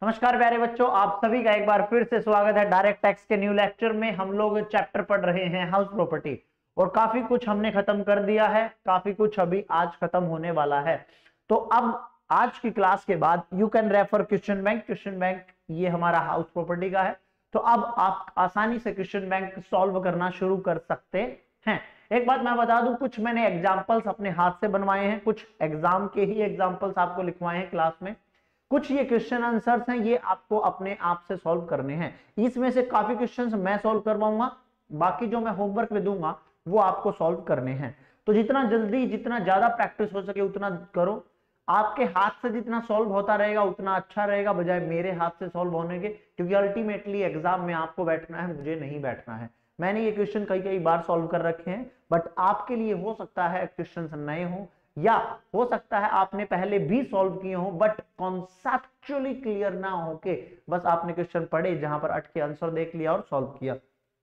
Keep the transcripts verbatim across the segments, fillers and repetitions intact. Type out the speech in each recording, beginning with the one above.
नमस्कार प्यारे बच्चों, आप सभी का एक बार फिर से स्वागत है डायरेक्ट टैक्स के न्यू लेक्चर में। हम लोग चैप्टर पढ़ रहे हैं हाउस प्रॉपर्टी और काफी कुछ हमने खत्म कर दिया है, काफी कुछ अभी आज खत्म होने वाला है। तो अब आज की क्लास के बाद you can refer question bank. Question bank ये हमारा हाउस प्रॉपर्टी का है, तो अब आप आसानी से क्वेश्चन बैंक सॉल्व करना शुरू कर सकते हैं। एक बात मैं बता दूं, कुछ मैंने एग्जाम्पल्स अपने हाथ से बनवाए हैं, कुछ एग्जाम के ही एग्जाम्पल्स आपको लिखवाए हैं क्लास में, कुछ ये क्वेश्चन आंसर्स हैं, ये आपको अपने आप से सॉल्व करने हैं। इसमें से काफी क्वेश्चंस मैं सॉल्व करवाऊंगा, बाकी जो मैं होमवर्क में दूंगा वो आपको सॉल्व करने हैं। तो जितना जल्दी जितना ज्यादा प्रैक्टिस हो सके उतना करो। आपके हाथ से जितना सॉल्व होता रहेगा उतना अच्छा रहेगा, बजाय मेरे हाथ से सॉल्व होने के, क्योंकि अल्टीमेटली एग्जाम में आपको बैठना है, मुझे नहीं बैठना है। मैंने ये क्वेश्चन कई कई बार सॉल्व कर रखे हैं, बट आपके लिए हो सकता है क्वेश्चन नए हो, या हो सकता है आपने पहले भी सॉल्व किए हो बट कॉन्सेप्चुअली क्लियर ना होके बस आपने क्वेश्चन पढ़े, जहां पर अटके आंसर देख लिया और सॉल्व किया।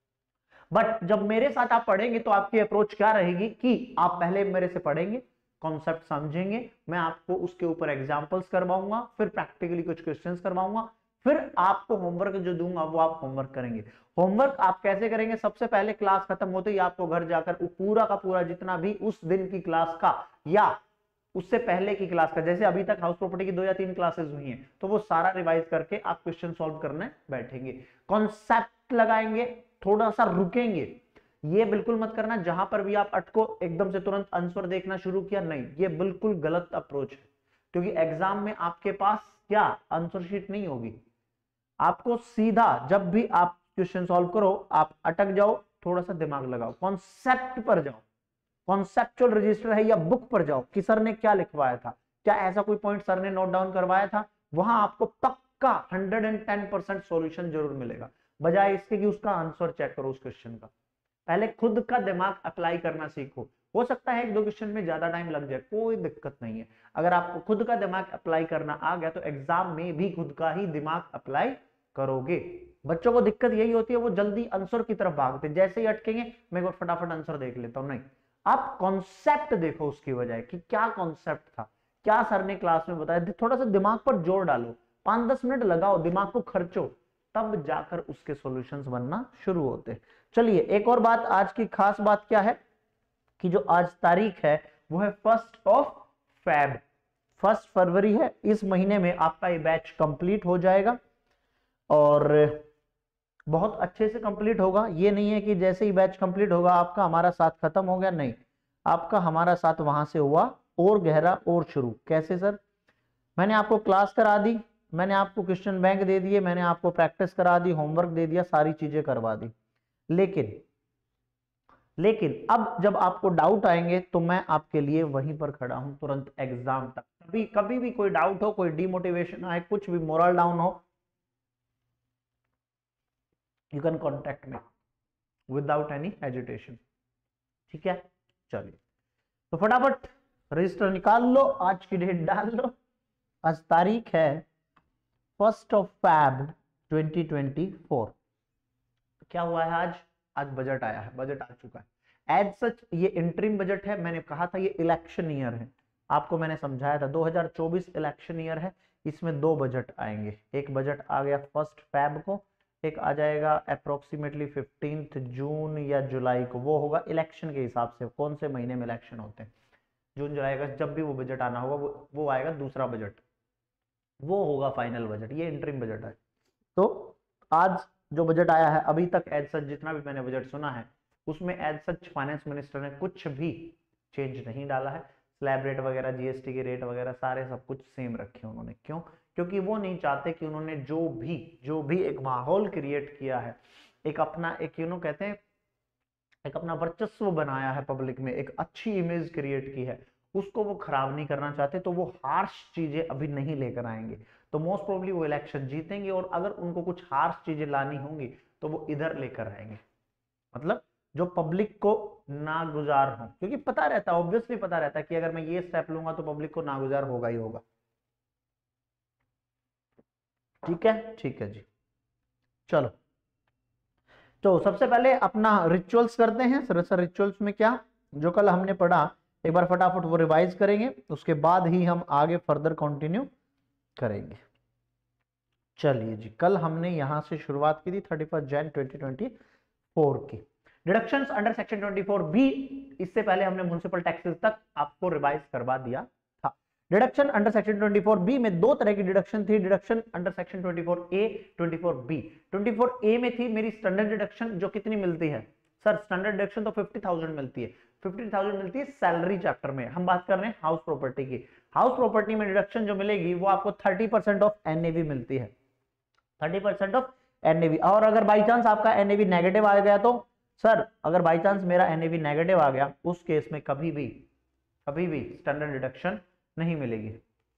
बट जब मेरे साथ आप पढ़ेंगे तो आपकी अप्रोच क्या रहेगी कि आप पहले मेरे से पढ़ेंगे, कॉन्सेप्ट समझेंगे, मैं आपको उसके ऊपर एग्जांपल्स करवाऊंगा, फिर प्रैक्टिकली कुछ क्वेश्चंस करवाऊंगा, फिर आपको होमवर्क जो दूंगा वो आप होमवर्क करेंगे। होमवर्क आप कैसे करेंगे? सबसे पहले क्लास खत्म होते ही आपको घर जाकर पूरा का पूरा जितना भी उस दिन की क्लास का या उससे पहले की क्लास का, जैसे अभी तक हाउस प्रॉपर्टी की दो या तीन क्लासेस हुई हैं, तो वो सारा रिवाइज करके आप क्वेश्चन सॉल्व करने बैठेंगे, कॉन्सेप्ट लगाएंगे, थोड़ा सा रुकेंगे। ये बिल्कुल मत करना जहां पर भी आप अटको एकदम से तुरंत आंसर देखना शुरू किया, नहीं, ये बिल्कुल गलत अप्रोच है। क्योंकि एग्जाम में आपके पास क्या आंसर शीट नहीं होगी, आपको सीधा जब भी आप क्वेश्चन सॉल्व करो आप अटक जाओ, थोड़ा सा दिमाग लगाओ, कॉन्सेप्ट पर जाओ, कॉन्सेप्चुअल रजिस्टर है या बुक पर जाओ कि सर ने क्या लिखवाया था, क्या ऐसा कोई पॉइंट सर ने नोट डाउन करवाया था, वहां आपको पक्का hundred and ten percent solution जरूर मिलेगा, बजाय इसके कि उसका आंसर चेक करो उस क्वेश्चन का। पहले खुद का दिमाग अप्लाई करना सीखो। हो सकता है एक दो क्वेश्चन में ज्यादा टाइम लग जाए, कोई दिक्कत नहीं है। अगर आपको खुद का दिमाग अप्लाई करना आ गया तो एग्जाम में भी खुद का ही दिमाग अप्लाई करोगे। बच्चों को दिक्कत यही होती है, वो जल्दी आंसर की तरफ भागते, जैसे ही अटकेंगे मैं एक फटाफट आंसर देख लेता हूं। नहीं, आप कॉन्सेप्ट देखो उसकी वजह कि क्या कॉन्सेप्ट था, क्या सर ने क्लास में बताया, थोड़ा सा दिमाग पर जोर डालो, पांच दस मिनट लगाओ, दिमाग को खर्चो, तब जाकर उसके सॉल्यूशंस बनना शुरू होते हैं। चलिए एक और बात, आज की खास बात क्या है कि जो आज तारीख है वो है फर्स्ट ऑफ फैब, फर्स्ट फरवरी है। इस महीने में आपका ये बैच कंप्लीट हो जाएगा और बहुत अच्छे से कंप्लीट होगा। ये नहीं है कि जैसे ही बैच कंप्लीट होगा आपका हमारा साथ खत्म हो गया, नहीं, आपका हमारा साथ वहां से हुआ और गहरा और शुरू। कैसे सर? मैंने आपको क्लास करा दी, मैंने आपको क्वेश्चन बैंक दे दिए, मैंने आपको प्रैक्टिस करा दी, होमवर्क दे दिया, सारी चीजें करवा दी, लेकिन लेकिन अब जब आपको डाउट आएंगे तो मैं आपके लिए वहीं पर खड़ा हूं तुरंत एग्जाम तक। कभी कभी भी कोई डाउट हो, कोई डिमोटिवेशन आए, कुछ भी मोरल डाउन हो, you can contact me without any hesitation. ठीक है, चलिए तो फटाफट रजिस्टर निकाल लो, आज की डेट डाल लो। आज तारीख है first of Feb twenty twenty four. क्या हुआ है आज? आज बजट आया है, बजट आ चुका है। एज सच ये इंटरिम बजट है, मैंने कहा था ये इलेक्शन ईयर है, आपको मैंने समझाया था दो हज़ार चौबीस इलेक्शन ईयर है, इसमें दो बजट आएंगे। एक बजट आ गया फर्स्ट फैब को, एक आ जाएगा अप्रोक्सीमेटली फिफ्टींथ जून या जुलाई को, वो होगा इलेक्शन के हिसाब से, कौन से महीने में इलेक्शन होते हैं, जून जुलाई अगस्त, जब भी वो बजट आना होगा वो, वो आएगा दूसरा बजट, वो होगा फाइनल बजट, ये इंटरिम बजट है। तो आज जो बजट आया है, अभी तक एज सच जितना भी मैंने बजट सुना है उसमें एज सच फाइनेंस मिनिस्टर ने कुछ भी चेंज नहीं डाला है। स्लैब रेट वगैरह, जीएसटी के रेट वगैरह सारे सब कुछ सेम रखे उन्होंने। क्यों? क्योंकि वो नहीं चाहते कि उन्होंने जो भी जो भी एक माहौल क्रिएट किया है, एक अपना एक यू नो कहते हैं एक अपना वर्चस्व बनाया है पब्लिक में, एक अच्छी इमेज क्रिएट की है, उसको वो खराब नहीं करना चाहते, तो वो हार्श चीजें अभी नहीं लेकर आएंगे। तो मोस्ट प्रोबेबली वो इलेक्शन जीतेंगे और अगर उनको कुछ हार्श चीजें लानी होंगी तो वो इधर लेकर आएंगे, मतलब जो पब्लिक को नागुजार हो, क्योंकि पता रहता है, ऑब्वियसली पता रहता है कि अगर मैं ये स्टेप लूंगा तो पब्लिक को नागुजार होगा ही होगा। ठीक है, ठीक है जी, चलो तो सबसे पहले अपना रिचुअल्स करते हैं। सर सर रिचुअल्स में क्या, जो कल हमने पढ़ा एक बार फटाफट वो रिवाइज करेंगे, उसके बाद ही हम आगे फर्दर कंटिन्यू करेंगे। चलिए जी, कल हमने यहां से शुरुआत की थी thirty first Jan twenty twenty four की deductions under section twenty four B. इससे पहले हमने म्युनिसिपल टैक्सेस तक आपको रिवाइज करवा दिया था। Deduction under section twenty four B में दो तरह की डिडक्शन थी, deduction under section twenty four A, twenty four B. Twenty four A में थी मेरी स्टैंडर्ड डिडक्शन, जो कितनी मिलती है सर? स्टैंडर्ड डिडक्शन तो फिफ्टी थाउजेंड मिलती है, फिफ्टी थाउजेंड मिलती है सैलरी चैप्टर में। हम बात कर रहे हैं हाउस प्रॉपर्टी की। हाउस प्रॉपर्टी में डिडक्शन जो मिलेगी वो आपको थर्टी परसेंट ऑफ एनएवी मिलती है, थर्टी परसेंट ऑफ एनएवी। और अगर बाई चांस आपका एनएवी नेगेटिव आ गया तो सर, अगर बाई चांस मेरा एनएवी नेगेटिव आ गया, उस केस में कभी भी कभी भी स्टैंडर्ड डिडक्शन नहीं मिलेगी।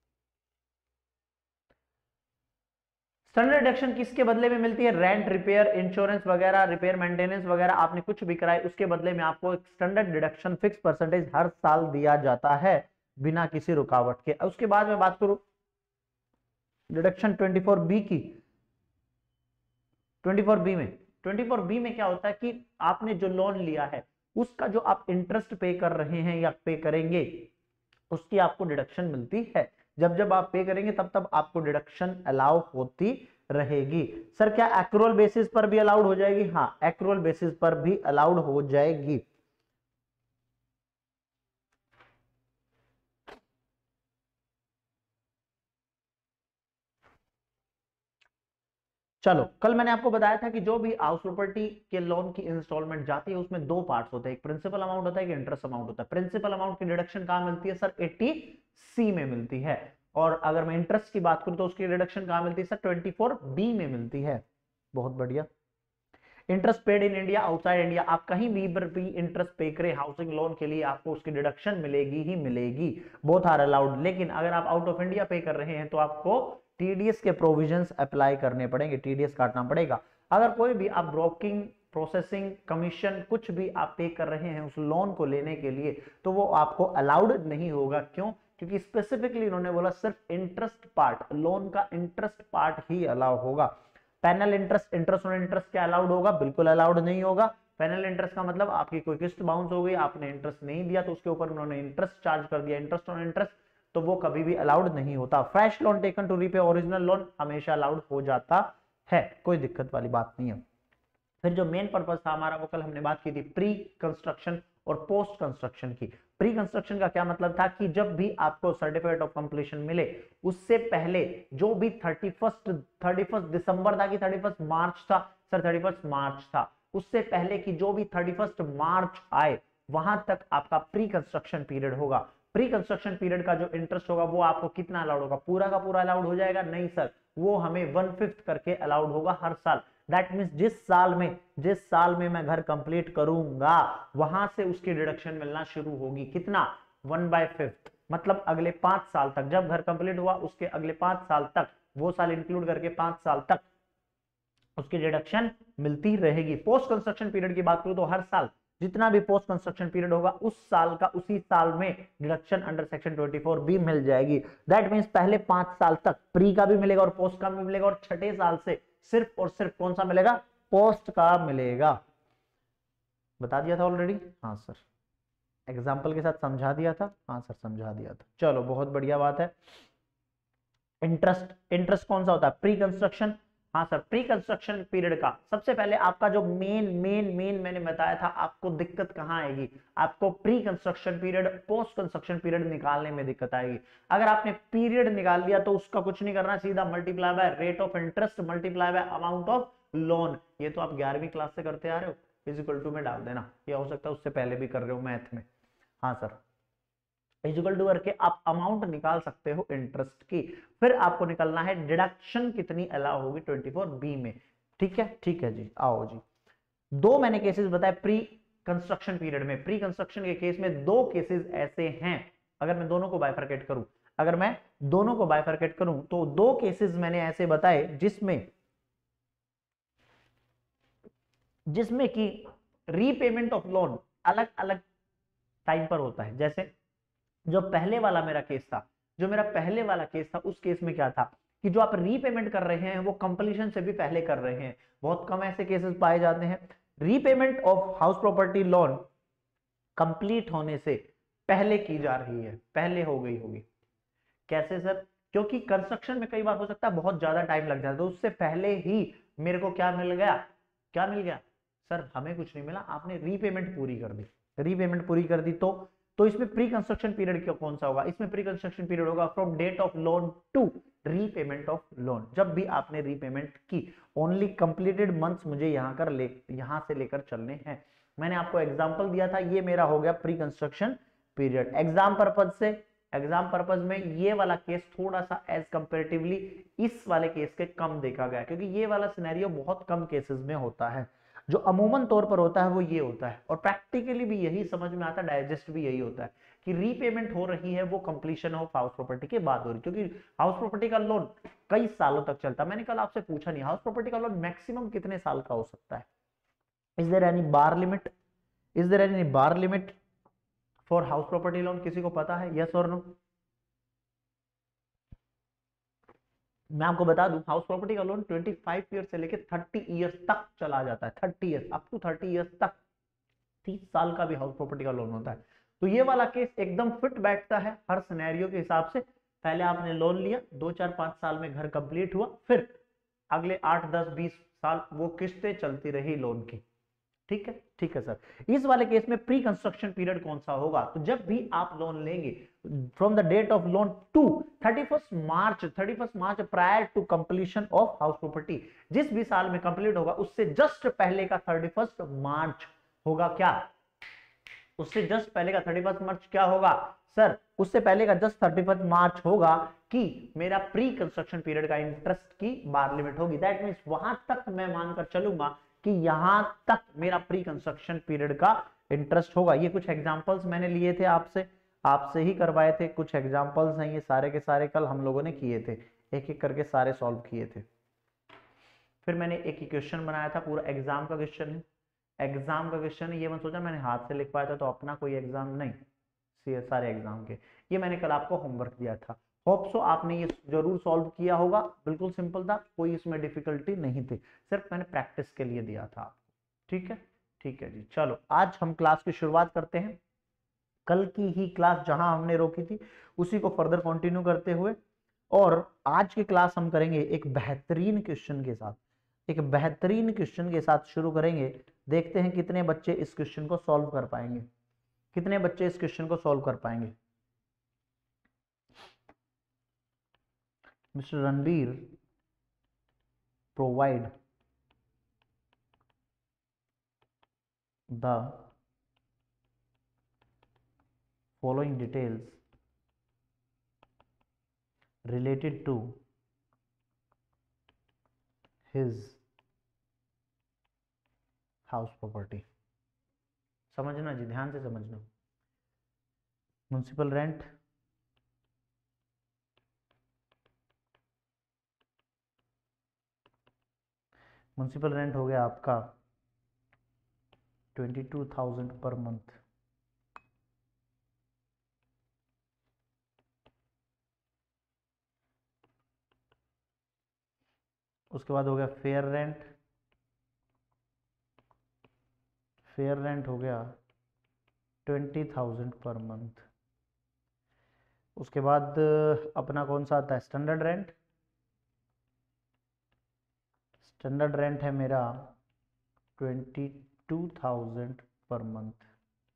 स्टैंडर्ड डिडक्शन किसके बदले में मिलती है? रेंट, रिपेयर, इंश्योरेंस वगैरह, रिपेयर मेंटेनेंस वगैरह आपने कुछ भी कराए, उसके बदले में आपको एक स्टैंडर्ड डिडक्शन फिक्स परसेंटेज हर साल दिया जाता है बिना किसी रुकावट के। उसके बाद में बात करूं डिडक्शन ट्वेंटी फोर बी की। ट्वेंटी फोर बी में ट्वेंटी फोर बी में क्या होता है कि आपने जो लोन लिया है उसका जो आप इंटरेस्ट पे कर रहे हैं या पे करेंगे, उसकी आपको डिडक्शन मिलती है। जब जब आप पे करेंगे तब तब आपको डिडक्शन अलाउ होती रहेगी। सर क्या एक्रूअल बेसिस पर भी अलाउड हो जाएगी? हाँ, एक्रूअल बेसिस पर भी अलाउड हो जाएगी। चलो, कल मैंने आपको बताया था कि जो भी हाउस प्रॉपर्टी के लोन की इंस्टॉलमेंट जाती है उसमें दो पार्ट्स होते हैं, एक प्रिंसिपल अमाउंट होता है, एक इंटरेस्ट अमाउंट होता है। प्रिंसिपल अमाउंट की डिडक्शन कहां मिलती है सर? एटी सी में मिलती है। और अगर मैं इंटरेस्ट की बात करूं तो उसकी डिडक्शन कहां मिलती है सर? ट्वेंटी फोर बी में मिलती है। बहुत बढ़िया। Interest paid in India, outside India, आप कहीं भी पर भी इंटरेस्ट पे करें हाउसिंग लोन के लिए, आपको उसकी डिडक्शन मिलेगी ही मिलेगी, बोथ आर अलाउड। लेकिन अगर आप आउट ऑफ इंडिया पे कर रहे हैं तो आपको टीडीएस के प्रोविजंस अप्लाई करने पड़ेंगे, टीडीएस काटना पड़ेगा। अगर कोई भी आप ब्रोकिंग, प्रोसेसिंग, कमीशन कुछ भी आप पे कर रहे हैं उस लोन को लेने के लिए, तो वो आपको अलाउड नहीं होगा। क्यों? क्योंकि स्पेसिफिकली इन्होंने बोला सिर्फ इंटरेस्ट पार्ट, लोन का इंटरेस्ट पार्ट ही अलाउ होगा। Penal interest, interest on interest क्या अलाउड होगा? बिल्कुल अलाउड नहीं होगा। पैनल इंटरेस्ट का मतलब आपकी कोई किस्त बाउंस हो गई, आपने इंटरेस्ट नहीं दिया तो उसके ऊपर उन्होंने इंटरेस्ट चार्ज कर दिया, इंटरेस्ट ऑन इंटरेस्ट, तो वो कभी भी अलाउड नहीं होता। Fresh loan taken to repay original loan हमेशा अलाउड हो जाता है, कोई दिक्कत वाली बात नहीं है। फिर जो मेन पर्पस था हमारा, वो कल हमने बात की थी प्री कंस्ट्रक्शन और पोस्ट कंस्ट्रक्शन की। प्री कंस्ट्रक्शन का क्या मतलब था कि जब भी आपको सर्टिफिकेट ऑफ कंप्लीशन मिले उससे पहले जो भी thirty first thirty first December था कि थर्टी फर्स्ट मार्च था सर? थर्टी फर्स्ट मार्च था। उससे पहले की जो भी थर्टी फर्स्ट मार्च आए वहां तक आपका प्री कंस्ट्रक्शन पीरियड होगा। प्री कंस्ट्रक्शन पीरियड का जो इंटरेस्ट होगा वो आपको कितना अलाउड होगा? पूरा का पूरा अलाउड हो जाएगा? नहीं सर, वो हमें वन फिफ्थ करके अलाउड होगा हर साल। दैट मींस जिस साल में जिस साल में मैं घर कंप्लीट करूंगा वहां से उसकी डिडक्शन मिलना शुरू होगी। कितना? One by fifth. मतलब अगले पांच साल तक, जब घर कंप्लीट हुआ उसके अगले पांच साल तक, वो साल इंक्लूड करके पांच साल तक उसकी डिडक्शन मिलती रहेगी। पोस्ट कंस्ट्रक्शन पीरियड की बात करूं तो हर साल जितना भी पोस्ट कंस्ट्रक्शन पीरियड होगा उस साल का उसी साल में deduction under section twenty four B मिल जाएगी। दैट मींस पहले पांच साल तक प्री का भी मिलेगा और पोस्ट का भी मिलेगा, और छठे साल से सिर्फ और सिर्फ कौन सा मिलेगा? पोस्ट का मिलेगा। बता दिया था ऑलरेडी? हाँ सर, एग्जाम्पल के साथ समझा दिया था। हाँ सर, समझा दिया था। चलो, बहुत बढ़िया बात है। इंटरेस्ट, इंटरेस्ट कौन सा होता है? Pre construction. हाँ सर, प्री कंस्ट्रक्शन पीरियड का सबसे पहले आपका जो मेन मेन मेन मैंने बताया था, आपको दिक्कत कहां आएगी? आपको pre construction period, post construction period निकालने में दिक्कत आएगी। अगर आपने पीरियड निकाल लिया तो उसका कुछ नहीं करना, सीधा multiply by rate of interest multiply by amount of loan. ये तो आप ग्यारहवीं क्लास से करते आ रहे हो, इज इक्वल टू में डाल देना। ये हो सकता है उससे पहले भी कर रहे हो मैथ में। हाँ सर, इक्वल टू करके आप अमाउंट निकाल सकते हो इंटरेस्ट की। फिर आपको निकालना है डिडक्शन कितनी अलाउ होगी ट्वेंटी फोर बी में। ठीक है, ठीक है जी। आओ जी, दो मैंने केसेस बताए प्री कंस्ट्रक्शन पीरियड में। प्री कंस्ट्रक्शन के केस में दो केसेस ऐसे हैं, अगर मैं दोनों को बाइफरकेट करूं अगर मैं दोनों को बाइफरकेट करूं तो दो केसेस मैंने ऐसे बताए जिसमें जिसमें कि रीपेमेंट ऑफ लोन अलग अलग टाइम पर होता है। जैसे जो पहले वाला मेरा केस था जो मेरा पहले वाला केस था उस केस में क्या था कि जो आप रीपेमेंट कर रहे हैं वो कंप्लीशन से भी पहले कर रहे हैं। बहुत कम ऐसे केसेस पाए जाते हैं। Repayment of house property loan complete होने से पहले की जा रही है, पहले हो गई होगी। कैसे सर? क्योंकि कंस्ट्रक्शन में कई बार हो सकता है बहुत ज्यादा टाइम लग जाता है, तो उससे पहले ही मेरे को क्या मिल गया, क्या मिल गया सर, हमें कुछ नहीं मिला, आपने रीपेमेंट पूरी कर दी, रीपेमेंट पूरी कर दी तो तो इसमें प्री कंस्ट्रक्शन पीरियड क्या कौन सा होगा, इसमें प्री कंस्ट्रक्शन पीरियड होगा from date of loan to repayment of loan, जब भी आपने रीपेमेंट की। ओनली कंप्लीटेड मंथ्स मुझे यहां कर ले यहां से लेकर चलने हैं। मैंने आपको एग्जांपल दिया था, ये मेरा हो गया pre construction period. Exam purpose से एग्जाम पर्पज में ये वाला केस थोड़ा सा एज कंपेरेटिवली इस वाले केस के कम देखा गया, क्योंकि ये वाला सिनेरियो बहुत कम केसेस में होता है, जो अमूमन तौर पर होता है वो ये होता है, और प्रैक्टिकली भी यही समझ में आता है, डाइजेस्ट भी यही होता है कि रीपेमेंट हो रही है वो कंप्लीशन ऑफ हाउस प्रॉपर्टी के बाद हो रही है, क्योंकि हाउस प्रॉपर्टी का लोन कई सालों तक चलता है। मैंने कल आपसे पूछा नहीं, हाउस प्रॉपर्टी का लोन मैक्सिमम कितने साल का हो सकता है? Is there any bar limit? Is there any bar limit for house property loan? किसी को पता है, यस और नो? मैं आपको बता दूं, हाउस प्रॉपर्टी का लोन पच्चीस ईयर से लेकर तीस इयर्स तक चला जाता है, तीस इयर्स अप टू तीस इयर्स तक, तीस साल का भी हाउस प्रॉपर्टी का लोन होता है। तो ये वाला केस एकदम फिट बैठता है हर सिनेरियो के हिसाब से। पहले आपने लोन लिया, दो चार पांच साल में घर कंप्लीट हुआ, फिर अगले आठ दस बीस साल वो किस्तें चलती रही लोन की। ठीक है, ठीक है सर। इस वाले केस में प्री कंस्ट्रक्शन पीरियड कौन सा होगा? तो जब भी आप लोन लेंगे from the date of loan to thirty first March thirty first March prior to completion of house property, जिस भी साल में कंप्लीट होगा उससे जस्ट पहले का थर्टी फर्स्ट मार्च होगा क्या? उससे जस्ट पहले का थर्टी फर्स्ट मार्च क्या होगा सर? उससे पहले का जस्ट थर्टी फर्स्ट मार्च होगा कि मेरा प्री कंस्ट्रक्शन पीरियड का इंटरेस्ट की बार लिमिट होगी। दैट मींस वहां तक मैं मानकर चलूंगा कि यहां तक मेरा प्री कंस्ट्रक्शन पीरियड का इंटरेस्ट होगा। ये कुछ एग्जांपल्स मैंने लिए थे आपसे आपसे ही करवाए थे, कुछ एग्जांपल्स हैं ये सारे के सारे, कल हम लोगों ने किए थे, एक एक करके सारे सॉल्व किए थे। फिर मैंने एक ही क्वेश्चन बनाया था, पूरा एग्जाम का क्वेश्चन है, एग्जाम का क्वेश्चन है, ये मत सोचा मैंने हाथ से लिख पाया था तो अपना कोई एग्जाम नहीं, सारे एग्जाम के। ये मैंने कल आपको होमवर्क दिया था, होप सो आपने ये जरूर सॉल्व किया होगा। बिल्कुल सिंपल था, कोई इसमें डिफिकल्टी नहीं थी, सिर्फ मैंने प्रैक्टिस के लिए दिया था आपको। ठीक है, ठीक है जी। चलो आज हम क्लास की शुरुआत करते हैं, कल की ही क्लास जहां हमने रोकी थी उसी को फर्दर कंटिन्यू करते हुए, और आज की क्लास हम करेंगे एक बेहतरीन क्वेश्चन के साथ, एक बेहतरीन क्वेश्चन के साथ शुरू करेंगे। देखते हैं कितने बच्चे इस क्वेश्चन को सॉल्व कर पाएंगे, कितने बच्चे इस क्वेश्चन को सॉल्व कर पाएंगे। Mr Ranbir provide the following details related to his house property. समझना जी, ध्यान से समझना। म्युनिसिपल रेंट, म्युनिसिपल रेंट हो गया आपका twenty two thousand per month, उसके बाद हो गया फेयर रेंट, फेयर रेंट हो गया ट्वेंटी थाउजेंड पर मंथ। उसके बाद अपना कौन सा आता है? स्टैंडर्ड रेंट, स्टैंडर्ड रेंट है मेरा twenty two thousand per month.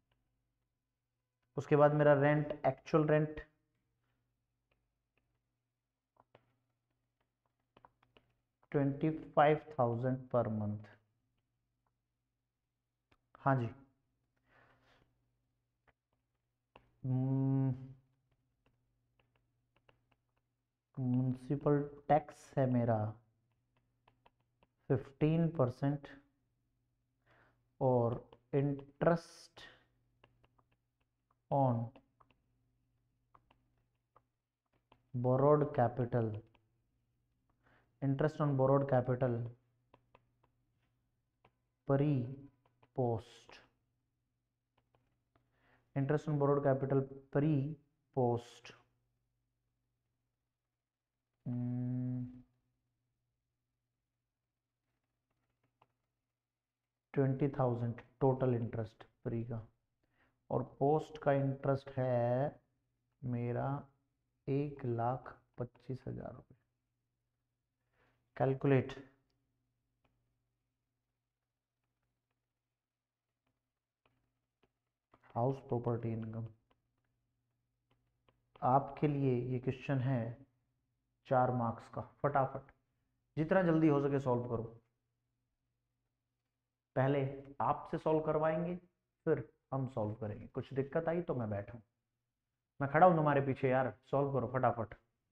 उसके बाद मेरा rent actual rent twenty five thousand per month. हाँ जी, म्युनिसिपल टैक्स है मेरा फिफ्टीन परसेंट, और interest on borrowed capital, interest on borrowed capital pre post, interest on borrowed capital pre post twenty thousand total interest pre का, और post का interest है मेरा एक लाख पच्चीस हजार रुपये। कैलकुलेट। House property income. आपके लिए ये क्वेश्चन है चार मार्क्स का। फटाफट जितना जल्दी हो सके सॉल्व करो। पहले आपसे सॉल्व करवाएंगे, फिर हम सॉल्व करेंगे। कुछ दिक्कत आई तो मैं बैठा हूं, मैं खड़ा हूं तुम्हारे पीछे यार। सॉल्व करो फटाफट,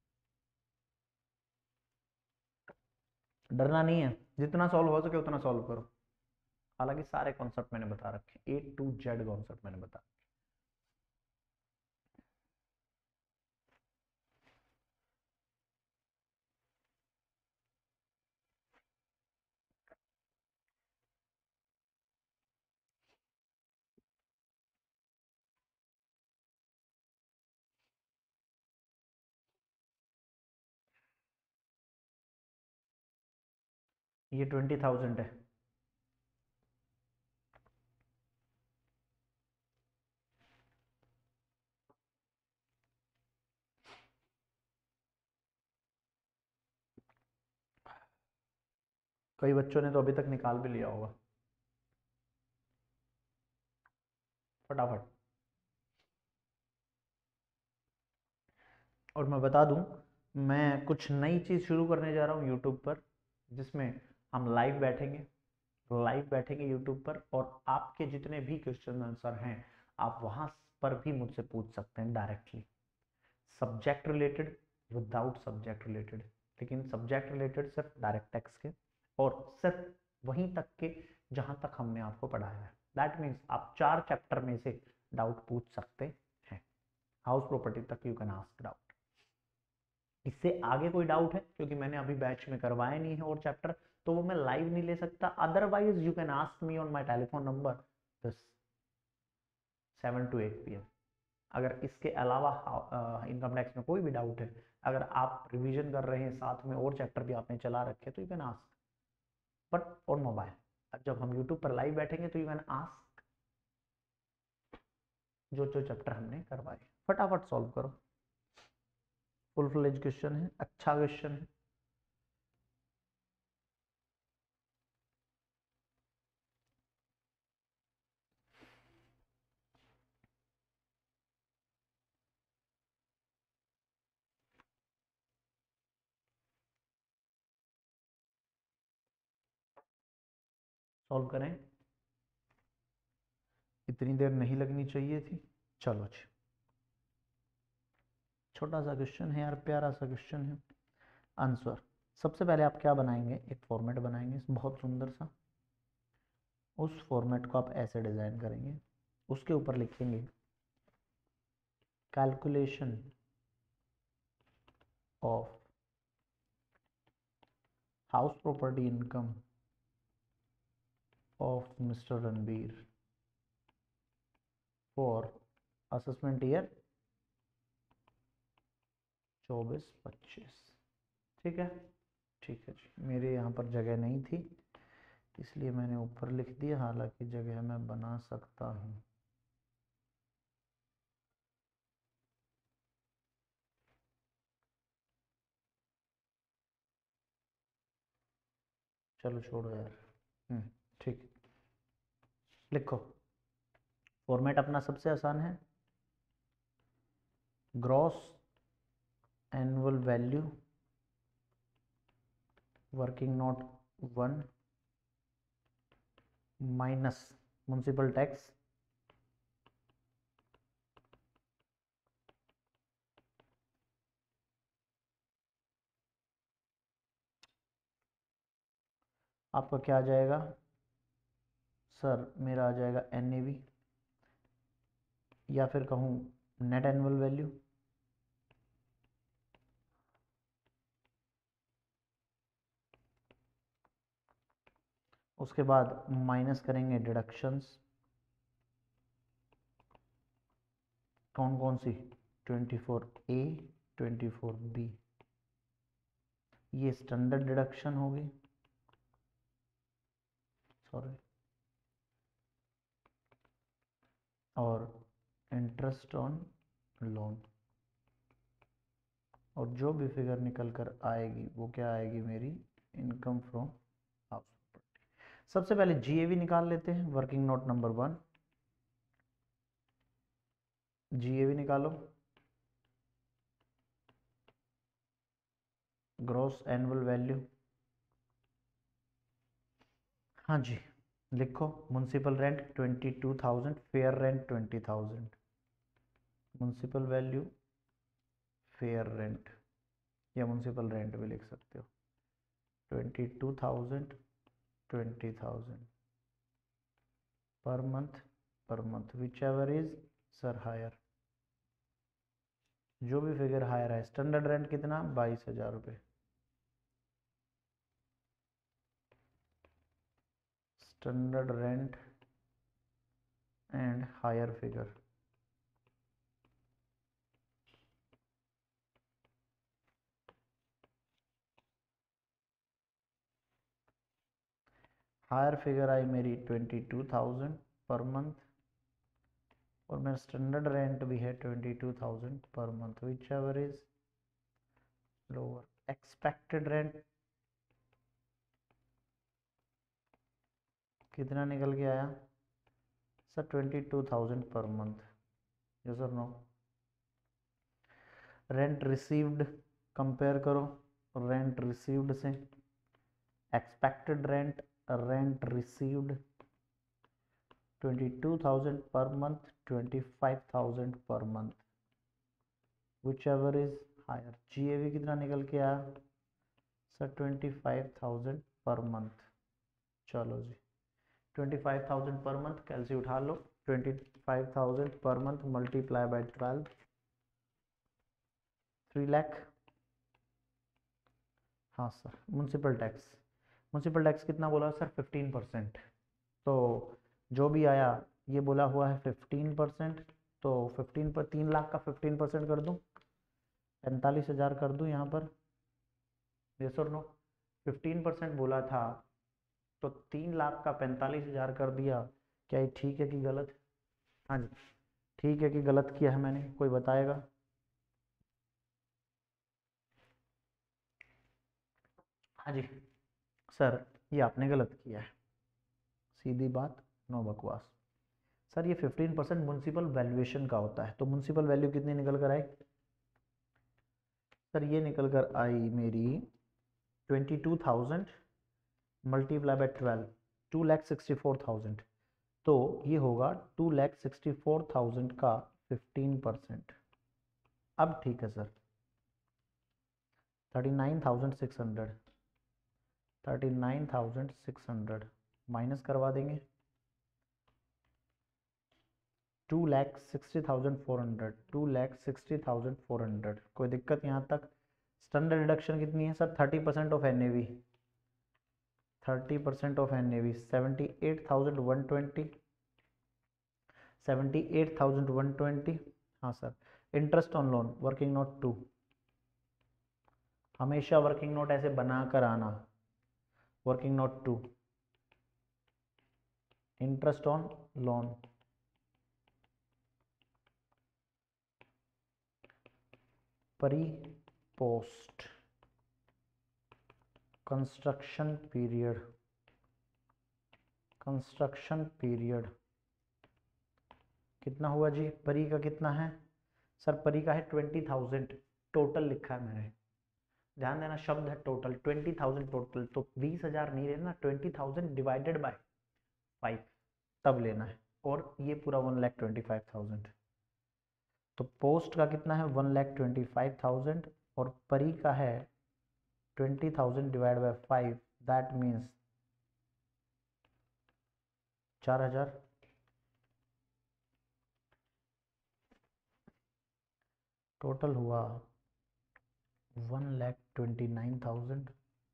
डरना नहीं है। जितना सॉल्व हो सके उतना सॉल्व करो। हालांकि सारे कॉन्सेप्ट मैंने बता रखे, ए टू जेड कॉन्सेप्ट मैंने बता। ये ट्वेंटी थाउजेंड है। कई बच्चों ने तो अभी तक निकाल भी लिया होगा। फटाफट। और मैं बता दूं, मैं कुछ नई चीज़ शुरू करने जा रहा हूँ यूट्यूब पर, जिसमें हम लाइव बैठेंगे। लाइव बैठेंगे यूट्यूब पर, और आपके जितने भी क्वेश्चन आंसर हैं आप वहां पर भी मुझसे पूछ सकते हैं directly. Subject related, without subject related, लेकिन सब्जेक्ट रिलेटेड सिर्फ डायरेक्ट टेक्स्ट के, और सिर्फ वहीं तक के जहां तक हमने आपको पढ़ाया है। दैट मीन्स आप चार चैप्टर में से डाउट पूछ सकते हैं। हाउस प्रॉपर्टी तक यू कैन आस्क डाउट। इससे आगे कोई डाउट है, क्योंकि मैंने अभी बैच में करवाया नहीं है और चैप्टर, तो वो मैं लाइव नहीं ले सकता। Otherwise you can ask me on my telephone number this seven to eight P M. अगर इसके अलावा इनकम टैक्स में कोई भी डाउट है, अगर आप रिवीजन कर रहे हैं साथ में और चैप्टर भी आपने चला रखे, तो you can ask, but on mobile. जब हम यूट्यूब पर लाइव बैठेंगे तो यू कैन आस्क जो जो चैप्टर हमने करवाए। फटाफट सॉल्व करो। फुल फ्लेज क्वेश्चन है, अच्छा क्वेश्चन है। सॉल्व करें। इतनी देर नहीं लगनी चाहिए थी। चलो जी, छोटा सा क्वेश्चन है यार, प्यारा सा क्वेश्चन है। आंसर। सबसे पहले आप क्या बनाएंगे, एक फॉर्मेट बनाएंगे बहुत सुंदर सा। उस फॉर्मेट को आप ऐसे डिजाइन करेंगे, उसके ऊपर लिखेंगे calculation of house property income of Mr Ranbir for assessment year चौबीस पच्चीस। ठीक है, ठीक है जी। मेरे यहाँ पर जगह नहीं थी, इसलिए मैंने ऊपर लिख दिया, हालांकि जगह मैं बना सकता हूँ। चलो छोड़ो यार। हम्म, ठीक। लिखो। फॉर्मेट अपना सबसे आसान है, gross annual value working note one minus municipal tax आपका क्या आ जाएगा सर? मेरा आ जाएगा एन ए वी, या फिर कहूँ नेट एनुअल वैल्यू। उसके बाद माइनस करेंगे डिडक्शंस। कौन कौन सी? Twenty four A, twenty four B, ये स्टैंडर्ड डिडक्शन होगी, सॉरी, और इंटरेस्ट ऑन लोन। और जो भी फिगर निकल कर आएगी वो क्या आएगी, मेरी इनकम फ्रॉम हाउस प्रॉपर्टी। सबसे पहले जीएवी निकाल लेते हैं, working note number one. GAV निकालो, ग्रॉस एनुअल वैल्यू। हाँ जी, लिखो municipal rent twenty two thousand, fair rent twenty thousand, municipal value, fair rent या म्युनिसिपल रेंट भी लिख सकते हो, twenty two thousand, twenty thousand per month, per month whichever is sir higher, जो भी फिगर हायर है। Standard rent कितना, बाईस हजार रुपये। Standard rent and higher figure, higher figure आई मेरी twenty two thousand per month, और मेरा स्टैंडर्ड रेंट भी है twenty two thousand per month, whichever is lower. Expected rent कितना निकल के आया sir, twenty two thousand per month, yes और नो। रेंट रिसीव्ड कंपेयर करो, रेंट रिसीव्ड से expected rent, rent received twenty two thousand per month, twenty five thousand per month, whichever is higher. GAV कितना निकल के आया sir, twenty five thousand per month. चलो जी, twenty five thousand per month, calci उठा लो, twenty five thousand per month multiply by twelve, three lakh. हाँ sir, municipal tax, municipal tax कितना बोला सर, फिफ्टीन परसेंट। तो जो भी आया ये बोला हुआ है फिफ्टीन परसेंट, तो फिफ्टीन पर तीन लाख का फिफ्टीन परसेंट कर दूँ, पैंतालीस हजार कर दूँ यहाँ पर, यस और नो। फिफ्टीन परसेंट बोला था तो तीन लाख का पैंतालीस हजार कर दिया, क्या ये ठीक है कि गलत। हाँ जी, ठीक है कि गलत किया है मैंने, कोई बताएगा। हाँ जी सर, ये आपने गलत किया है, सीधी बात, नो बकवास। सर ये फिफ्टीन परसेंट म्युनिसिपल वैल्यूएशन का होता है, तो म्युनिसिपल वैल्यू कितनी निकल कर आई सर, ये निकल कर आई मेरी twenty two thousand multiply by twelve, two lakh sixty four thousand, तो ये होगा two lakh sixty four thousand का फिफ्टीन परसेंट। अब ठीक है sir, thirty nine thousand six hundred, thirty nine thousand six hundred minus करवा देंगे, two lakh sixty thousand four hundred, two lakh sixty thousand four hundred, कोई दिक्कत यहाँ तक। स्टैंडर्ड डिडक्शन कितनी है sir, thirty percent of N A we, thirty percent of N A V, seventy eight thousand one twenty, seventy eight thousand one twenty. हाँ sir, interest on loan working note two, हमेशा working note ऐसे बना कर आना, working note two, interest on loan, pre post construction period, construction period कितना हुआ जी, परी का कितना है सर, परी का है ट्वेंटी थाउजेंड, टोटल लिखा है मैंने, ध्यान देना शब्द है टोटल, ट्वेंटी थाउजेंड टोटल, तो बीस हजार नहीं लेना, twenty thousand divided by five तब लेना है, और ये पूरा one lakh twenty five thousand. तो पोस्ट का कितना है, one lakh twenty five thousand, और परी का है twenty thousand divide by five, that means चार हजार, टोटल हुआ one lakh twenty nine thousand,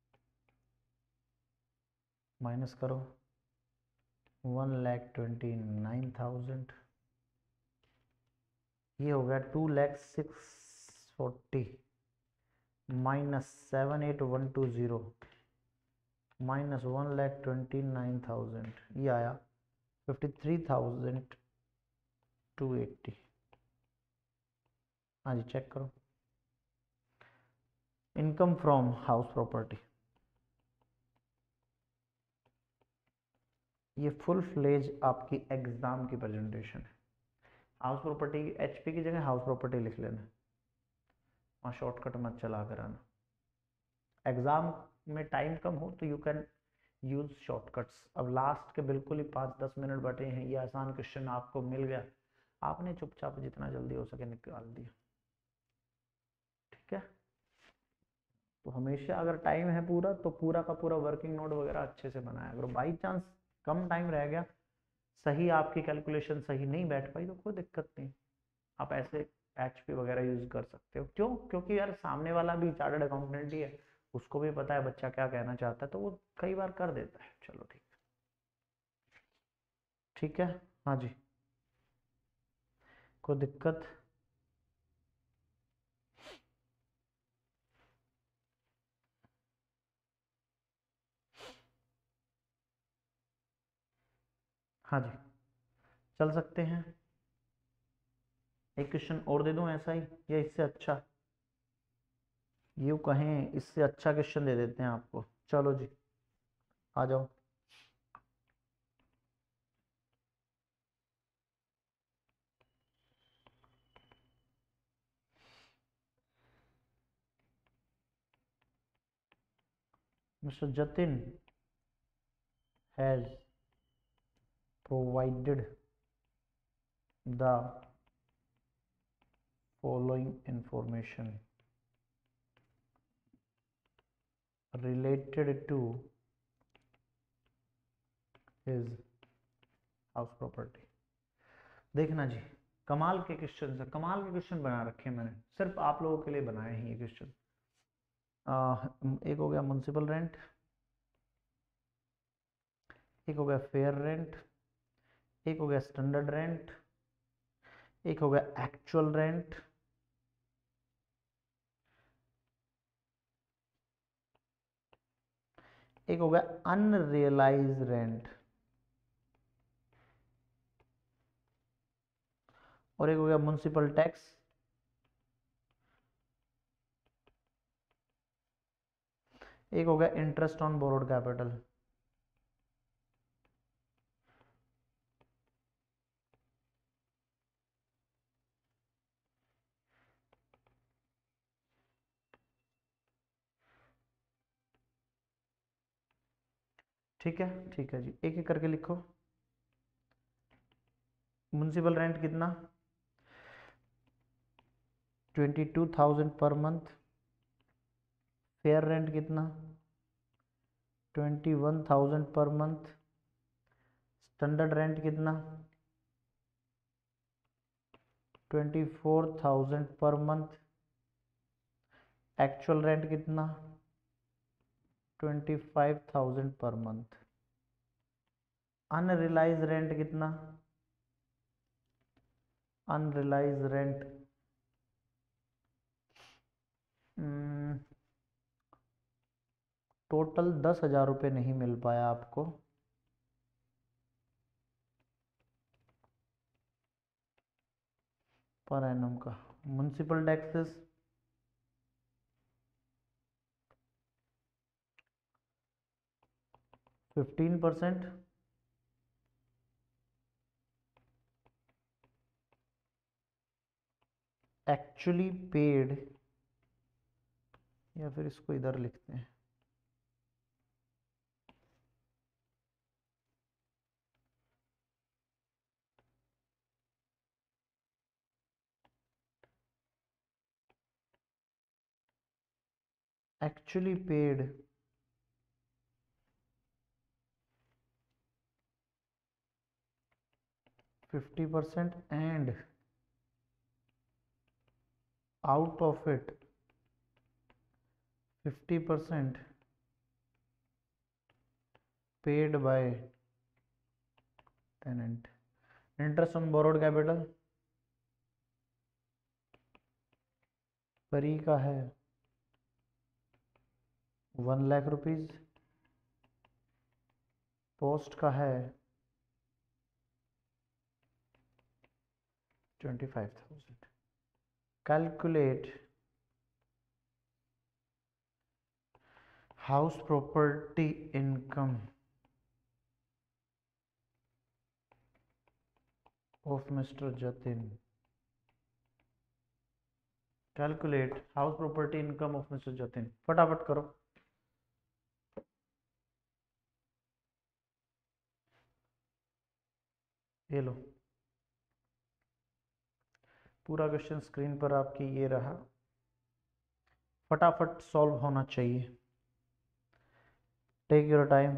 minus करो one lakh twenty nine thousand, ये हो गया two lakh six forty minus seven eight one two zero minus one lakh twenty nine thousand, ये आया fifty three thousand two eighty. हाँ जी चेक करो, इनकम फ्रॉम हाउस प्रॉपर्टी, ये फुल फ्लेज आपकी एग्जाम की प्रेजेंटेशन है। हाउस प्रॉपर्टी, एचपी की जगह हाउस प्रॉपर्टी लिख लेना, वहाँ शॉर्टकट मत चला कर आना। एग्जाम में टाइम कम हो तो यू कैन यूज शॉर्टकट्स। अब लास्ट के बिल्कुल ही पाँच दस मिनट बटे हैं, ये आसान क्वेश्चन आपको मिल गया, आपने चुपचाप जितना जल्दी हो सके निकाल दिया, ठीक है। तो हमेशा अगर टाइम है पूरा तो पूरा का पूरा वर्किंग नोट वगैरह अच्छे से बनाया। अगर बाई चांस कम टाइम रह गया, सही आपकी कैलकुलेशन सही नहीं बैठ पाई, तो कोई दिक्कत नहीं, आप ऐसे एचपी वगैरह यूज कर सकते हो। क्यों? क्योंकि यार सामने वाला भी चार्टर्ड अकाउंटेंट ही है, उसको भी पता है बच्चा क्या कहना चाहता है, तो वो कई बार कर देता है। चलो ठीक, ठीक है। हाँ जी, कोई दिक्कत? हाँ जी, चल सकते हैं। एक क्वेश्चन और दे दूं ऐसा ही, या इससे अच्छा? यूँ कहें इससे अच्छा क्वेश्चन दे देते हैं आपको। चलो जी, आ जाओ। Mr Jatin has provided the following information related to his house property। देखना जी, कमाल के क्वेश्चन है, कमाल के क्वेश्चन बना रखे हैं मैंने, सिर्फ आप लोगों के लिए बनाए हैं ये क्वेश्चन। एक हो गया म्युनिसिपल रेंट, एक हो गया फेयर रेंट, एक हो गया स्टैंडर्ड रेंट, एक हो गया एक्चुअल रेंट, एक हो गया अनरियलाइज रेंट, और एक हो गया म्युनिसिपल टैक्स, एक हो गया इंटरेस्ट ऑन बोरोड कैपिटल। ठीक है, ठीक है जी, एक एक करके लिखो। म्युनिसिपल रेंट कितना? Twenty two thousand per month. Fair rent कितना? Twenty one thousand per month. Standard rent कितना? Twenty four thousand per month. Actual rent कितना? Twenty five thousand per month. Unrealised rent कितना? अनरिलाइज रेंट टोटल दस हजार रुपये नहीं मिल पाया आपको, पर एनम का। Municipal taxes fifteen percent. Actually paid, या फिर इसको इधर लिखते हैं, actually paid fifty percent and out of it fifty percent paid by tenant। interest on borrowed capital परी का है वन लाख रुपीज, पोस्ट का है twenty five thousand. Calculate house property income of mister Jatin, calculate house property income of mister Jatin, फटाफट करो। ये लो, पूरा question screen पर आपकी ये रहा, फटाफट सॉल्व होना चाहिए। Take your time.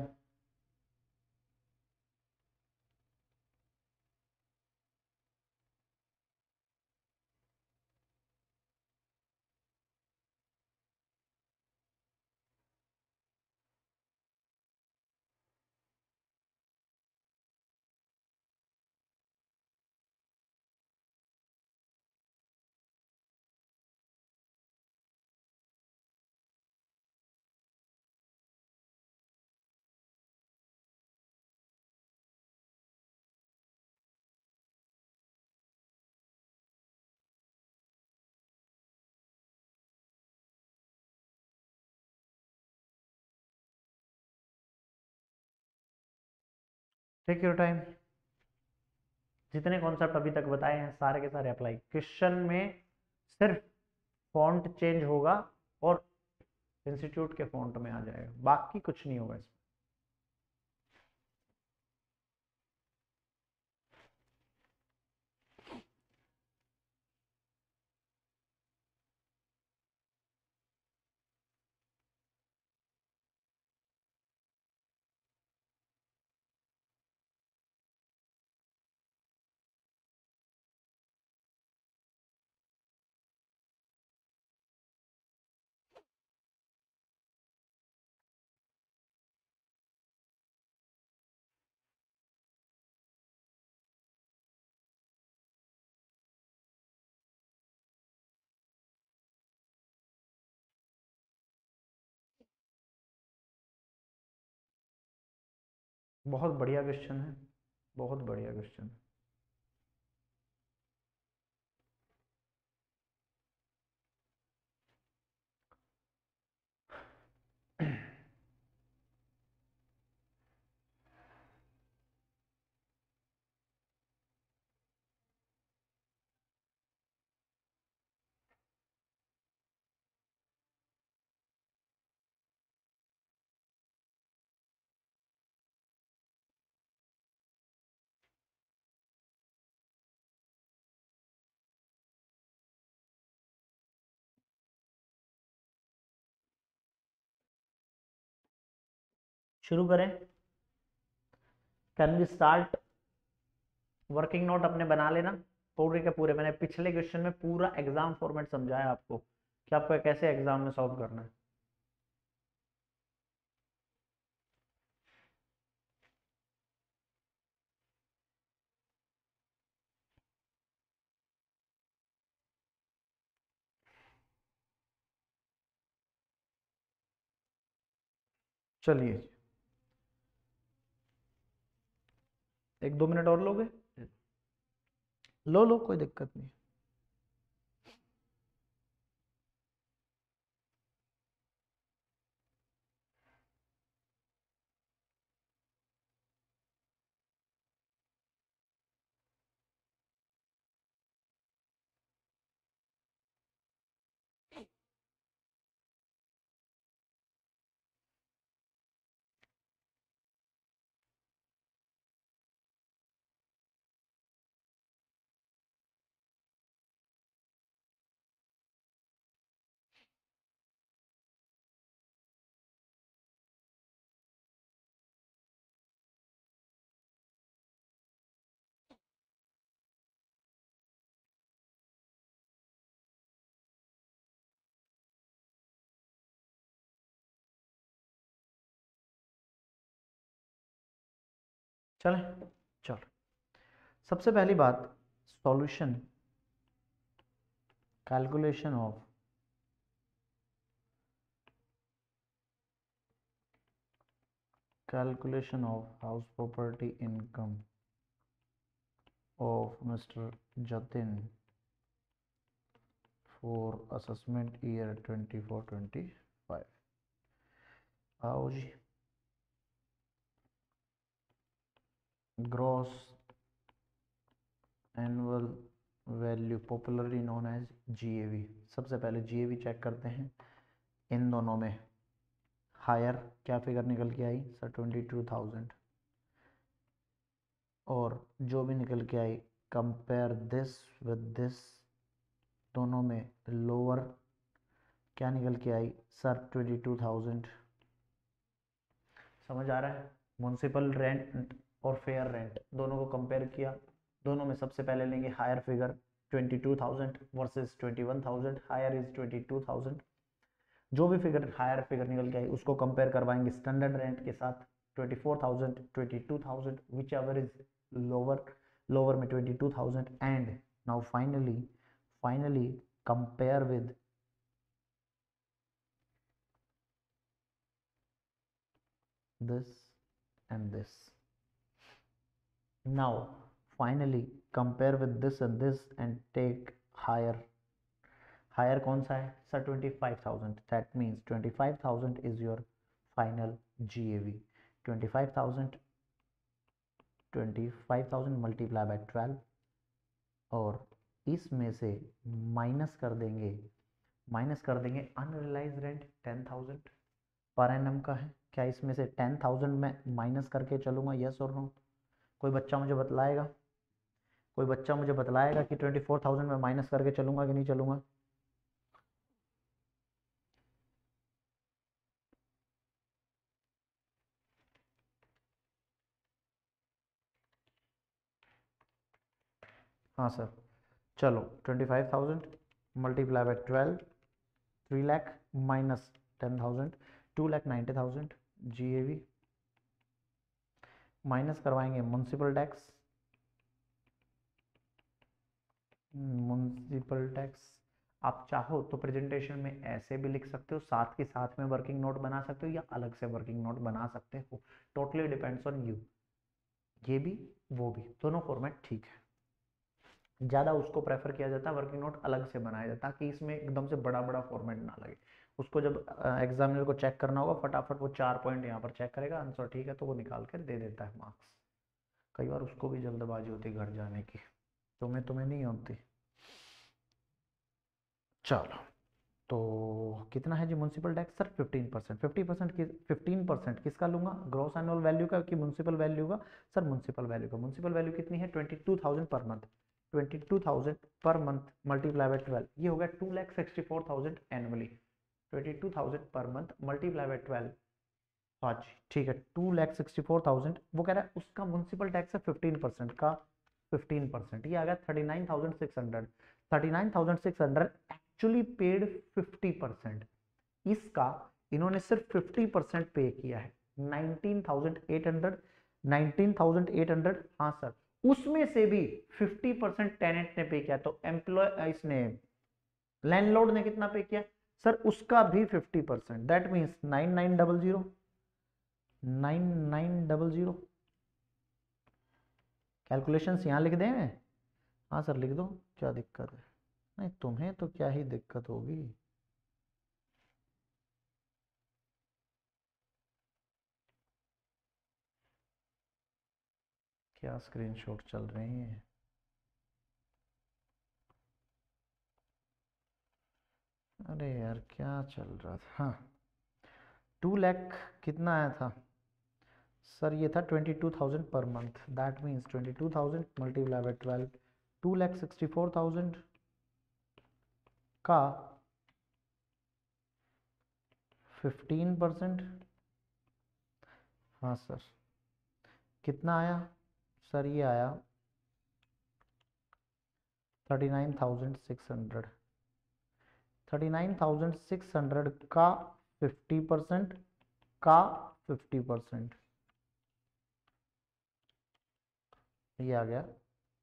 Take your time. जितने कॉन्सेप्ट अभी तक बताए हैं सारे के सारे अप्लाई। क्वेश्चन में सिर्फ फॉन्ट चेंज होगा और इंस्टीट्यूट के फॉन्ट में आ जाएगा, बाकी कुछ नहीं होगा इसमें। बहुत बढ़िया क्वेश्चन है, बहुत बढ़िया क्वेश्चन है। शुरू करें? Can we start? Working note अपने बना लेना पूरे के पूरे। मैंने पिछले क्वेश्चन में पूरा एग्जाम फॉर्मेट समझाया आपको कि आपको कैसे एग्जाम में सॉल्व करना है। चलिए, एक दो मिनट और लोगे? लो लो, कोई दिक्कत नहीं। चले, चलो, सबसे पहली बात, solution, calculation of calculation of house property income of mister Jatin for assessment year twenty four twenty five. आओ जी, gross annual value popularly known as GAV. सबसे पहले जीएवी चेक करते हैं इन दोनों में। हायर क्या फिगर निकल के आई सर, ट्वेंटी टू थाउजेंड, और जो भी निकल के आई कंपेयर दिस विद दिस, दोनों में लोअर क्या निकल के आई सर, ट्वेंटी टू थाउजेंड। समझ आ रहा है? म्युनिसिपल रेंट और फेयर रेंट दोनों को कंपेयर किया, दोनों में सबसे पहले लेंगे higher figure twenty two thousand versus twenty one thousand, higher is twenty two thousand. जो भी फिगर हायर फिगर निकल के आई उसको कंपेयर करवाएंगे स्टैंडर्ड रेंट के साथ, twenty four thousand, twenty two thousand, whichever is lower, lower में twenty two thousand, and now finally finally compare with this and this. Now finally compare with this and this and take higher. Higher कौन सा है sir, twenty five thousand, that means twenty five thousand is your final G A V. Twenty five thousand, twenty five thousand multiply by twelve, और इसमें से minus कर देंगे minus कर देंगे unrealised rent ten thousand per annum का है। क्या इसमें से टेन थाउजेंड में माइनस करके चलूंगा, यस और नो? कोई बच्चा मुझे बतलाएगा कोई बच्चा मुझे बतलाएगा कि ट्वेंटी फोर थाउजेंड में माइनस करके चलूंगा कि नहीं चलूंगा? हाँ सर, चलो twenty five thousand multiply by twelve, three lakh minus ten thousand, two lakh ninety thousand G A V, minus करवाएंगे म्युनिसिपल टैक्स, म्युनिसिपल टैक्स आप चाहो तो प्रेजेंटेशन में ऐसे भी लिख सकते हो, साथ के साथ में वर्किंग नोट बना सकते हो, या अलग से वर्किंग नोट बना सकते हो, टोटली डिपेंड्स ऑन यू। ये भी वो भी, दोनों फॉर्मेट ठीक है। ज़्यादा उसको प्रेफर किया जाता है वर्किंग नोट अलग से बनाया जाता है, ताकि इसमें एकदम से बड़ा बड़ा फॉर्मेट ना लगे। उसको जब एग्जामिनर को चेक करना होगा, फटाफट वो चार पॉइंट यहाँ पर चेक करेगा, आंसर ठीक है तो वो निकाल कर दे देता है मार्क्स। कई बार उसको भी जल्दबाजी होती है घर जाने की, तुम्हें तुम्हें नहीं होती। चलो, तो कितना है जी municipal tax sir, fifteen percent. Fifty percent किस फिफ्टीन परसेंट किसका लूंगा, ग्रॉस एनुअल वैल्यू का कि म्युनिसिपल वैल्यू का? सर म्युनिसिपल वैल्यू का। म्युनिसिपल वैल्यू कितनी है, twenty two thousand per month, twenty two thousand per month multiply by twelve, ये हो गया two lakh sixty four thousand annually. Twenty two thousand per month multiply by twelve, हाँ जी ठीक है, two lakh sixty four thousand. वो कह रहा है उसका म्युनिसिपल टैक्स है फिफ्टीन परसेंट का, फिफ्टीन परसेंट ये आ गया thirty nine thousand six hundred. Thirty nine thousand six hundred actually paid fifty percent, इसका इन्होंने सिर्फ फिफ्टी परसेंट पे किया है, nineteen thousand eight hundred, nineteen thousand eight hundred, हाँ सर, उसमें से भी फिफ्टी परसेंट टेनेंट ने पे किया, तो एम्प्लॉय इसने लैंडलॉर्ड ने कितना पे किया सर, उसका भी fifty percent, that means nine nine double zero, nine nine double zero. Calculations यहाँ लिख दें? हाँ सर लिख दो, क्या दिक्कत है? नहीं तुम्हें तो क्या ही दिक्कत होगी। क्या स्क्रीनशॉट चल रहे हैं? अरे यार क्या चल रहा था? हाँ, टू लैख कितना आया था सर, ये था twenty two thousand per month, that means twenty two thousand multiply by twelve, two lakh sixty four thousand का फिफ्टीन परसेंट, हाँ सर कितना आया सर, ये आया thirty nine thousand six hundred, thirty nine thousand six hundred का fifty percent का fifty percent, ये आ गया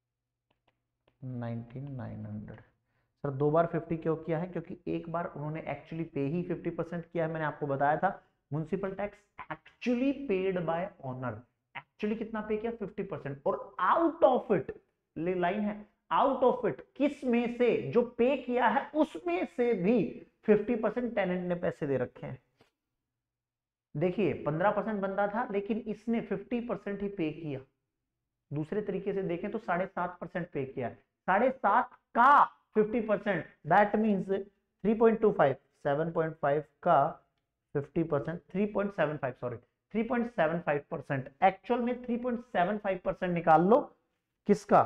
नाइनटीन नाइन हंड्रेड। सर दो बार फिफ्टी क्यों किया है, क्योंकि एक बार उन्होंने एक्चुअली पे ही फिफ्टी परसेंट किया है, मैंने आपको बताया था municipal tax actually paid by owner, actually कितना पे किया फिफ्टी परसेंट, और आउट ऑफ इट लाइन है, आउट ऑफ इट किस में से, जो पे किया है उसमें से भी फिफ्टी परसेंट टेनेंट ने पैसे दे रखे हैं। देखिए पंद्रह परसेंट बनता था लेकिन इसने फिफ्टी परसेंट ही पे किया। दूसरे तरीके से देखें तो साढ़े सात परसेंट पे किया है, साढ़े सात का fifty percent, that means three point two five, seven point five का fifty percent, three point seven five, sorry three point seven five percent, actual में three point seven five percent निकाल लो किसका,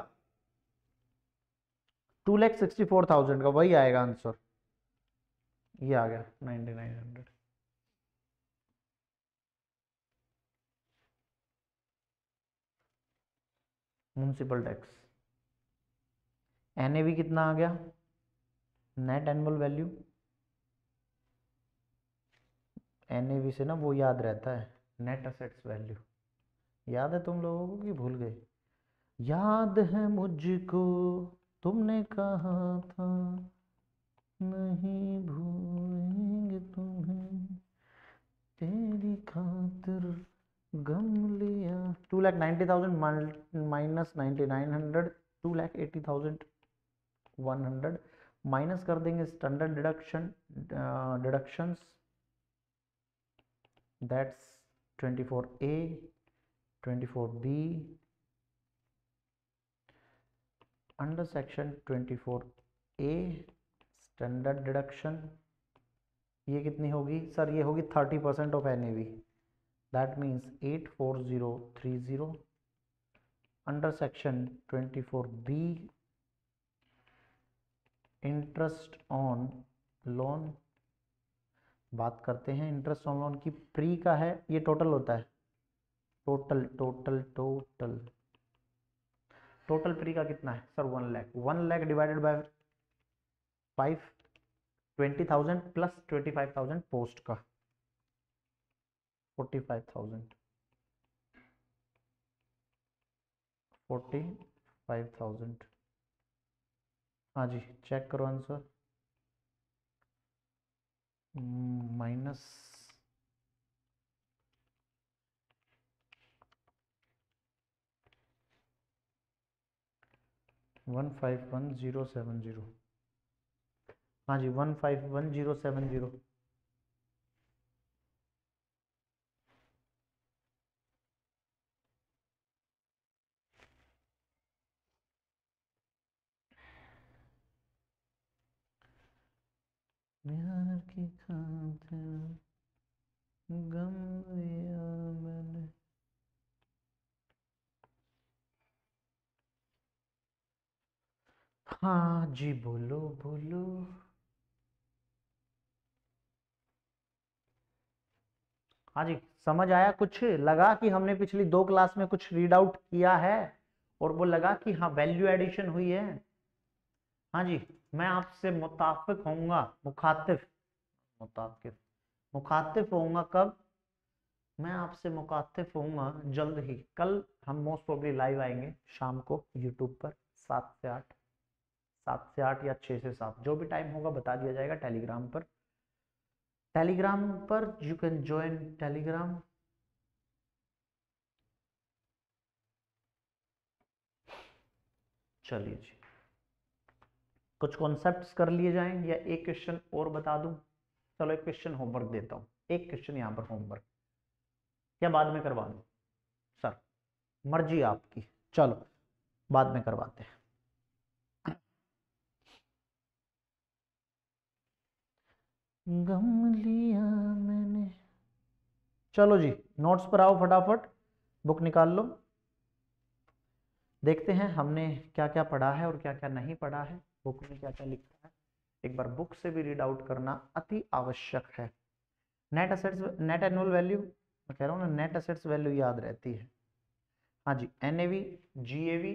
two lakh sixty four thousand का, वही आएगा answer, ये आ गया ninety nine hundred. Municipal tax, NAV कितना आ गया, नेट एनुअल वैल्यू, एनएवी से ना वो याद रहता है, नेट असेट्स वैल्यू, याद है तुम लोगों को कि भूल गए? याद है मुझको तुमने कहा था नहीं भूलेंगे तुम्हें, तेरी खातिर गम लिया। Two lakh ninety thousand minus ninety nine hundred, two lakh eighty thousand one hundred, minus कर देंगे standard deduction deductions, that's twenty four A, twenty four B, under section twenty four A standard deduction, ये कितनी होगी सर, ये होगी thirty percent of NAV, that means eight four zero three zero, under section twenty four B interest on loan, बात करते हैं interest on loan की, प्री का है, ये टोटल होता है, total total total total pre का कितना है sir, one lakh, one lakh divided by five, twenty thousand plus twenty five thousand post का, forty five thousand, forty five thousand, हाँ जी चेक करो answer, minus one five one zero seven zero, हाँ जी one five one zero seven zero, प्यार की खातिर गम लिया मैंने, हाँ जी बोलो बोलो, हाँ जी समझ आया, कुछ लगा कि हमने पिछली दो क्लास में कुछ रीड आउट किया है और वो लगा कि हाँ वैल्यू एडिशन हुई है, हाँ जी मैं आपसे मुताफिक होऊंगा, मुखातिफ, मुताफिक मुखातिफ होऊंगा कब, मैं आपसे मुखातिफ होऊंगा जल्द ही, कल हम मोस्ट प्रोबेबली लाइव आएंगे शाम को यूट्यूब पर, सात से आठ, सात से आठ या छः से सात, जो भी टाइम होगा बता दिया जाएगा टेलीग्राम पर, टेलीग्राम पर यू कैन ज्वाइन टेलीग्राम, चलिए जी कुछ कॉन्सेप्ट्स कर लिए जाएं या एक क्वेश्चन और बता दूं, चलो एक क्वेश्चन होमवर्क देता हूं, एक क्वेश्चन यहां पर होमवर्क, या बाद में करवा दूं सर, मर्जी आपकी, चलो बाद में करवाते हैं, गम लिया मैंने, चलो जी नोट्स पर आओ फटाफट, बुक निकाल लो, देखते हैं हमने क्या क्या पढ़ा है और क्या क्या नहीं पढ़ा है, बुक में क्या क्या लिखा है, एक बार बुक से भी रीड आउट करना अति आवश्यक है। Net assets, net annual value, मैं कह रहा हूँ ना नेट असेट्स वैल्यू याद रहती है, हाँ जी NAV, GAV,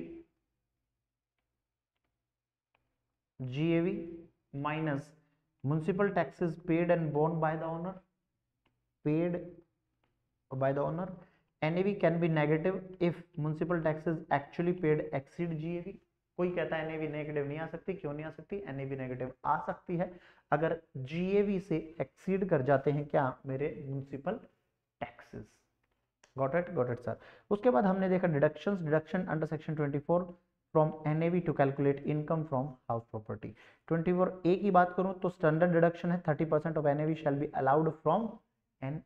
GAV minus municipal taxes paid and borne by the owner, paid by the owner, NAV can be negative if municipal taxes actually paid exceed GAV, कोई कहता है एनएवी नेगेटिव नहीं आ सकती, क्यों नहीं आ सकती, एनएवी नेगेटिव आ सकती है अगर जीएवी से एक्सीड कर जाते हैं क्या मेरे municipal taxes, got it got it sir. उसके बाद हमने देखा deductions, deduction under section twenty four from NAV to calculate income from house property, twenty four A की बात करूं तो स्टैंडर्ड डिडक्शन है thirty percent of NAV shall be allowed from NAV,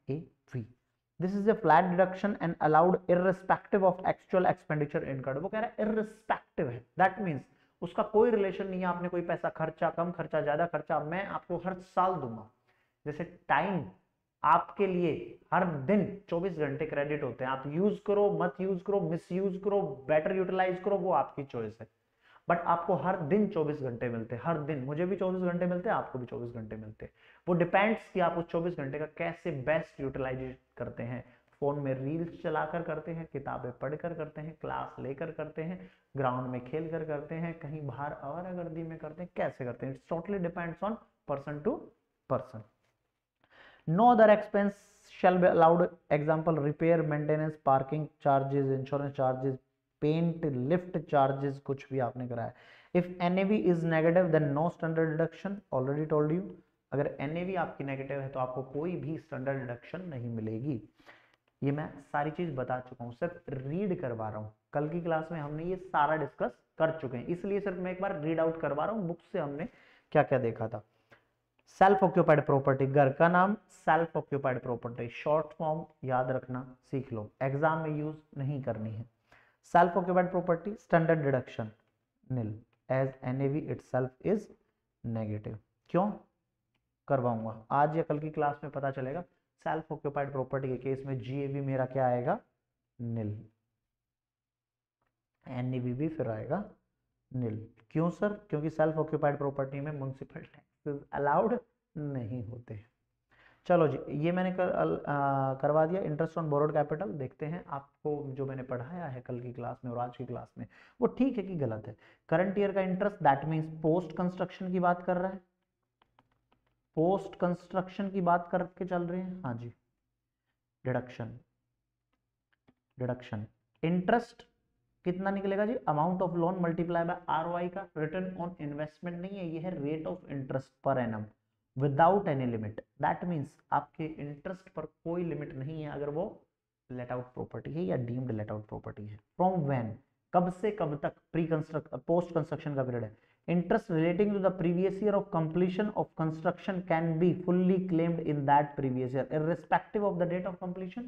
फी। This is a flat deduction and allowed irrespective of actual expenditure incurred. वो कह रहा है इररिस्पेक्टिव है, दैट मींस उसका कोई रिलेशन नहीं है, आपने कोई पैसा खर्चा, कम खर्चा, ज्यादा खर्चा, मैं आपको हर साल दूंगा। जैसे टाइम आपके लिए हर दिन चौबीस घंटे क्रेडिट होते हैं, आप यूज करो, मत यूज करो, मिस यूज करो, बेटर यूटिलाइज करो, वो आपकी चॉइस है। बट आपको हर दिन चौबीस घंटे मिलते हैं, हर दिन। मुझे भी चौबीस घंटे मिलते हैं, आपको भी चौबीस घंटे मिलते हैं। वो डिपेंड्स कि आप उस चौबीस घंटे का कैसे बेस्ट यूटिलाइज करते हैं। फोन में रील्स चलाकर करते हैं, किताबें पढ़कर करते हैं, क्लास लेकर करते हैं, ग्राउंड में खेल कर करते हैं, कहीं बाहर आवारागर्दी में करते हैं, कैसे करते हैं। It's totally depends on person to person. No other expense shall be allowed, example repair, maintenance, parking charges, insurance charges, paint, lift charges, कुछ भी आपने कराया। if N A V is negative then no standard deduction, already told you। अगर N A V आपकी negative है तो आपको कोई भी स्टैंडर्ड डिडक्शन नहीं मिलेगी। ये मैं सारी चीज बता चुका हूँ, सिर्फ रीड करवा रहा हूँ। कल की क्लास में हमने ये सारा डिस्कस कर चुके हैं, इसलिए सिर्फ मैं एक बार रीड आउट करवा रहा हूँ बुक से हमने क्या क्या देखा था। सेल्फ ऑक्यूपाइड प्रॉपर्टी, घर का नाम self occupied property, short form याद रखना सीख लो, एग्जाम में यूज नहीं करनी है। Self occupied property standard deduction nil, as NAV itself is negative. क्यों करवाऊंगा आज या कल की क्लास में पता चलेगा। सेल्फ ऑक्यूपाइड प्रॉपर्टी के केस में जीएवी मेरा क्या आएगा, नील, एनएवी भी फिर आएगा नील। क्यों सर, क्योंकि सेल्फ ऑक्यूपाइड प्रॉपर्टी में म्युनिसिपल टैक्सेस अलाउड नहीं होते। चलो जी, ये मैंने कर, आ, करवा दिया। इंटरेस्ट ऑन बोरोड कैपिटल देखते हैं, आपको जो मैंने पढ़ाया है कल की क्लास में और आज की क्लास में वो ठीक है कि गलत है। करंट ईयर का interest that means post construction की बात कर रहा है, पोस्ट कंस्ट्रक्शन की बात करके चल रहे हैं। हाँ जी, डिडक्शन डिडक्शन इंटरेस्ट कितना निकलेगा जी, amount of loan multiply by ROI का। रिटर्न ऑन इन्वेस्टमेंट नहीं है, ये है rate of interest per annum without any limit. That means आपके इंटरेस्ट पर कोई लिमिट नहीं है अगर वो लेट आउट प्रॉपर्टी है या डीम्ड लेट आउट प्रॉपर्टी है। फ्रॉम व्हेन, कब से कब तक, प्री कंस्ट्रक्ट पोस्ट कंस्ट्रक्शन का पीरियड है। Interest relating to the previous year of completion of construction can be fully claimed in that previous year irrespective of the date of completion.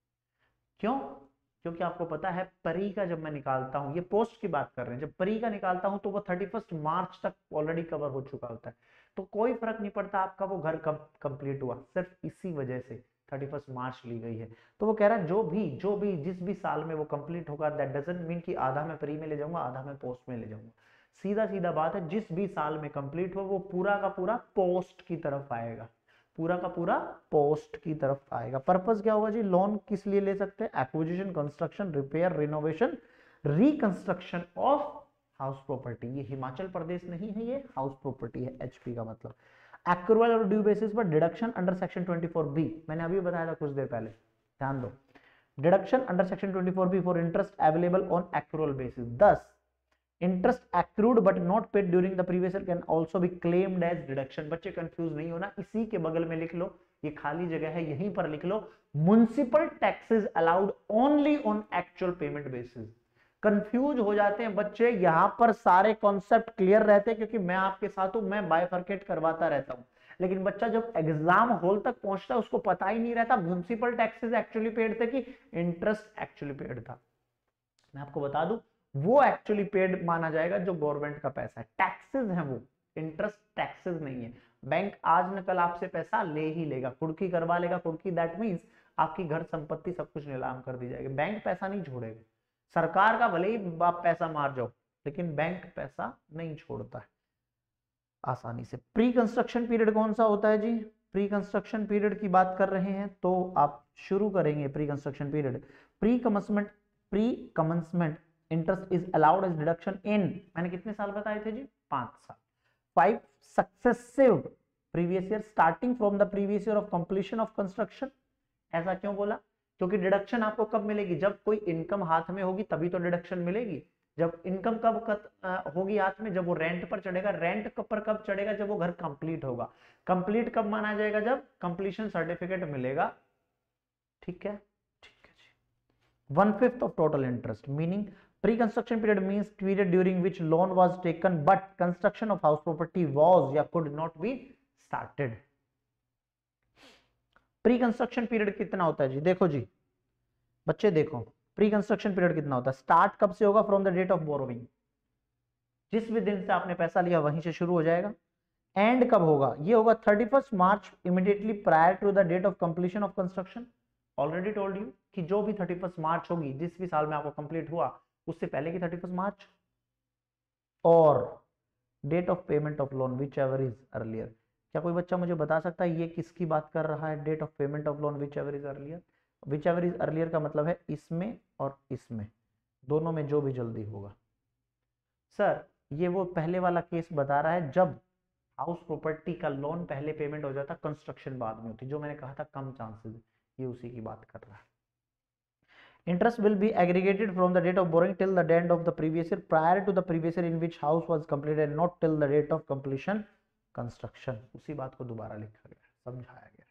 क्यों, क्योंकि आपको पता है परी का जब मैं निकालता हूं, ये पोस्ट की बात कर रहे हैं, जब परी का निकालता हूं तो वो थर्टी फर्स्ट मार्च तक ऑलरेडी कवर हो चुका होता है, तो कोई फर्क नहीं पड़ता आपका वो घर कब कंप्लीट हुआ, सिर्फ इसी वजह से थर्टी फर्स्ट मार्च ली गई है। तो वो कह रहा है जो भी जो भी जिस भी साल में वो कंप्लीट होगा, दैट डजंट मीन कि आधा मैं प्री में ले जाऊंगा आधा मैं पोस्ट में ले जाऊंगा। सीधा सीधा बात है, जिस भी साल में कंप्लीट हो वो पूरा का पूरा पोस्ट की तरफ आएगा, पूरा का पूरा पोस्ट की तरफ आएगा। पर्पस क्या होगा जी, लोन किस लिए ले सकते हैं, acquisition, construction, repair, renovation, reconstruction of house property. ये हिमाचल प्रदेश नहीं है, ये हाउस प्रॉपर्टी है, एचपी का मतलब। एक्रूअल और ड्यू बेसिस पर deduction under section twenty four B, मैंने अभी बताया था कुछ देर पहले, ध्यान दो। Deduction under section twenty four B for interest available on accrual basis. Thus interest accrued but not paid during the previous year can also be claimed as deduction। बच्चे कंफ्यूज नहीं होना, इसी के बगल में लिख लो, ये खाली जगह है यहीं पर लिख लो, municipal taxes allowed only on actual payment basis. Confuse हो जाते हैं बच्चे, यहां पर सारे कॉन्सेप्ट क्लियर रहते हैं क्योंकि मैं आपके साथ हूं, मैं बाइफर्केट करवाता रहता हूं। लेकिन बच्चा जब एग्जाम हॉल तक पहुंचता है उसको पता ही नहीं रहता म्युनिसिपल टैक्सेस एक्चुअली पेड थे कि इंटरेस्ट एक्चुअली पेड था। मैं आपको बता दूं, वो एक्चुअली पेड माना जाएगा जो गवर्नमेंट का पैसा है, टैक्सेस है वो, इंटरेस्ट टैक्सेस नहीं है। बैंक आज न कल आपसे पैसा ले ही लेगा, कुर्की करवा लेगा, कुर्की दैट मींस आपकी घर संपत्ति सब कुछ नीलाम कर दी जाएगी, बैंक पैसा नहीं छोड़ेगा। सरकार का भले ही आप पैसा मार जाओ लेकिन बैंक पैसा नहीं छोड़ता है आसानी से। प्री कंस्ट्रक्शन पीरियड कौन सा होता है जी, प्री कंस्ट्रक्शन पीरियड की बात कर रहे हैं तो आप शुरू करेंगे pre construction period. Pre commencement pre commencement interest is allowed as deduction in, मैंने कितने साल बताए थे जी, पांच साल। Five successive previous year starting from the previous year of completion of construction. ऐसा क्यों बोला, क्योंकि डिडक्शन आपको कब मिलेगी, जब कोई इनकम हाथ में होगी तभी तो डिडक्शन मिलेगी। जब इनकम कब कत, आ, होगी हाथ में, जब वो रेंट पर चढ़ेगा। रेंट पर कब चढ़ेगा, जब वो घर कंप्लीट होगा। कंप्लीट कब माना जाएगा, जब कंप्लीशन सर्टिफिकेट मिलेगा। ठीक है, ठीक है जी। One fifth of total interest, meaning pre-construction period means period during which loan was taken but construction of house property was या could not be started. Pre construction period कितना होता है जी? देखो जी बच्चे देखो, प्री कंस्ट्रक्शन पीरियड कितना होता है? स्टार्ट कब से होगा? From the date of borrowing, जिस भी दिन से आपने पैसा लिया वहीं से शुरू हो जाएगा। एंड कब होगा? ये होगा thirty first March, immediately prior to the date of completion of construction. Already told you कि जो भी थर्टी फर्स्ट मार्च होगी, जिस भी साल में आपको कंप्लीट हुआ उससे पहले की थर्टी फर्स्ट मार्च। और date of payment of loan whichever is earlier. क्या कोई बच्चा मुझे बता सकता है ये किसकी बात कर रहा है? Date of payment of loan whichever is earlier. Whichever is earlier का मतलब है इसमें और इसमें, दोनों में जो भी जल्दी होगा। सर ये वो पहले वाला केस बता रहा है जब हाउस प्रॉपर्टी का लोन पहले पेमेंट हो जाता, कंस्ट्रक्शन बाद में होती, जो मैंने कहा था कम चांसेस, ये उसी की बात कर रहा है। Interest will be aggregated from the date of borrowing till the end of the previous year, prior to the previous year in which house was completed, not till the date of completion construction। उसी बात को दोबारा लिखा गया, समझाया गया।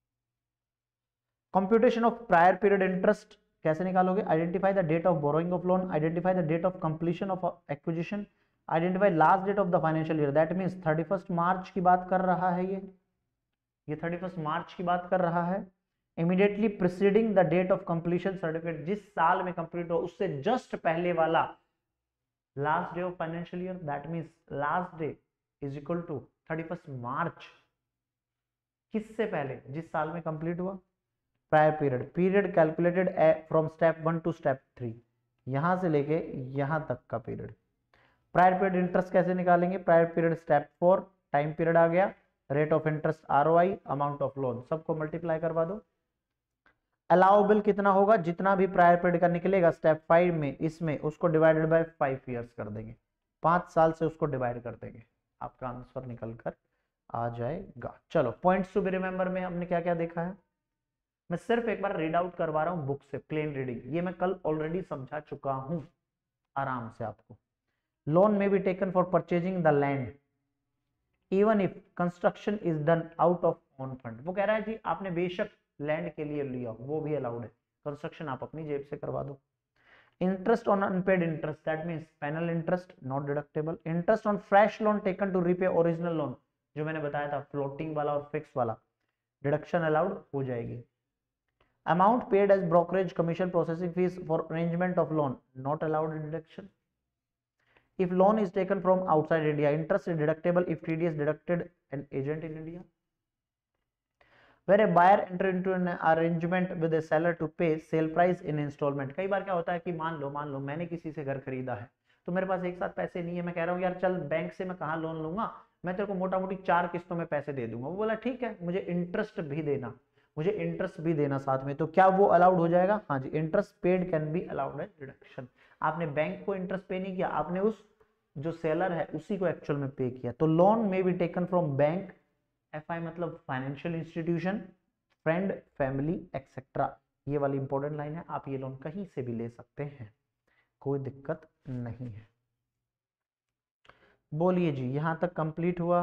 Computation of prior period interest कैसे निकालोगे? Identify the date of borrowing of loan, identify the date of completion of acquisition, identify last date of the financial year। That means thirty first March की बात कर रहा है, ये ये thirty first March की बात कर रहा है। Immediately preceding the date of completion certificate, जिस साल में कंप्लीट हो उससे जस्ट पहले वाला last day of financial year, that means last day is equal to thirty first March. किससे पहले? जिस साल में कंप्लीट हुआ। Prior period, period calculated from step one to step three, यहां से लेके यहां तक का पीरियड। प्रायर पीरियड इंटरेस्ट कैसे निकालेंगे? Prior period step four, time period आ गया, rate of interest R O I, amount of loan, सबको मल्टीप्लाई करवा दो। अलाउबल कितना होगा? जितना भी प्रायर पीरियड का निकलेगा स्टेप फाइव में, इसमें उसको डिवाइडेड बाय फाइव इयर्स कर देंगे, पांच साल से उसको डिवाइड कर देंगे, आपका आंसर निकल कर आ जाएगा। चलो पॉइंट्स टू बी रिमेंबर में हमने क्या क्या देखा है, मैं सिर्फ एक बार रीड आउट करवा रहा हूं बुक से, प्लेन रीडिंग, ये मैं कल ऑलरेडी समझा चुका हूं आराम से आपको। लोन में be taken for purchasing the land even if construction is done out of own fund. वो कह रहा है जी आपने बेशक लैंड के लिए लिया, वो भी अलाउड है, कंस्ट्रक्शन आप अपनी जेब से करवा दो। Interest on unpaid interest, that means final interest not deductible. Interest on fresh loan taken to repay original loan, जो मैंने बताया था फ्लोटिंग वाला और फिक्स वाला, डिडक्शन अलाउड हो जाएगी। Amount paid as brokerage commission processing fees for arrangement of loan, not allowed deduction. If loan is taken from outside India, interest is deductible if T D S deducted an agent in India. Where a buyer enter into an arrangement with a seller to pay sale price in installment। कई बार क्या होता है कि मान लो मान लो मैंने किसी से घर खरीदा है, तो मेरे पास एक साथ पैसे नहीं है, मैं कह रहा हूँ यार चल बैंक से मैं कहाँ लोन लूंगा, मैं तेरे को मोटा मोटी चार किस्तों में पैसे दे दूंगा। वो बोला ठीक है, मुझे इंटरेस्ट भी देना, मुझे इंटरेस्ट भी देना साथ में, तो क्या वो अलाउड हो जाएगा? हाँ जी, interest paid can be allowed as deduction. आपने बैंक को इंटरेस्ट पे नहीं किया, आपने उस जो सेलर है उसी को एक्चुअल में पे किया। तो लोन में be taken from bank, F I मतलब financial institution, friend, family etcetera. ये वाली इंपॉर्टेंट लाइन है, आप ये लोन कहीं से भी ले सकते हैं, कोई दिक्कत नहीं है। बोलिए जी, यहां तक कंप्लीट हुआ?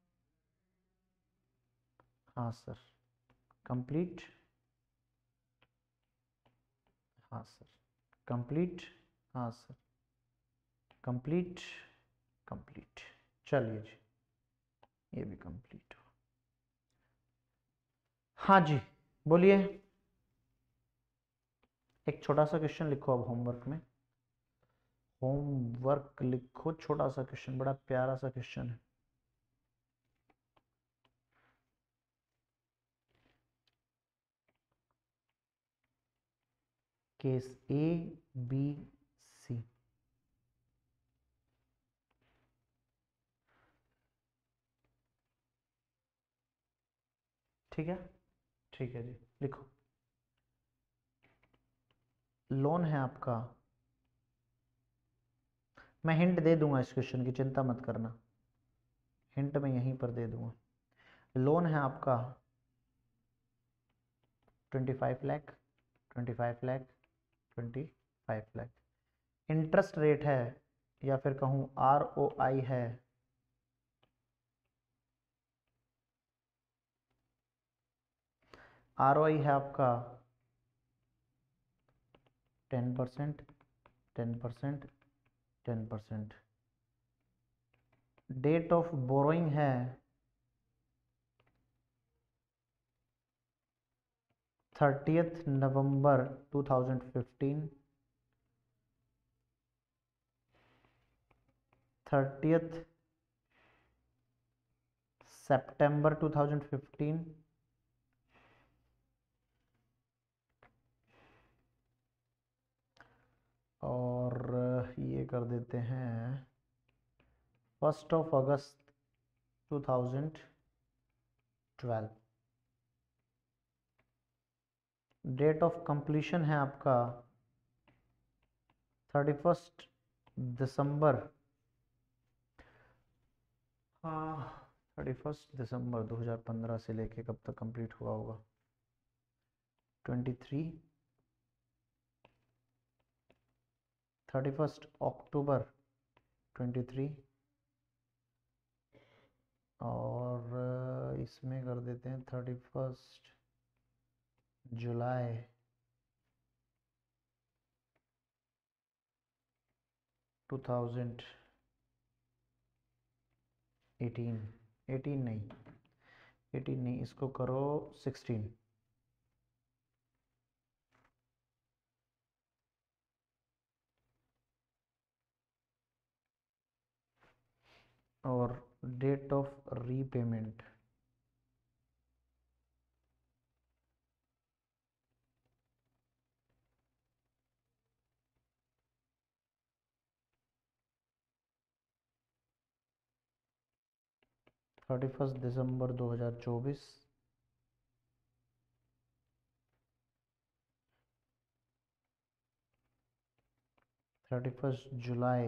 हाँ सर कंप्लीट, हाँ सर कंप्लीट, हाँ सर कंप्लीट, कंप्लीट। चलिए जी ये भी कंप्लीट हो। हाँ जी बोलिए। एक छोटा सा क्वेश्चन लिखो अब होमवर्क में, होमवर्क लिखो छोटा सा क्वेश्चन, बड़ा प्यारा सा क्वेश्चन है। केस ए बी सी, ठीक है ठीक है जी लिखो। लोन है आपका, मैं हिंट दे दूंगा इस क्वेश्चन की, चिंता मत करना, हिंट मैं यहीं पर दे दूंगा। लोन है आपका twenty five lakh, twenty five lakh, twenty five lakh. Interest rate है या फिर कहूं आर ओ आई है आर ओ आई है आपका ten percent, ten percent, ten percent. Date of borrowing है thirtieth November two thousand fifteen, thirtieth सितंबर टू थाउजेंड फिफ्टीन, और ये कर देते हैं फर्स्ट ऑफ अगस्त two thousand twelve. Date of completion है आपका थर्टी फर्स्ट दिसंबर, हाँ थर्टी फर्स्ट दिसंबर दो हज़ार पंद्रह से लेके कब तक कंप्लीट हुआ होगा, twenty three, thirty first October twenty three, और इसमें कर देते हैं थर्टी फर्स्ट जुलाई टू थाउजेंड एटीन, एटीन नहीं, एटीन नहीं, इसको करो सिक्सटीन, और date of repayment thirty first दिसंबर दो हज़ार चौबीस, थर्टी फर्स्ट जुलाई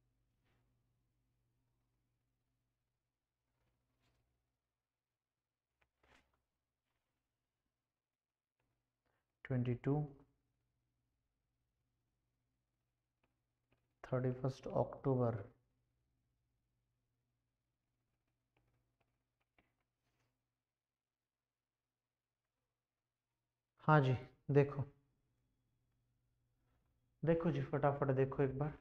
twenty two, thirty first October हाँ जी देखो देखो जी फटाफट देखो एक बार,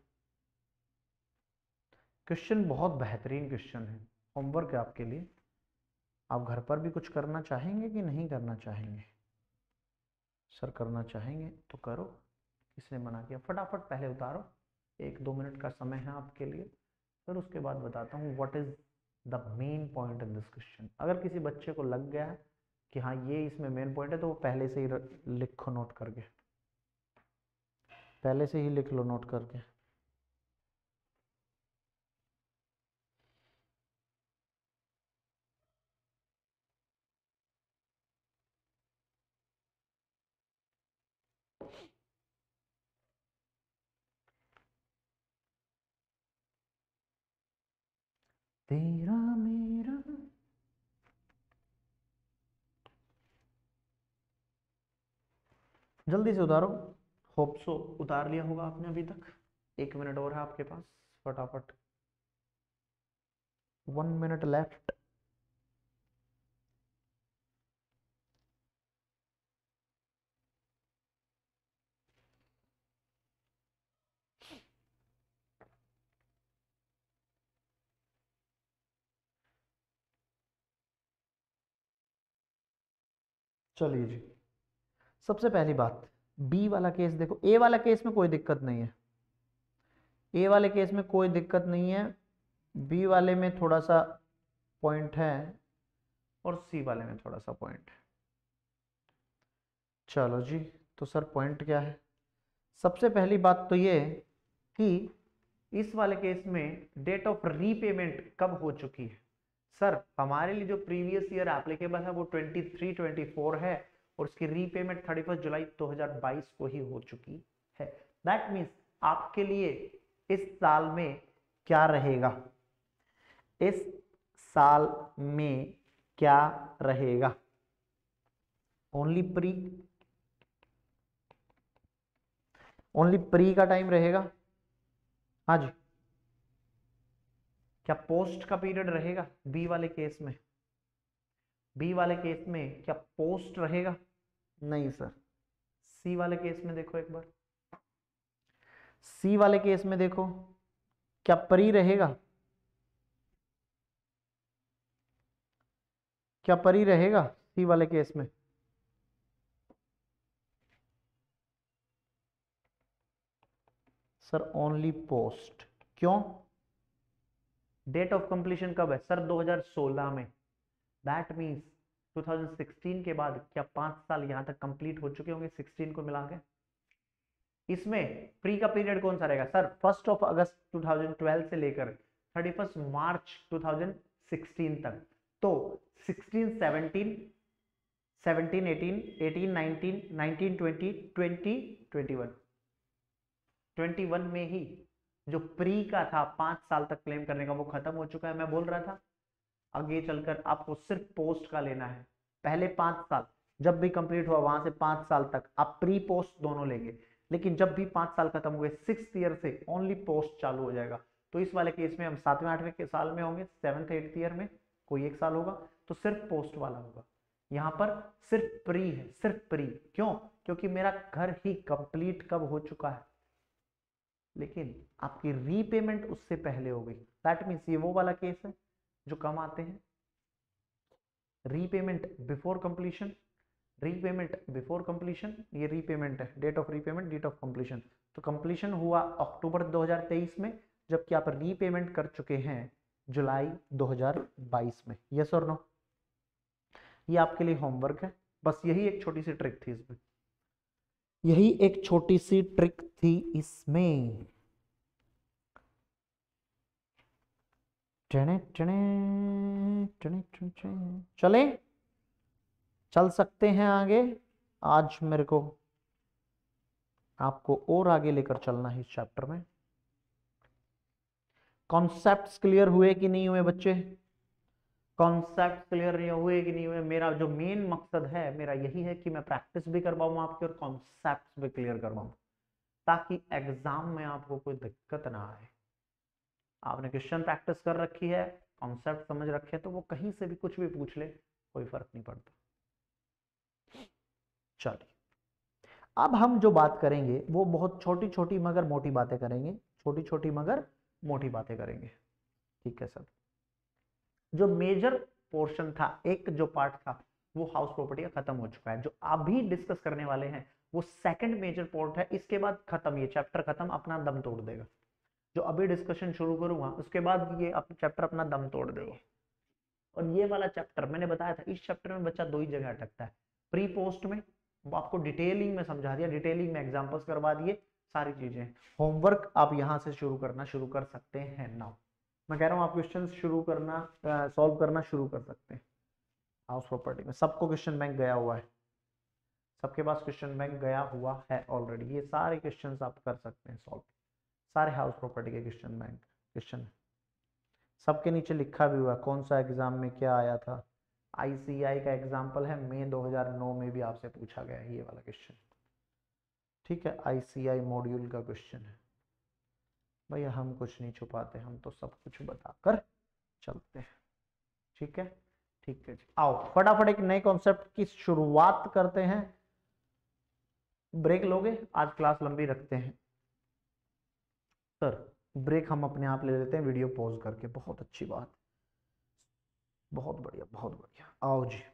क्वेश्चन बहुत बेहतरीन क्वेश्चन है, होमवर्क है आपके लिए। आप घर पर भी कुछ करना चाहेंगे कि नहीं करना चाहेंगे? सर करना चाहेंगे तो करो, किसने मना किया? फटाफट पहले उतारो, एक दो मिनट का समय है आपके लिए, फिर उसके बाद बताता हूँ what is the main point in this question. अगर किसी बच्चे को लग गया है कि हाँ ये इसमें मेन पॉइंट है तो वो पहले से ही लिखो नोट करके, पहले से ही लिख लो नोट करके। तेरा मेरा जल्दी से उतारो, होप सो उतार लिया होगा आपने अभी तक। एक मिनट और है आपके पास, फटाफट, वन मिनट लेफ्ट। चलिए जी, सबसे पहली बात, बी वाला केस देखो, ए वाला केस में कोई दिक्कत नहीं है, ए वाले केस में कोई दिक्कत नहीं है, बी वाले में थोड़ा सा पॉइंट है और सी वाले में थोड़ा सा पॉइंट है। चलो जी, तो सर पॉइंट क्या है? सबसे पहली बात तो ये कि इस वाले केस में डेट ऑफ रीपेमेंट कब हो चुकी है? सर हमारे लिए जो प्रीवियस ईयर एप्लीकेबल है वो ट्वेंटी थ्री ट्वेंटी फोर है, और उसकी रीपेमेंट थर्टी फर्स्ट जुलाई दो हज़ार बाईस को ही हो चुकी है। दैट मीन्स आपके लिए इस साल में क्या रहेगा? इस साल में क्या रहेगा? ओनली प्री, ओनली प्री का टाइम रहेगा। हाँ जी, क्या पोस्ट का पीरियड रहेगा बी वाले केस में? बी वाले केस में क्या पोस्ट रहेगा? नहीं सर। सी वाले केस में देखो एक बार, सी वाले केस में देखो, क्या प्री रहेगा? क्या प्री रहेगा सी वाले केस में? सर ओनली पोस्ट, क्यों? डेट ऑफ कंप्लीशन कब है सर? दो हज़ार सोलह में। दैट मीन्स दो हज़ार सोलह के बाद क्या पांच साल यहां तक कंप्लीट हो चुके होंगे सोलह को मिला के? इसमें प्री का पीरियड कौन सा रहेगा सर? फर्स्ट ऑफ अगस्त दो हज़ार बारह से लेकर थर्टी फर्स्ट मार्च दो हज़ार सोलह तक। तो सोलह, सत्रह, seventeen, eighteen, eighteen, nineteen, nineteen, twenty, twenty, twenty one, twenty one में ही जो प्री का था पांच साल तक क्लेम करने का वो खत्म हो चुका है। मैं बोल रहा था आगे चलकर आपको सिर्फ पोस्ट का लेना है। पहले पांच साल जब भी कंप्लीट हुआ वहां से पांच साल तक आप प्री पोस्ट दोनों लेंगे, लेकिन जब भी पांच साल खत्म हुए सिक्स ईयर से ओनली पोस्ट चालू हो जाएगा। तो इस वाले केस में हम सातवें आठवें के साल में होंगे, सेवन्थ एट्थ ईयर में कोई एक साल होगा तो सिर्फ पोस्ट वाला होगा। यहाँ पर सिर्फ प्री है, सिर्फ प्री। क्यों? क्योंकि मेरा घर ही कंप्लीट कब हो चुका है, लेकिन आपकी रीपेमेंट उससे पहले हो गई। दैट मीन्स ये वो वाला केस है जो कम आते हैं, repayment before completion, repayment before completion, ये रीपेमेंट है, date of repayment, date of completion. तो कंप्लीशन हुआ अक्टूबर दो हज़ार तेईस में, जबकि आप रीपेमेंट कर चुके हैं जुलाई दो हज़ार बाईस में। यस और नो? ये आपके लिए होमवर्क है, बस यही एक छोटी सी ट्रिक थी इसमें, यही एक छोटी सी ट्रिक थी इसमें। टने टने टने टने टने। चले चल सकते हैं आगे। आज मेरे को आपको और आगे लेकर चलना है इस चैप्टर में। कॉन्सेप्ट्स क्लियर हुए कि नहीं हुए बच्चे? कॉन्सेप्ट क्लियर नहीं हुए कि नहीं हुए? मेरा जो मेन मकसद है मेरा यही है कि मैं प्रैक्टिस भी करवाऊं आपकी और कॉन्सेप्ट्स भी क्लियर करवाऊं, ताकि एग्जाम में आपको कोई दिक्कत ना आए। आपने क्वेश्चन प्रैक्टिस कर रखी है, कॉन्सेप्ट समझ रखे, तो वो कहीं से भी कुछ भी पूछ ले, कोई फर्क नहीं पड़ता। चलिए अब हम जो बात करेंगे वो बहुत छोटी छोटी मगर मोटी बातें करेंगे, छोटी छोटी मगर मोटी बातें करेंगे। ठीक है सर? जो मेजर पोर्शन था, एक जो पार्ट था वो हाउस प्रॉपर्टी का खत्म हो चुका है। जो अभी डिस्कस करने वाले हैं वो सेकंड मेजर पोर्ट है। इसके बाद खत्म, ये चैप्टर खत्म, अपना दम तोड़ देगा। जो अभी डिस्कशन शुरू करूंगा उसके बाद ये चैप्टर अपना दम तोड़ देगा। और ये वाला चैप्टर मैंने बताया था, इस चैप्टर में बच्चा दो ही जगह अटकता है, प्री पोस्ट में वो आपको डिटेलिंग में समझा दिया, डिटेलिंग में एग्जांपल्स करवा दिए, सारी चीजें। होमवर्क आप यहां से शुरू करना शुरू कर सकते हैं नाउ। मैं कह रहा हूं आप क्वेश्चन शुरू करना, सॉल्व करना शुरू कर सकते हैं। हाउस प्रॉपर्टी में सबको क्वेश्चन बैंक गया हुआ है, सबके पास क्वेश्चन बैंक गया हुआ है ऑलरेडी। ये सारे क्वेश्चंस आप कर सकते हैं सॉल्व, सारे हाउस प्रॉपर्टी के क्वेश्चन बैंक क्वेश्चन सबके नीचे लिखा भी हुआ कौन सा एग्जाम में क्या आया था। आईसीआई का एग्जाम्पल है, मई दो हज़ार नौ में भी आपसे पूछा गया है ये वाला क्वेश्चन। ठीक है, आईसीआई मॉड्यूल का क्वेश्चन है। भैया हम कुछ नहीं छुपाते, हम तो सब कुछ बताकर चलते हैं। ठीक है, ठीक है जी, आओ फटाफट एक नए कॉन्सेप्ट की शुरुआत करते हैं। ब्रेक लोगे? आज क्लास लंबी रखते हैं सर। ब्रेक हम अपने आप ले लेते हैं वीडियो पॉज करके। बहुत अच्छी बात, बहुत बढ़िया, बहुत बढ़िया। आओ जी,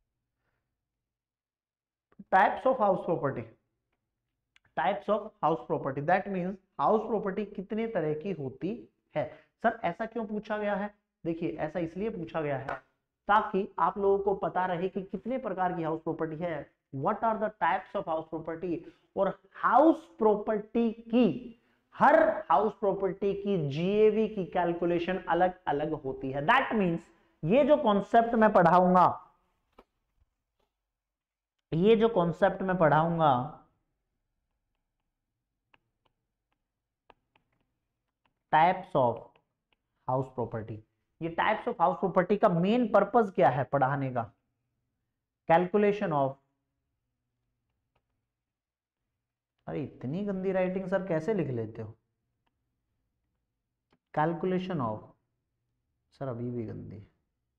types of house property. Types of house property, that means house property कितने तरह की होती है। सर ऐसा क्यों पूछा गया है? देखिए ऐसा इसलिए पूछा गया है ताकि आप लोगों को पता रहे कि कितने प्रकार की हाउस प्रॉपर्टी है, what are the types of house property. और हाउस प्रॉपर्टी की, हर हाउस प्रॉपर्टी की जीएवी की कैलकुलेशन अलग अलग होती है। दैट मींस ये जो कॉन्सेप्ट मैं पढ़ाऊंगा, ये जो कॉन्सेप्ट मैं पढ़ाऊंगा टाइप्स ऑफ हाउस प्रॉपर्टी, ये टाइप्स ऑफ हाउस प्रॉपर्टी का मेन पर्पस क्या है पढ़ाने का? कैलकुलेशन ऑफ, अरे इतनी गंदी राइटिंग सर कैसे लिख लेते हो? कैलकुलेशन ऑफ, सर अभी भी गंदी है।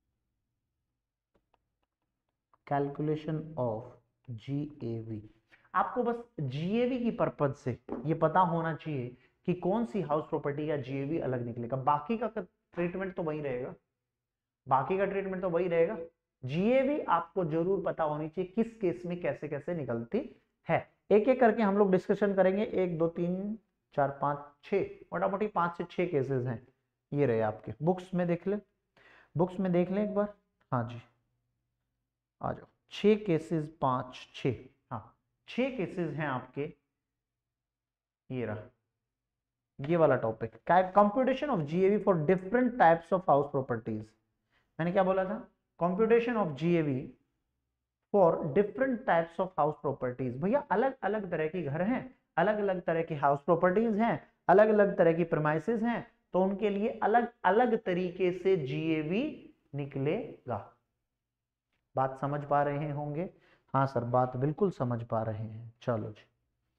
Calculation of GAV. आपको बस जीएवी की पर्पज से ये पता होना चाहिए कि कौन सी हाउस प्रॉपर्टी का जीएवी अलग निकलेगा। बाकी का ट्रीटमेंट तो वही रहेगा, बाकी का ट्रीटमेंट तो वही रहेगा। जीएवी आपको जरूर पता होनी चाहिए किस केस में कैसे कैसे निकलती है। एक एक करके हम लोग डिस्कशन करेंगे, एक दो तीन चार पांच छह, मोटामोटी पांच से छह केसेस हैं। ये रहे आपके, बुक्स में देख ले, बुक्स में देख लें एक बार। हाँ जी, आ जाओ। छह केसेस, पांच छह, हाँ छह केसेस हैं आपके। ये रहा, ये वाला topic, computation of GAV for different types of house properties. मैंने क्या बोला था? Computation of GAV for different types of house properties. भैया अलग अलग तरह के घर हैं, अलग अलग तरह की हाउस प्रॉपर्टीज हैं, अलग अलग तरह की प्रेमाइसेस हैं, तो उनके लिए अलग अलग तरीके से जीएवी निकलेगा। बात समझ पा रहे होंगे? हाँ सर, बात बिल्कुल समझ पा रहे हैं। चलो जी,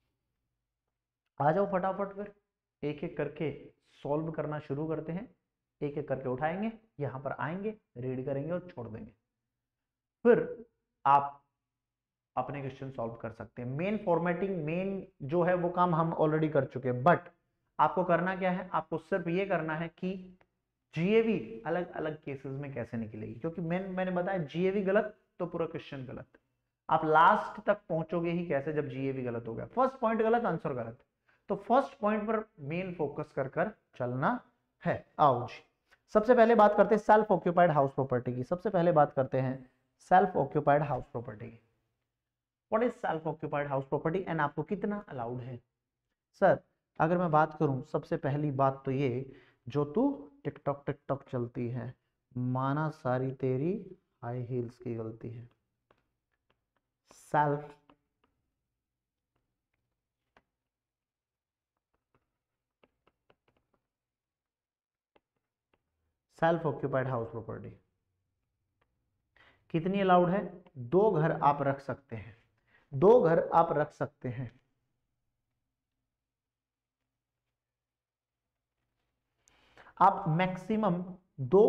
आ जाओ फटाफट, फिर एक एक करके सॉल्व करना शुरू करते हैं। एक एक करके उठाएंगे, यहां पर आएंगे, रीड करेंगे और छोड़ देंगे, फिर आप अपने क्वेश्चन सॉल्व कर सकते हैं। मेन फॉर्मेटिंग, मेन जो है वो काम हम ऑलरेडी कर चुके हैं, बट आपको करना क्या है? आपको सिर्फ ये करना है कि जीएवी अलग अलग केसेस में कैसे निकलेगी, क्योंकि मैं मैंने बताया जीएवी गलत तो पूरा क्वेश्चन गलत। आप लास्ट तक पहुंचोगे ही कैसे जब जीएवी गलत हो गया? फर्स्ट पॉइंट गलत, आंसर गलत, तो फर्स्ट पॉइंट पर मेन फोकस कर कर चलना है। आओ जी, सबसे पहले बात करते हैं सेल्फ ऑक्यूपाइड हाउस प्रॉपर्टी की। सबसे पहले बात करते हैं सेल्फ ऑक्यूपाइड हाउस प्रॉपर्टी की। What is self occupied house property and आपको कितना अलाउड है? सर अगर मैं बात करूं, सबसे पहली बात तो ये, जो तू टिकटॉक टिकटॉक चलती है, माना सारी तेरी हाई हील्स की गलती है। Self self occupied house property कितनी अलाउड है? दो घर आप रख सकते हैं, दो घर आप रख सकते हैं। आप मैक्सिमम दो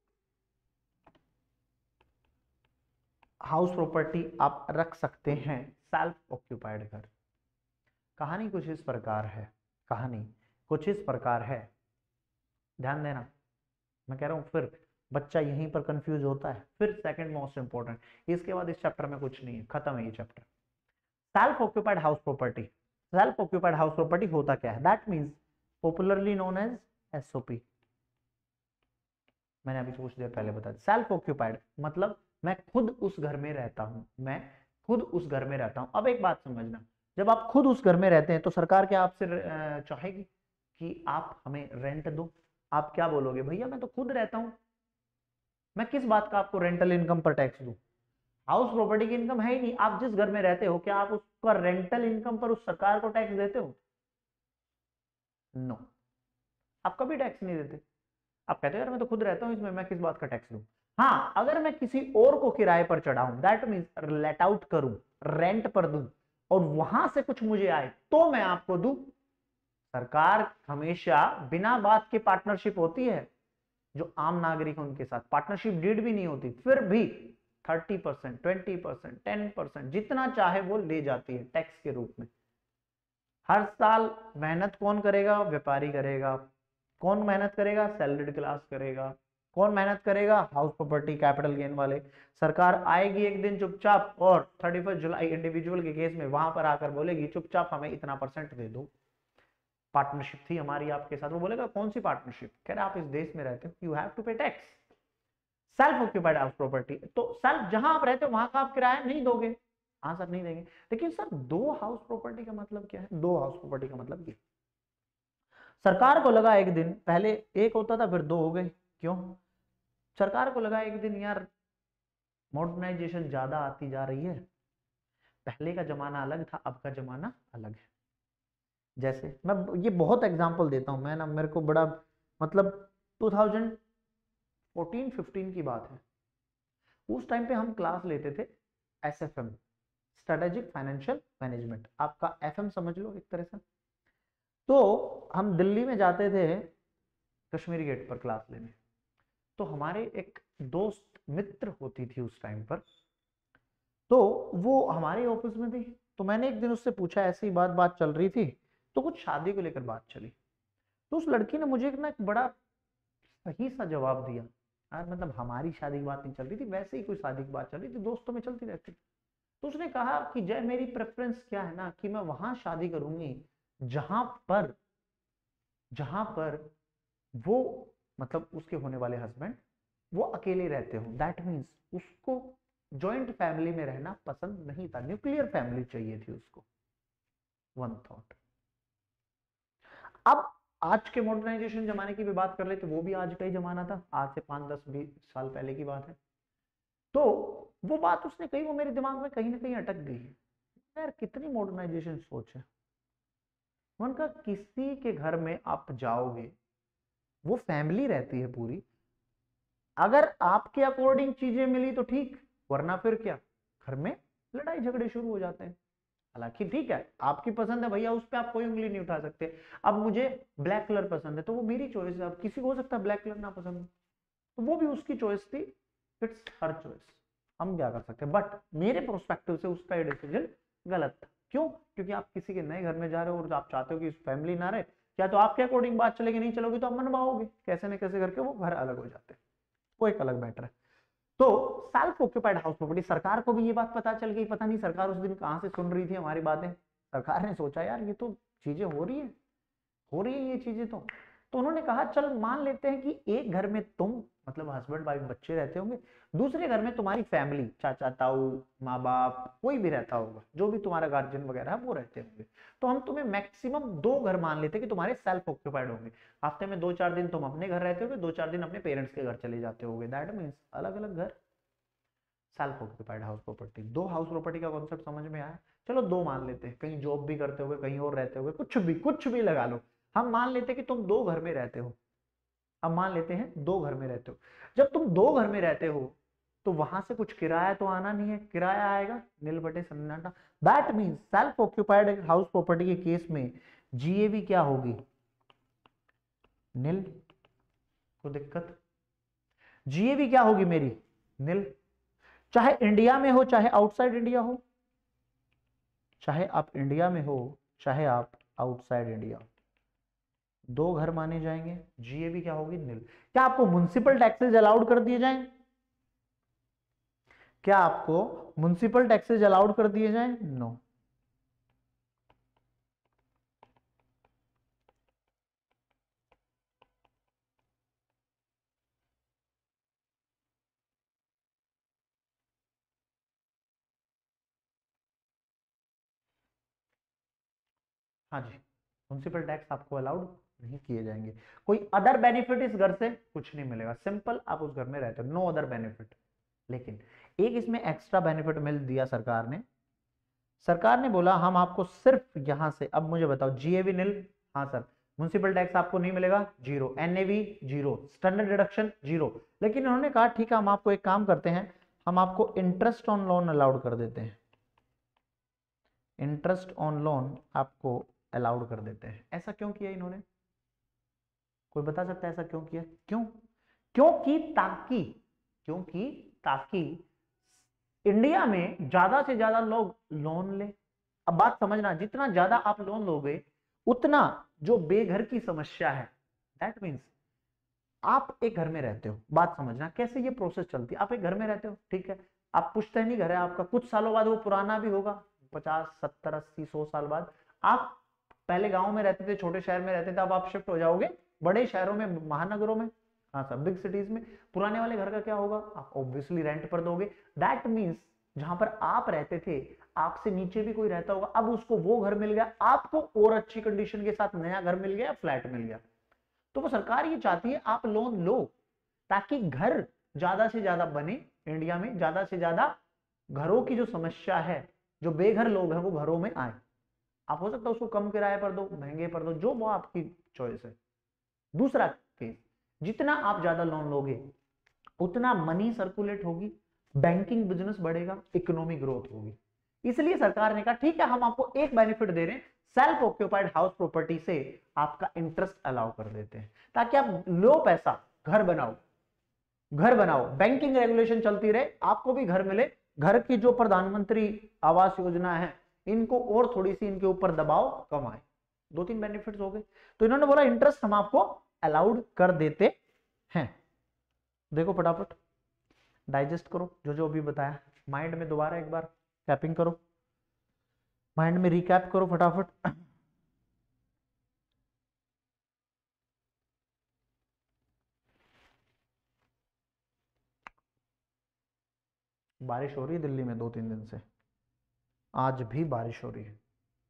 हाउस प्रॉपर्टी आप रख सकते हैं सेल्फ ऑक्यूपाइड घर। कहानी कुछ इस प्रकार है, कहानी कुछ इस प्रकार है, ध्यान देना। मैं कह रहा हूं फिर बच्चा यहीं पर कंफ्यूज होता है। फिर सेकंड मोस्ट इंपॉर्टेंट, इसके बाद इस चैप्टर में कुछ नहीं है, खत्म है ये chapter. Self occupied house property, self occupied house property होता क्या है? That means popularly known as SOP. मैंने अभी कुछ देर पहले बताया, सेल्फ ऑक्यूपाइड मतलब मैं खुद उस घर में रहता हूं, मैं खुद उस घर में रहता हूं। अब एक बात समझना, जब आप खुद उस घर में रहते हैं तो सरकार क्या आपसे चाहेगी कि आप हमें रेंट दो? आप क्या बोलोगे? भैया मैं तो खुद रहता हूं, मैं किस बात का आपको रेंटल इनकम पर टैक्स दूं? हाउस प्रॉपर्टी की इनकम है ही नहीं। आप जिस घर में रहते हो, क्या आप उसका रेंटल इनकम पर उस सरकार को टैक्स देते हो? No no. आप कभी टैक्स नहीं देते। आप कहते हो यार मैं तो खुद रहता हूं इसमें, मैं किस बात का टैक्स दूं? हाँ, अगर मैं किसी और को किराए पर चढ़ाऊं, दैट मींस लेट आउट करूं, रेंट पर दूं, और वहां से कुछ मुझे आए तो मैं आपको दूं। सरकार हमेशा बिना बात के पार्टनरशिप होती है, जो आम नागरिक है उनके साथ पार्टनरशिप डीड भी नहीं होती, फिर भी thirty percent, twenty percent, ten percent जितना चाहे वो ले जाती है टैक्स के रूप में। हर साल मेहनत कौन करेगा? व्यापारी करेगा। कौन मेहनत करेगा? सैलरीड क्लास करेगा। कौन मेहनत करेगा? हाउस प्रॉपर्टी कैपिटल गेन वाले। सरकार आएगी एक दिन चुपचाप और थर्टी फर्स्ट जुलाई इंडिविजुअल के केस में वहां पर आकर बोलेगी चुपचाप हमें इतना परसेंट दे दो, पार्टनरशिप थी हमारी आपके साथ। वो बोलेगा कौन सी पार्टनरशिप? कह रहे आप इस देश में रहते हो, you have to pay tax. Self occupied house property, तो सेल्फ जहां आप रहते हो वहां का आप किराया नहीं दोगे। हाँ सर नहीं देंगे, लेकिन सर दो हाउस प्रॉपर्टी का मतलब क्या है? दो हाउस प्रॉपर्टी का मतलब ये, सरकार को लगा एक दिन, पहले एक होता था फिर दो हो गए, क्यों? सरकार को लगा एक दिन यार मॉडर्नाइजेशन ज्यादा आती जा रही है, पहले का जमाना अलग था, अब का जमाना अलग है। जैसे मैं ये बहुत एग्जांपल देता हूं मैं ना, मेरे को बड़ा मतलब टू थाउजेंड फोर्टीन फिफ्टीन की बात है। उस टाइम पे हम क्लास लेते थे एसएफएम, स्ट्रेटेजिक फाइनेंशियल मैनेजमेंट, आपका एफएम समझ लो एक तरह से। तो हम दिल्ली में जाते थे कश्मीरी गेट पर क्लास लेने, तो हमारे एक दोस्त मित्र होती थी उस टाइम पर, तो वो हमारे ऑफिस में थी। तो मैंने एक दिन उससे पूछा, ऐसी ही बात बात चल रही थी, तो कुछ शादी को लेकर बात चली, तो उस लड़की ने मुझे एक ना एक बड़ा सही सा जवाब दिया। यार मतलब हमारी शादी की बात नहीं चल रही थी, वैसे ही कोई शादी की बात चल रही थी, दोस्तों में चलती रहती। तो उसने कहा कि जय मेरी प्रेफरेंस क्या है ना, कि मैं वहां शादी करूंगी जहां पर जहां पर वो मतलब उसके होने वाले हस्बैंड वो अकेले रहते हो, दैट मीन्स उसको जॉइंट फैमिली में रहना पसंद नहीं था, न्यूक्लियर फैमिली चाहिए थी उसको। One thought. अब आज के मॉडर्नाइजेशन जमाने की भी बात कर ले तो वो भी आज का ही जमाना था, आज से पांच दस बीस साल पहले की बात है। तो वो बात उसने कही, वो मेरे दिमाग में कहीं ना कहीं अटक गई। यार कितनी मॉडर्नाइजेशन सोच है। उनका किसी के घर में आप जाओगे, वो फैमिली रहती है पूरी, अगर आपके अकॉर्डिंग चीजें मिली तो ठीक, वरना फिर क्या, घर में लड़ाई झगड़े शुरू हो जाते हैं। हालांकि ठीक है, आपकी पसंद है भैया, उस पर आप कोई उंगली नहीं उठा सकते। अब मुझे ब्लैक कलर पसंद है तो वो मेरी चॉइस है, अब किसी को हो सकता है ब्लैक कलर ना पसंद हो, तो वो भी उसकी चॉइस थी, इट्स हर चॉइस, हम क्या कर सकते हैं। बट मेरे प्रोस्पेक्टिव से उसका ये डिसीजन गलत था। क्यों? क्योंकि आप किसी के नए घर में जा रहे हो और आप चाहते हो कि फैमिली ना रहे, क्या तो आपके अकॉर्डिंग बात चलेगी, नहीं चलोगी तो आप मनवाओगे, कैसे न कैसे करके वो घर अलग हो जाते हैं, वो एक अलग मैटर है। तो सेल्फ ऑक्यूपाइड हाउस प्रॉपर्टी, सरकार को भी ये बात पता चल गई, पता नहीं सरकार उस दिन कहां से सुन रही थी हमारी बातें। सरकार ने सोचा यार ये तो चीजें हो रही है, हो रही है ये चीजें, तो तो उन्होंने कहा चल मान लेते हैं कि एक घर में तुम मतलब हस्बैंड वाइफ बच्चे रहते होंगे, दूसरे घर में तुम्हारी फैमिली चाचा ताऊ माँ बाप कोई भी रहता होगा, जो भी तुम्हारा गार्जियन वगैरह है वो रहते होंगे। तो हम तुम्हें मैक्सिमम दो घर मान लेते हैं कि तुम्हारे सेल्फ ऑक्यूपाइड होंगे। हफ्ते में दो चार दिन तुम अपने घर रहते होगे, दो चार दिन अपने पेरेंट्स के घर चले जाते होगे, दैट मीन्स अलग अलग घर, सेल्फ ऑक्यूपाइड हाउस प्रॉपर्टी। दो हाउस प्रॉपर्टी का कॉन्सेप्ट समझ में आया? चलो दो मान लेते हैं, कहीं जॉब भी करते होगे, कहीं और रहते होगे, कुछ भी कुछ भी लगा लो, हम मान लेते हैं कि तुम दो घर में रहते हो। अब मान लेते हैं दो घर में रहते हो, जब तुम दो घर में रहते हो तो वहां से कुछ किराया तो आना नहीं है, किराया आएगा नील बटे सन्नाटा। That means self occupied house property के केस में जीएवी क्या होगी? नील। को दिक्कत? जीएवी क्या होगी मेरी? नील। चाहे इंडिया में हो चाहे आउटसाइड इंडिया हो, चाहे आप इंडिया में हो चाहे आप आउटसाइड इंडिया, दो घर माने जाएंगे, जीएबी क्या होगी? नील। क्या आपको म्युनिसिपल टैक्सेस अलाउड कर दिए जाएं? क्या आपको म्युनिसिपल टैक्सेस अलाउड कर दिए जाएं? नो। हाँ जी, म्युनिसिपल टैक्स आपको अलाउड नहीं किए जाएंगे। कोई अदर बेनिफिट इस घर से कुछ नहीं मिलेगा, सिंपल आप उस घर में रहते हो, नो अदर बेनिफिट। लेकिन एक इसमें एक्स्ट्रा बेनिफिट मिल दिया सरकार ने। सरकार ने बोला हम आपको सिर्फ यहां से, अब मुझे बताओ जीएवी नील, हाँ सर, म्युनिसिपल टैक्स आपको नहीं मिलेगा, zero, NAV zero, standard deduction zero. लेकिन उन्होंने कहा ठीक है हम आपको एक काम करते हैं, हम आपको इंटरेस्ट ऑन लोन अलाउड कर देते हैं, इंटरेस्ट ऑन लोन आपको अलाउड कर देते हैं। ऐसा क्यों किया इन्होंने? कोई बता सकता है ऐसा क्यों किया? क्यों? क्योंकि ताकि क्योंकि ताकि इंडिया में ज्यादा से ज्यादा लोग लोन ले। अब बात समझना, जितना ज्यादा आप लोन लोगे उतना जो बेघर की समस्या है, दैट मीन्स आप एक घर में रहते हो, बात समझना कैसे ये प्रोसेस चलती है। आप एक घर में रहते हो, ठीक है, आप पुश्तैनी घर है आपका, कुछ सालों बाद वो पुराना भी होगा, पचास सत्तर अस्सी सौ साल बाद आप पहले गांव में रहते थे, छोटे शहर में रहते थे, अब आप शिफ्ट हो जाओगे बड़े शहरों में, महानगरों में, हाँ सर, बिग सिटीज में। पुराने वाले घर का क्या होगा? आप ऑब्वियसली रेंट पर दोगे। दैट मीन्स जहां पर आप रहते थे आपसे नीचे भी कोई रहता होगा, अब उसको वो घर मिल गया, आपको और अच्छी कंडीशन के साथ नया घर मिल गया, फ्लैट मिल गया। तो वो सरकार ये चाहती है आप लोन लो ताकि घर ज्यादा से ज्यादा बने, इंडिया में ज्यादा से ज्यादा घरों की जो समस्या है, जो बेघर लोग हैं वो घरों में आए। आप हो सकता है उसको कम किराए पर दो, महंगे पर दो, जो वो आपकी चॉइस है। दूसरा केस, जितना आप ज्यादा लोन लोगे उतना मनी सर्कुलेट होगी, बैंकिंग बिजनेस बढ़ेगा, इकोनॉमी ग्रोथ होगी। इसलिए सरकार ने कहा ठीक है हम आपको एक बेनिफिट दे रहे हैं, सेल्फ ऑक्यूपाइड हाउस प्रॉपर्टी से आपका इंटरेस्ट अलाउ कर देते हैं ताकि आप लो पैसा घर बनाओ, घर बनाओ, बैंकिंग रेगुलेशन चलती रहे, आपको भी घर मिले। घर की जो प्रधानमंत्री आवास योजना है इनको और थोड़ी सी इनके ऊपर दबाव कम आए, दो तीन बेनिफिट्स हो गए। तो इन्होंने बोला इंटरेस्ट हम आपको अलाउड कर देते हैं। देखो फटाफट डाइजेस्ट करो जो जो अभी बताया, माइंड में दोबारा एक बार कैपिंग करो, माइंड में रिकैप करो फटाफट। बारिश हो रही है दिल्ली में दो तीन दिन से, आज भी बारिश हो रही है।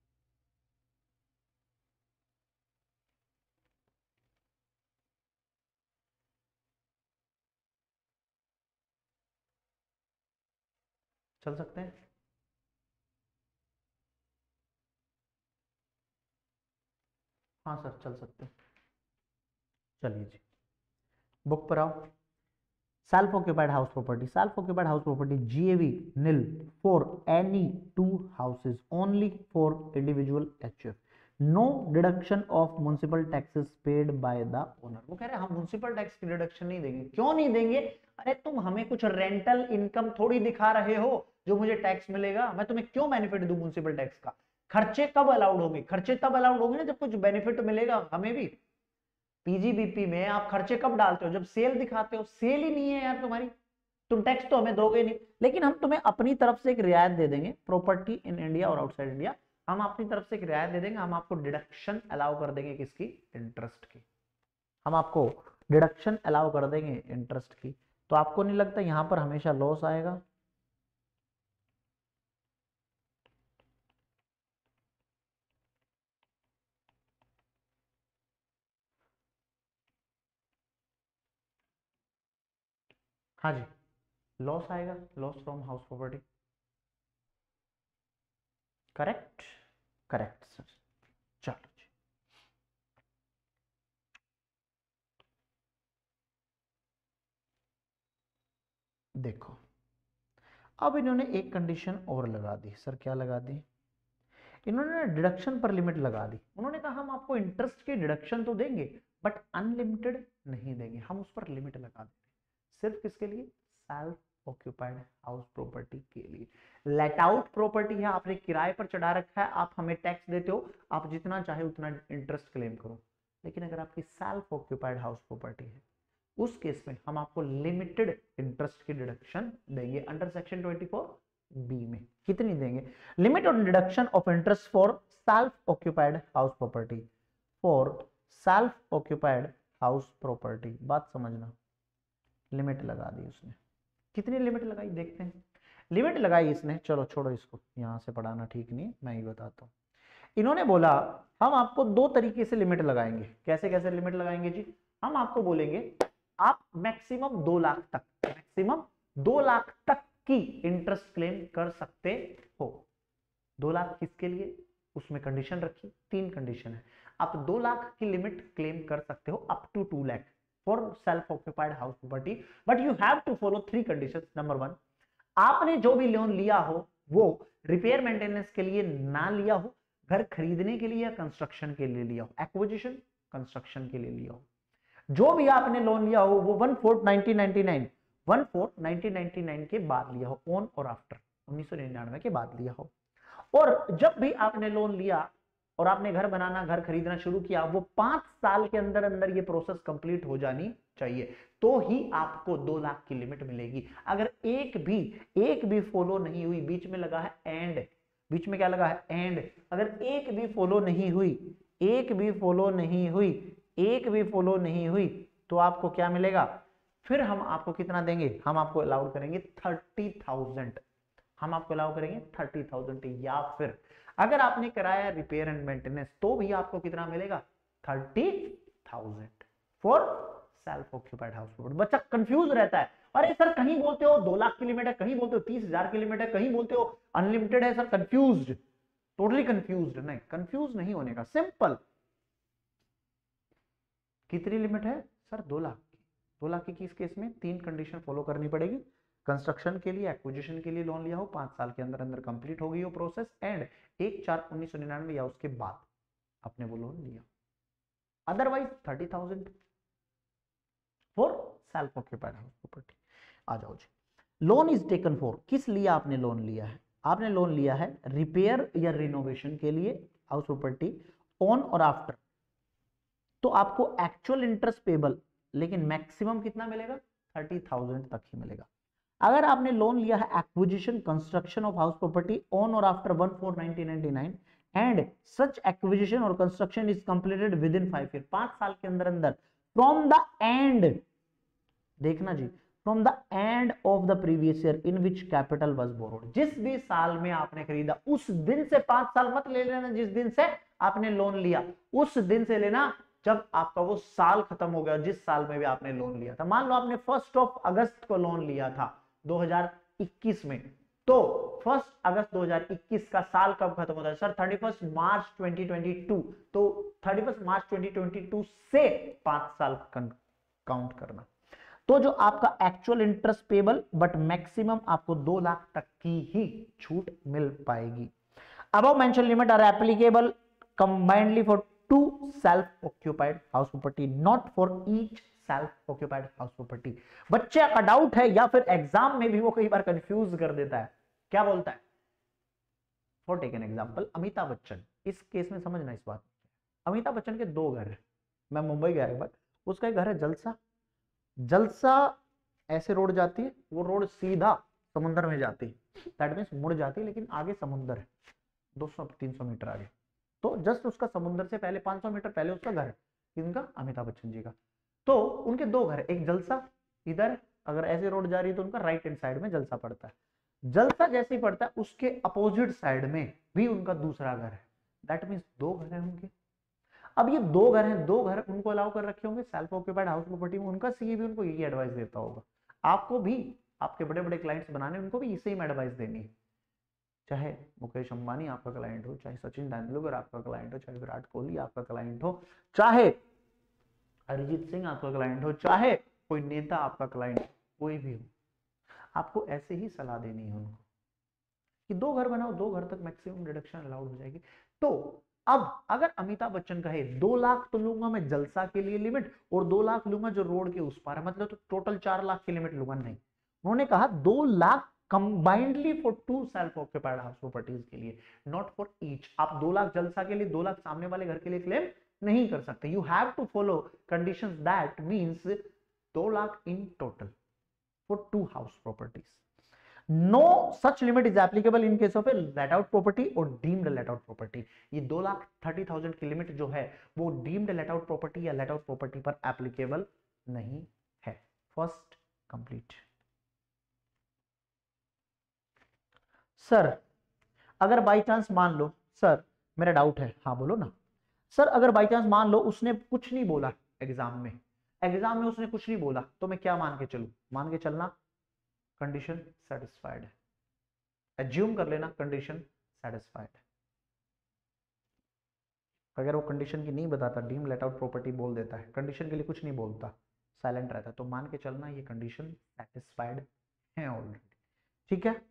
चल सकते हैं? हाँ सर चल सकते हैं। चलिए जी, बुक पर आओ। Self occupied house property, self occupied house property GAV nil for any two houses only for individual HUF, no deduction of municipal taxes paid by the owner. वो कह रहे हैं हम म्युनिसिपल टैक्स की डिडक्शन नहीं देंगे। क्यों नहीं देंगे? अरे तुम हमें कुछ रेंटल इनकम थोड़ी दिखा रहे हो जो मुझे टैक्स मिलेगा। मैं तुम्हें क्यों बेनिफिट दूं म्युनिसिपल टैक्स का? खर्चे कब अलाउड होंगे? खर्चे तब अलाउड होंगे ना जब कुछ बेनिफिट मिलेगा हमें भी। पीजीबीपी में आप खर्चे कब डालते हो? जब सेल दिखाते हो। सेल ही नहीं है यार तुम्हारी, तुम टैक्स तो हमें दोगे नहीं। लेकिन हम तुम्हें अपनी तरफ से एक रियायत दे देंगे, प्रॉपर्टी इन इंडिया और आउटसाइड इंडिया, हम अपनी तरफ से एक रियायत दे देंगे। हम आपको डिडक्शन अलाउ कर देंगे किसकी? इंटरेस्ट की। हम आपको डिडक्शन अलाउ कर देंगे इंटरेस्ट की। तो आपको नहीं लगता यहां पर हमेशा लॉस आएगा? हाँ जी, लॉस आएगा, loss from house property. Correct, correct sir. चलो जी, देखो अब इन्होंने एक कंडीशन और लगा दी। सर क्या लगा दी? इन्होंने डिडक्शन पर लिमिट लगा दी। उन्होंने कहा हम आपको इंटरेस्ट की डिडक्शन तो देंगे बट अनलिमिटेड नहीं देंगे, हम उस पर लिमिट लगा देंगे। सिर्फ किसके लिए? सेल्फ ऑक्यूपाइड हाउस प्रॉपर्टी के लिए। लेट आउट प्रॉपर्टी है, आपने किराए पर चढ़ा रखा है, आप हमें टैक्स देते हो, आप जितना चाहे उतना इंटरेस्ट क्लेम करो। लेकिन अगर आपकी सेल्फ ऑक्यूपाइड हाउस प्रॉपर्टी है उस केस में हम आपको लिमिटेड इंटरेस्ट की डिडक्शन देंगे under section twenty four B में। कितनी देंगे? Limit on deduction of interest for self occupied house property, for self occupied house property. बात समझना, लिमिट लगा दी उसने। कितनी लिमिट लगाई देखते हैं। लिमिट लगाई इसने, चलो छोड़ो इसको, यहां से पढ़ाना ठीक नहीं, मैं ही बताता हूं। इन्होंने बोला हम आपको दो तरीके से लिमिट लगाएंगे। कैसे कैसे लिमिट लगाएंगे जी? हम आपको बोलेंगे आप मैक्सिमम दो लाख तक, मैक्सिमम दो लाख तक की इंटरेस्ट क्लेम कर सकते हो। दो लाख किसके लिए? उसमें कंडीशन रखी, तीन कंडीशन है। आप दो लाख की लिमिट क्लेम कर सकते हो up to two lakh for self occupied house property, but you have to follow three conditions. Number one, आपने जो भी लोन लिया हो वो रिपेयर मेंटेनेंस के लिए ना लिया हो, घर खरीदने के लिए या कंस्ट्रक्शन के लिए लिया हो, एक्विजिशन कंस्ट्रक्शन के लिए लिया हो। जो भी आपने लोन लिया हो वो one fourth nineteen ninety nine one fourth nineteen ninety nine के बाद लिया हो, ऑन और आफ्टर उन्नीस सौ निन्यानवे के बाद लिया हो। और जब भी आपने लोन लिया और आपने घर बनाना, घर खरीदना शुरू किया, वो पांच साल के अंदर अंदर ये प्रोसेस कंप्लीट हो जानी चाहिए, तो ही आपको दो लाख की लिमिट मिलेगी। अगर एक भी एक भी फॉलो नहीं हुई, बीच में लगा है एंड, बीच में क्या लगा है? एंड। अगर एक भी फॉलो नहीं हुई, एक भी फॉलो नहीं हुई, एक भी फॉलो नहीं हुई, तो आपको क्या मिलेगा? फिर हम आपको कितना देंगे? हम आपको अलाउड करेंगे थर्टी थाउजेंड, हम आपको अलाउ करेंगे थर्टी थाउजेंड। या फिर अगर आपने कराया रिपेयर एंड मेंटेनेंस तो भी आपको कितना मिलेगा? Thirty thousand for self occupied house property. बच्चा कंफ्यूज रहता है, अरे सर कहीं बोलते हो दो लाख की लिमिट है, कहीं बोलते हो तीस हजार की लिमिट है, कहीं बोलते हो अनलिमिटेड है। Sir confuse, totally confuse. नहीं, कंफ्यूज नहीं होने का, सिंपल। कितनी लिमिट है सर? दो लाख की। दो लाख की किस केस में? तीन कंडीशन फॉलो करनी पड़ेगी। कंस्ट्रक्शन के लिए, एक्विजिशन के लिए लोन लिया हो, पांच साल के अंदर अंदर कंप्लीट हो गई हो प्रोसेस, एंड एक चार उन्नीस सौ निन्यानवे या उसके बाद आपने वो लोन लिया। Otherwise thirty thousand for self occupied house property. आ जाओ जी, लोन इज टेकन फॉर, किस लिए आपने लोन लिया है? आपने लोन लिया है रिपेयर या रिनोवेशन के लिए house property, on or after, तो आपको एक्चुअल इंटरेस्ट पेबल लेकिन मैक्सिमम कितना मिलेगा? थर्टी थाउजेंड तक ही मिलेगा। अगर आपने लोन लिया है acquisition construction of house property on or after one four nineteen ninety nine and such acquisition or construction is completed within five year, पांच साल के अंदर अंदर फ्रॉम द एंड, देखना जी, from the end of the previous year in which capital was borrowed. जिस भी साल में आपने खरीदा उस दिन से, पांच साल मत ले लेना जिस दिन से आपने लोन लिया, उस दिन से लेना जब आपका वो साल खत्म हो गया, जिस साल में भी आपने लोन लिया था। मान लो आपने फर्स्ट ऑफ अगस्त को लोन लिया था दो हज़ार इक्कीस में, तो फर्स्ट अगस्त दो हज़ार इक्कीस का साल कब खत्म होता है sir? Thirty first March twenty twenty two. तो thirty first March twenty twenty two से पांच साल काउंट करना। तो जो आपका actual interest payable but maximum आपको दो लाख तक की ही छूट मिल पाएगी। Above mention limit are applicable combinedly for two self occupied house property, not for each self occupied house property. बच्चे का डाउट है या फिर एग्जाम में भी वो कई बार कंफ्यूज कर देता है। क्या बोलता है? For take an example, Amitabh Bachchan, इस केस में समझना इस बात। अमिताभ बच्चन के दो घर है। मैं मुंबई गया एक बार, उसका एक घर है जलसा। जलसा ऐसे रोड जाती है, वो रोड सीधा समुद्र में जाती है, दैट मींस मुड़ जाती है, लेकिन आगे समुद्र है दो सौ तीन सौ मीटर आगे। तो जस्ट उसका समुद्र से पहले पांच सौ मीटर पहले उसका घर है, इनका अमिताभ बच्चन जी का। तो उनके दो घर, एक जलसा इधर, अगर ऐसे रोड जा रही है तो उनका राइट हैंड साइड में जलसा पड़ता है। जलसा जैसे ही पड़ता है उसके अपोजिट साइड में भी उनका दूसरा घर है, दैट मींस दो घर है उनके। अब ये दो घर हैं, दो घर उनको अलाउ कर रखे होंगे सेल्फ ऑक्यूपाइड हाउस प्रॉपर्टी में। उनका सीए भी उनको यही एडवाइस देता होगा। आपको भी आपके बड़े बड़े क्लाइंट्स बनाने, उनको भी इसे ही एडवाइस देनी है। चाहे मुकेश अंबानी आपका क्लाइंट हो, चाहे सचिन तेंदुलकर आपका क्लाइंट हो, चाहे विराट कोहली आपका क्लाइंट हो, चाहे अरिजीत सिंह आपका क्लाइंट हो, चाहे कोई नेता आपका क्लाइंट हो, कोई भी हो, आपको ऐसे ही सलाह देनी है उनको कि दो घर बनाओ, दो घर तक मैक्सिमम डिडक्शन अलाउड हो जाएगी। तो अब अगर अमिताभ बच्चन कहे दो लाख तो लूंगा मैं जलसा के लिए लिमिट, और दो लाख लूंगा जो रोड के उस पार है, मतलब तो टोटल चार लाख की लिमिट लूंगा, नहीं, उन्होंने कहा दो lakh combinedly for two self occupied house properties के लिए, नॉट फॉर ईच। आप दो लाख जलसा के लिए, दो लाख सामने वाले घर के लिए क्लेम नहीं कर सकते। You have to follow conditions, that means दो lakh in total for two house properties. No such limit is applicable in case of a let out property और डीम्ड लेट आउट प्रॉपर्टी। ये दो लाख थर्टी थाउजेंड की limit जो है वो deemed let out property या let out property पर applicable नहीं है। First complete. सर अगर बाई चांस मान लो, सर मेरा डाउट है, हाँ बोलो ना सर, अगर बाई चांस मान लो उसने कुछ नहीं बोला एग्जाम में, एग्जाम में उसने कुछ नहीं बोला, तो मैं क्या मान के चलूं? मान के चलना कंडीशन सेटिस्फाइड है, एज्यूम कर लेना कंडीशन सेटिस्फाइड है। अगर वो कंडीशन की नहीं बताता, डीम लेट आउट प्रॉपर्टी बोल देता है, कंडीशन के लिए कुछ नहीं बोलता, साइलेंट रहता है, तो मान के चलना ये कंडीशन सेटिस्फाइड है ऑलरेडी। ठीक है,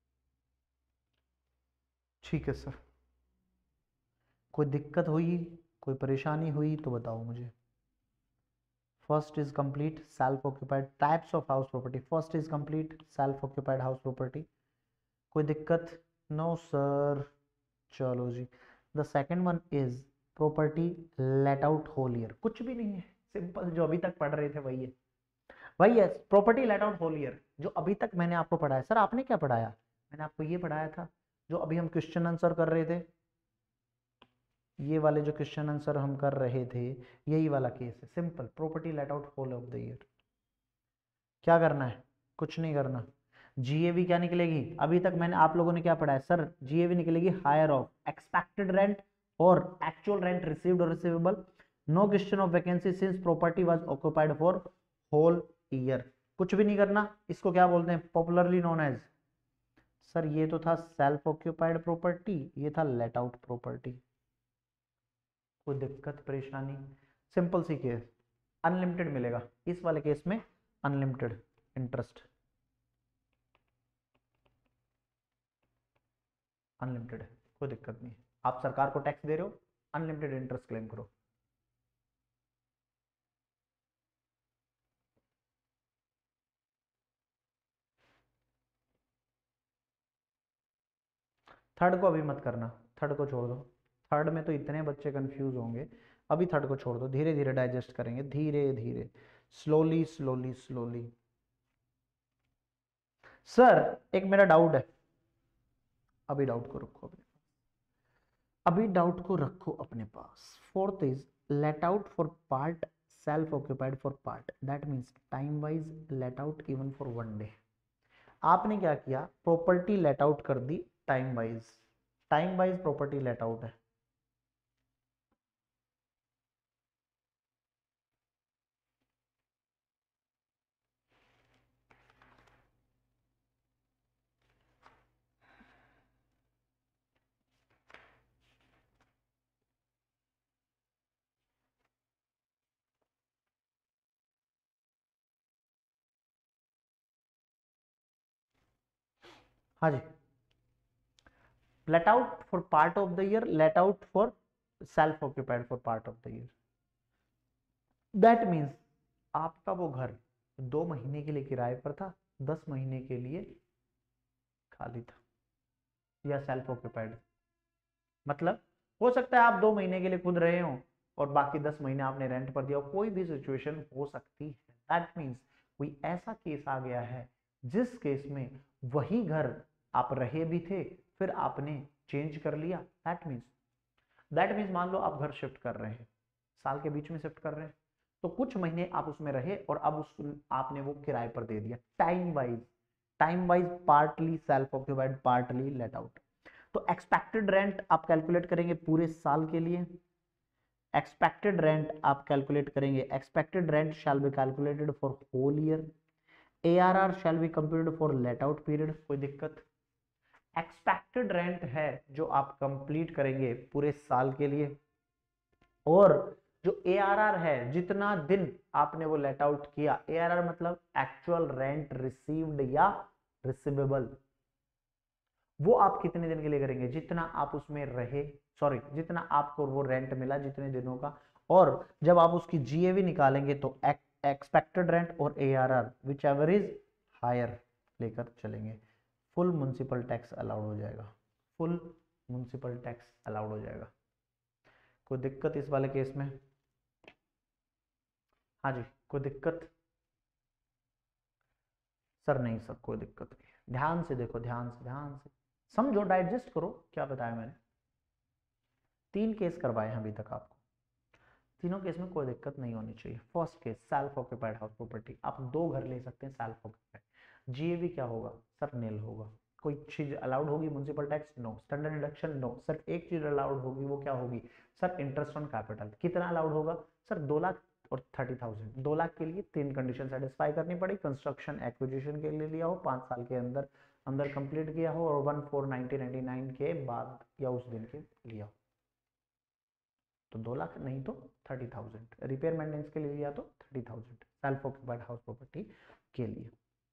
ठीक है सर। कोई दिक्कत हुई, कोई परेशानी हुई तो बताओ मुझे। First is complete self occupied types of house property, first is complete self occupied house property. कोई दिक्कत? No sir. चलो जी, the second one is property let out whole year. कुछ भी नहीं है, सिंपल जो अभी तक पढ़ रहे थे वही है, वही है property let out whole year, जो अभी तक मैंने आपको पढ़ाया। सर आपने क्या पढ़ाया? मैंने आपको ये पढ़ाया था जो अभी हम क्वेश्चन आंसर कर रहे थे, ये वाले जो क्वेश्चन आंसर हम कर रहे थे, यही वाला केस है, simple property let out whole of the year. क्या करना है? कुछ नहीं करना। जीएवी क्या निकलेगी? अभी तक मैंने आप लोगों ने क्या पढ़ा है सर? जीएवी निकलेगी हायर ऑफ एक्सपेक्टेड रेंट और एक्चुअल रेंट रिसीव्ड और receivable. No question of vacancy since property was occupied for whole year. कुछ भी नहीं करना। इसको क्या बोलते हैं? पॉपुलरली नोन एज, सर ये तो था सेल्फ ऑक्यूपाइड प्रॉपर्टी, ये था लेट आउट प्रॉपर्टी। कोई दिक्कत परेशानी? सिंपल सी केस, अनलिमिटेड मिलेगा इस वाले केस में, अनलिमिटेड इंटरेस्ट, अनलिमिटेड है, कोई दिक्कत नहीं। आप सरकार को टैक्स दे रहे हो, अनलिमिटेड इंटरेस्ट क्लेम करो। थर्ड को अभी मत करना, थर्ड को छोड़ दो, थर्ड में तो इतने बच्चे कंफ्यूज होंगे, अभी थर्ड को छोड़ दो, धीरे धीरे डाइजेस्ट करेंगे, धीरे धीरे, स्लोली स्लोली स्लोली। सर एक मेरा डाउट है, अभी डाउट को रखो अपने अभी डाउट को रखो अपने पास। Fourth is let out for part self occupied for part, that means time wise let out even for one day. आपने क्या किया, प्रॉपर्टी लेट आउट कर दी time wise, time wise property let out है। हाँ जी, let out for part of the year, let out for self occupied for part of the year, that means आपका वो घर दो महीने के लिए किराए पर था, दस महीने के लिए खाली था या सेल्फ ऑक्यूपाइड। मतलब हो सकता है आप दो महीने के लिए खुद रहे हो और बाकी दस महीने आपने रेंट पर दिया, कोई भी सिचुएशन हो सकती है। दैट मीन्स कोई ऐसा केस आ गया है जिस केस में वही घर आप रहे भी थे फिर आपने चेंज कर लिया। दैट मीन्स दैट मीन्स मान लो आप घर शिफ्ट कर रहे हैं, साल के बीच में शिफ्ट कर रहे हैं, तो कुछ महीने आप उसमें रहे और अब उस आपने वो किराए पर दे दिया। Time wise, time wise partly self occupied partly let out. तो एक्सपेक्टेड रेंट आप कैलकुलेट करेंगे पूरे साल के लिए, एक्सपेक्टेड रेंट आप कैलकुलेट करेंगे, expected rent shall be calculated for whole year, ARR shall be computed for let out period. कोई दिक्कत? एक्सपेक्टेड रेंट है जो आप कंप्लीट करेंगे पूरे साल के लिए, और जो एआरआर है जितना दिन आपने वो लेट आउट किया, एआरआर मतलब एक्चुअल रेंट रिसीव्ड या रिसीवेबल, वो आप कितने दिन के लिए करेंगे, जितना आप उसमें रहे, सॉरी जितना आपको वो रेंट मिला जितने दिनों का। और जब आप उसकी जीएवी निकालेंगे तो एक्सपेक्टेड रेंट और ARR whichever is higher लेकर चलेंगे। फुल म्युनिसिपल टैक्स अलाउड हो जाएगा, फुल म्युनिसिपल टैक्स अलाउड हो जाएगा। कोई दिक्कत इस वाले केस में? हाँ जी, कोई दिक्कत? सर नहीं सर कोई दिक्कत नहीं, ध्यान से देखो, ध्यान से ध्यान से समझो, डाइजेस्ट करो क्या बताया मैंने। तीन केस करवाए हैं अभी तक आपको, तीनों केस में कोई दिक्कत नहीं होनी चाहिए। First case self occupied house property, आप दो घर ले सकते हैं सेल्फ ऑक्यूपाइड। जीएवी क्या होगा सर? नील होगा। कोई चीज अलाउड होगी municipal tax? No. Standard deduction? No. सिर्फ एक चीज अलाउड होगी, वो क्या होगी सर? Interest on capital. कितना अलाउड होगा सर? दो लाख और थर्टी थाउजेंड। दो लाख के लिए तीन कंडीशन सेटिस्फाई करनी पड़ी, कंस्ट्रक्शन एक्विजिशन के लिए लिया हो, पांच साल के अंदर अंदर कंप्लीट किया हो, और one four nineteen ninety nine के बाद या उस दिन के लिया हो। तो दो लाख नहीं तो थर्टी थाउजेंड, रिपेयर मेंटेनेंस के लिए लिया तो thirty thousand self occupied house property के लिए।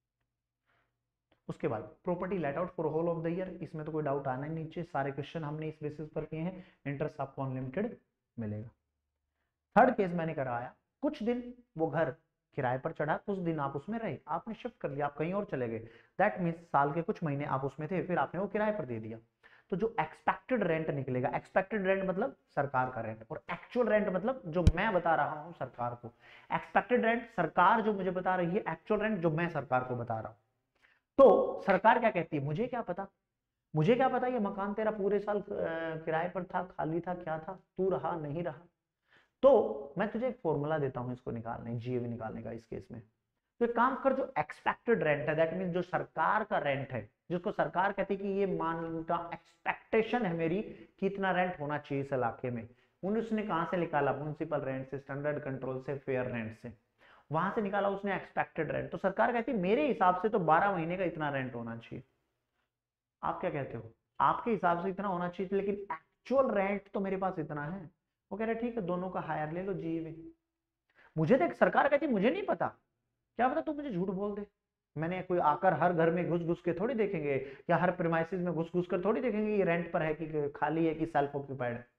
उसके बाद property let out for whole of the year, इसमें तो कोई डाउट आना ही नहीं चाहिए, सारे क्वेश्चन हमने इस बेसिस पर किए हैं, इंटरेस्ट आपको अनलिमिटेड मिलेगा। थर्ड केस मैंने कराया, कुछ दिन वो घर किराए पर चढ़ा, कुछ दिन आप उसमें रहे, आपने शिफ्ट कर लिया, आप कहीं और चले गए। दैट मीन्स साल के कुछ महीने आप उसमें थे फिर आपने वो किराए पर दे दिया। तो जो एक्सपेक्टेड रेंट निकलेगा, एक्सपेक्टेड रेंट मतलब सरकार का रेंट, और एक्चुअल रेंट मतलब जो मैं बता रहा हूं सरकार को। एक्सपेक्टेड रेंट सरकार जो मुझे बता रही है, एक्चुअल रेंट जो मैं सरकार को बता रहा हूं। तो सरकार क्या कहती है, मुझे क्या पता, मुझे क्या पता ये मकान तेरा पूरे साल किराए पर था, खाली था, क्या था, तू रहा नहीं रहा। तो मैं तुझे एक फॉर्मूला देता हूं इसको निकालने, जीएवी निकालने का इस केस में। तो एक काम कर, जो एक्सपेक्टेड रेंट है, दैट मीन जो सरकार का रेंट है, जिसको सरकार कहती है कि ये मान का एक्सपेक्टेशन है मेरी कि इतना रेंट होना चाहिए इस इलाके में, उन्हें उसने कहां से निकाला? म्युनिसिपल रेंट से, स्टैंडर्ड कंट्रोल से, फेयर रेंट से, वहां से निकाला उसने एक्सपेक्टेड रेंट। तो सरकार कहती है मेरे हिसाब से तो बारह महीने का इतना रेंट होना चाहिए। आप क्या कहते हो? आपके हिसाब से इतना होना चाहिए, लेकिन एक्चुअल रेंट तो मेरे पास इतना है। वो कह रहे ठीक है दोनों का हायर ले लो जीएवी। मुझे देख, सरकार कहती मुझे नहीं पता, क्या पता तू मुझे झूठ बोल दे। मैंने कोई आकर हर घर में घुस घुस के थोड़ी देखेंगे, या हर प्रीमाइसिस में घुस घुस कर थोड़ी देखेंगे ये रेंट पर है कि खाली है कि सेल्फ ऑक्यूपाइड है।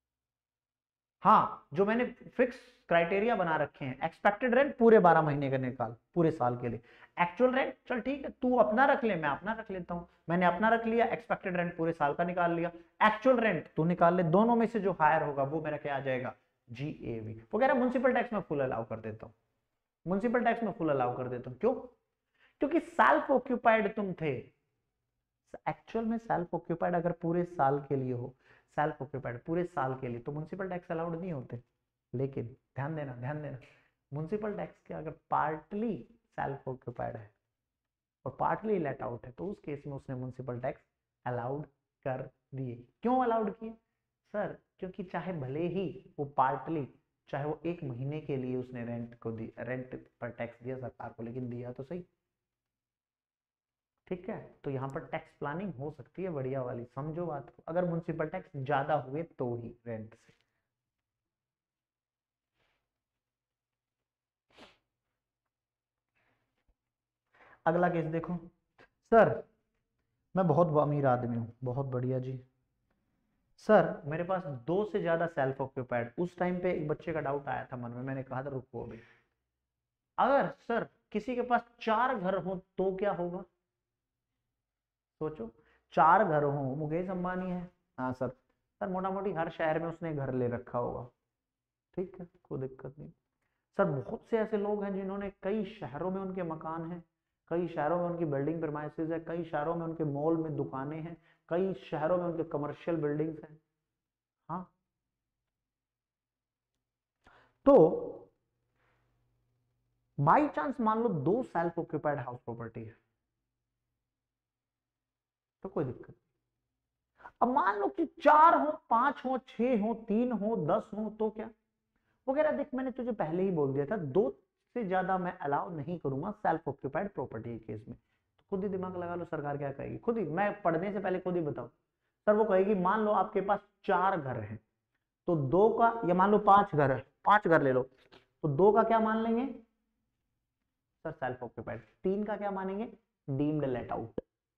हाँ, जो मैंने फिक्स क्राइटेरिया बना रखे हैं, एक्सपेक्टेड रेंट पूरे बारह महीने का निकाल पूरे साल के लिए, एक्चुअल रेंट चल ठीक है तू अपना रख ले, मैं अपना रख लेता हूं, मैंने अपना रख लिया, एक्सपेक्टेड रेंट पूरे साल का निकाल लिया, एक्चुअल रेंट तू निकाल ले, दोनों में से जो हायर होगा वो मेरा क्या आ जाएगा? जीएवी। वो कह रहा म्युनिसिपल टैक्स में फुल अलाउ कर देता हूं, म्युनिसिपल टैक्स में फुल अलाउ कर देता हूं। क्यों? क्योंकि सेल्फ ऑक्यूपाइड तुम थे, एक्चुअल में सेल्फ ऑक्यूपाइड अगर पूरे साल के लिए हो, सेल्फ ऑक्यूपाइड पूरे साल के लिए, तो म्युनिसिपल टैक्स अलाउड नहीं होते। लेकिन ध्यान देना ध्यान देना म्युनिसिपल टैक्स के अगर पार्टली सेल्फ ऑक्यूपाइड है और पार्टली लेट आउट है तो उस केस में उसने म्युनिसिपल टैक्स अलाउड कर दिए। क्यों अलाउड किए सर? क्योंकि चाहे भले ही वो पार्टली, चाहे वो एक महीने के लिए उसने रेंट को दी, रेंट पर टैक्स दिया सरकार को, लेकिन दिया तो सही। ठीक है, तो यहाँ पर टैक्स प्लानिंग हो सकती है बढ़िया वाली, समझो बात को। अगर म्युनिसिपल टैक्स ज्यादा हुए तो ही रेंट से। अगला केस देखो। सर मैं बहुत अमीर आदमी हूं, बहुत बढ़िया जी। सर मेरे पास दो से ज्यादा सेल्फ ऑक्यूपाइड, उस टाइम पे एक बच्चे का डाउट आया था मन में, मैंने कहा था रुको अभी। अगर सर किसी के पास चार घर हो तो क्या होगा? सोचो, चार घर हो, मुकेश अंबानी है, हाँ सर, सर मोटा मोटी हर शहर में उसने घर ले रखा होगा, ठीक है, कोई दिक्कत नहीं। सर बहुत से ऐसे लोग हैं जिन्होंने कई शहरों में उनके मकान हैं, कई शहरों में उनकी बिल्डिंग प्रीमाइसेस है, कई शहरों में उनके मॉल में दुकानें हैं, कई शहरों में उनके कमर्शियल बिल्डिंग्स हैं। हाँ, तो बाई चांस मान लो दो सेल्फ ऑक्यूपाइड हाउस प्रॉपर्टी है तो कोई दिक्कत। अब मान लो कि चार हो, पांच हो, छह हो, तीन हो, दस हो तो क्या? वो कह रहा देख मैंने तुझे पहले ही बोल दिया था दो से ज्यादा मैं अलाउ नहीं करूंगा सेल्फ ऑक्यूपाइड प्रॉपर्टी के केस में। तो खुद ही दिमाग लगा लो सरकार क्या कहेगी, खुद ही, मैं पढ़ने से पहले खुद ही बताओ। सर वो कहेगी मान लो आपके पास चार घर हैं तो दो का, या मान लो पांच घर है, पांच घर ले लो, तो दो का क्या मान लेंगे सर? Self occupied. तीन का क्या मानेंगे? Deemed let out.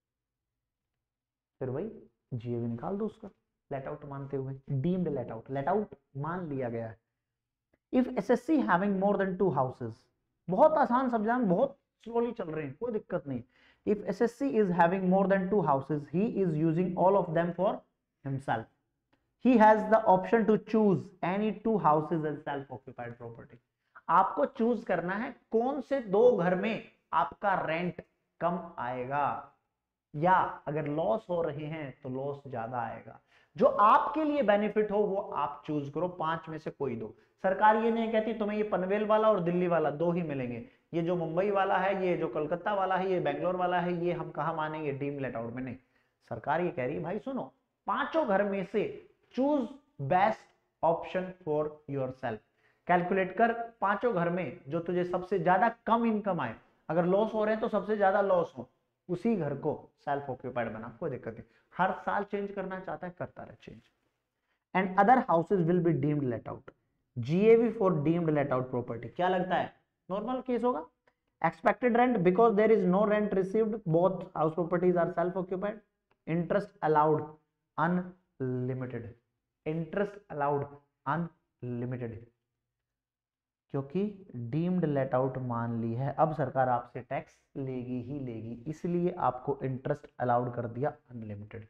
फिर वही जीएवी निकाल दो उसका, लेट आउट मानते हुए, deemed let out, let out मान लिया गया है। If assessee having more than two houses, बहुत आसान समझा, बहुत स्लोली चल रहे हैं, कोई दिक्कत नहीं। If assessee is having more than two houses he is using all of them for himself, he has the option to choose any two houses as self occupied property। आपको चूज करना है कौन से दो घर में आपका रेंट कम आएगा, या अगर लॉस हो रहे हैं तो लॉस ज्यादा आएगा। जो आपके लिए बेनिफिट हो वो आप चूज करो, पांच में से कोई दो। सरकार ये नहीं कहती तुम्हें ये पनवेल वाला और दिल्ली वाला दो ही मिलेंगे, ये जो मुंबई वाला है, ये जो कोलकाता वाला है, ये बेंगलोर वाला है, ये हम कहा मानेंगे डीम लेट आउट में। नहीं, सरकार ये कह रही है भाई सुनो, पांचों घर में से choose best option for yourself. Calculate कर पांचों घर में जो तुझे सबसे ज्यादा कम इनकम आए, अगर लॉस हो रहे हैं तो सबसे ज्यादा लॉस हो, उसी घर को सेल्फ ऑक्यूपाइड बना, कोई दिक्कत नहीं। हर साल चेंज करना चाहता है करता रहे change. And other houses will be deemed let out, GAV for deemed let out property. क्या लगता है नॉर्मल केस होगा? Expected rent because there is no rent received, both house properties are self occupied. Interest allowed unlimited, interest allowed unlimited, क्योंकि deemed let out मान ली है, अब सरकार आपसे टैक्स लेगी ही लेगी, इसलिए आपको इंटरेस्ट अलाउड कर दिया अनलिमिटेड।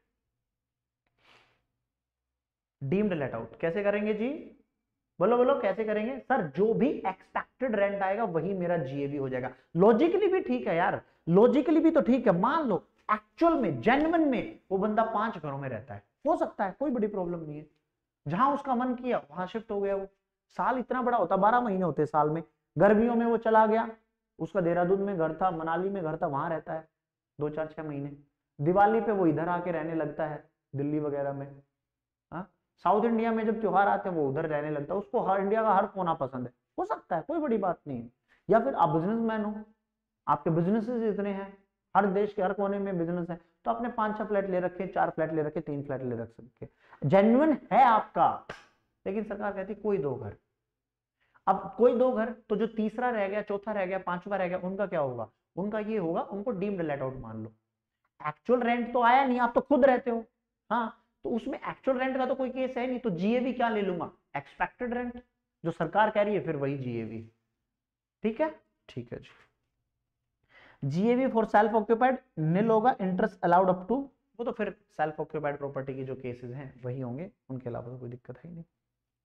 डीम्ड लेट आउट कैसे करेंगे जी? बोलो बोलो कैसे करेंगे? सर जो भी एक्सपेक्टेड रेंट आएगा वही मेरा जीएवी हो जाएगा। लॉजिकली भी ठीक है यार, लॉजिकली भी तो ठीक है। मान लो एक्चुअल में, जेन्युइन में वो बंदा पांच घरों में रहता है, हो सकता है, कोई बड़ी प्रॉब्लम नहीं है, जहां उसका मन किया वहां शिफ्ट हो गया। वो साल इतना बड़ा होता, बारह महीने होते साल में, गर्मियों में वो चला गया, उसका देहरादून में घर था, मनाली में घर था, वहां रहता है दो चार छह महीने। दिवाली पे वो इधर आके रहने लगता है दिल्ली वगैरह में। हाँ, साउथ इंडिया में जब त्योहार आते हैं वो उधर रहने लगता है, उसको हर इंडिया का हर कोना पसंद है, हो सकता है, कोई बड़ी बात नहीं है। या फिर आप बिजनेसमैन हो, आपके बिजनेसेस इतने हैं, हर देश के हर कोने में बिजनेस है, तो आपने पांच छह फ्लैट ले रखे, चार फ्लैट ले रखे, तीन फ्लैट ले रख सकते, जेन्युइन है आपका। लेकिन सरकार कहती कोई दो घर। अब कोई दो घर, तो जो तीसरा रह गया, चौथा रह गया, पांचवा रह गया, उनका क्या होगा? उनका ये होगा, उनको डीम्ड लेट आउट मान लो। एक्चुअल रेंट तो आया नहीं, आप तो खुद रहते हो, हाँ, तो उसमें एक्चुअल रेंट का तो कोई केस है नहीं, तो जीएवी क्या ले लूंगा? एक्सपेक्टेड रेंट, जो सरकार कह रही है फिर वही जीएवी। ठीक है, ठीक है जी। GAV for self occupied nil होगा, इंटरेस्ट अलाउड अप टू, वो तो फिर सेल्फ ऑक्यूपाइड प्रॉपर्टी के जो केसेस हैं वही होंगे, उनके अलावा तो कोई दिक्कत है ही नहीं।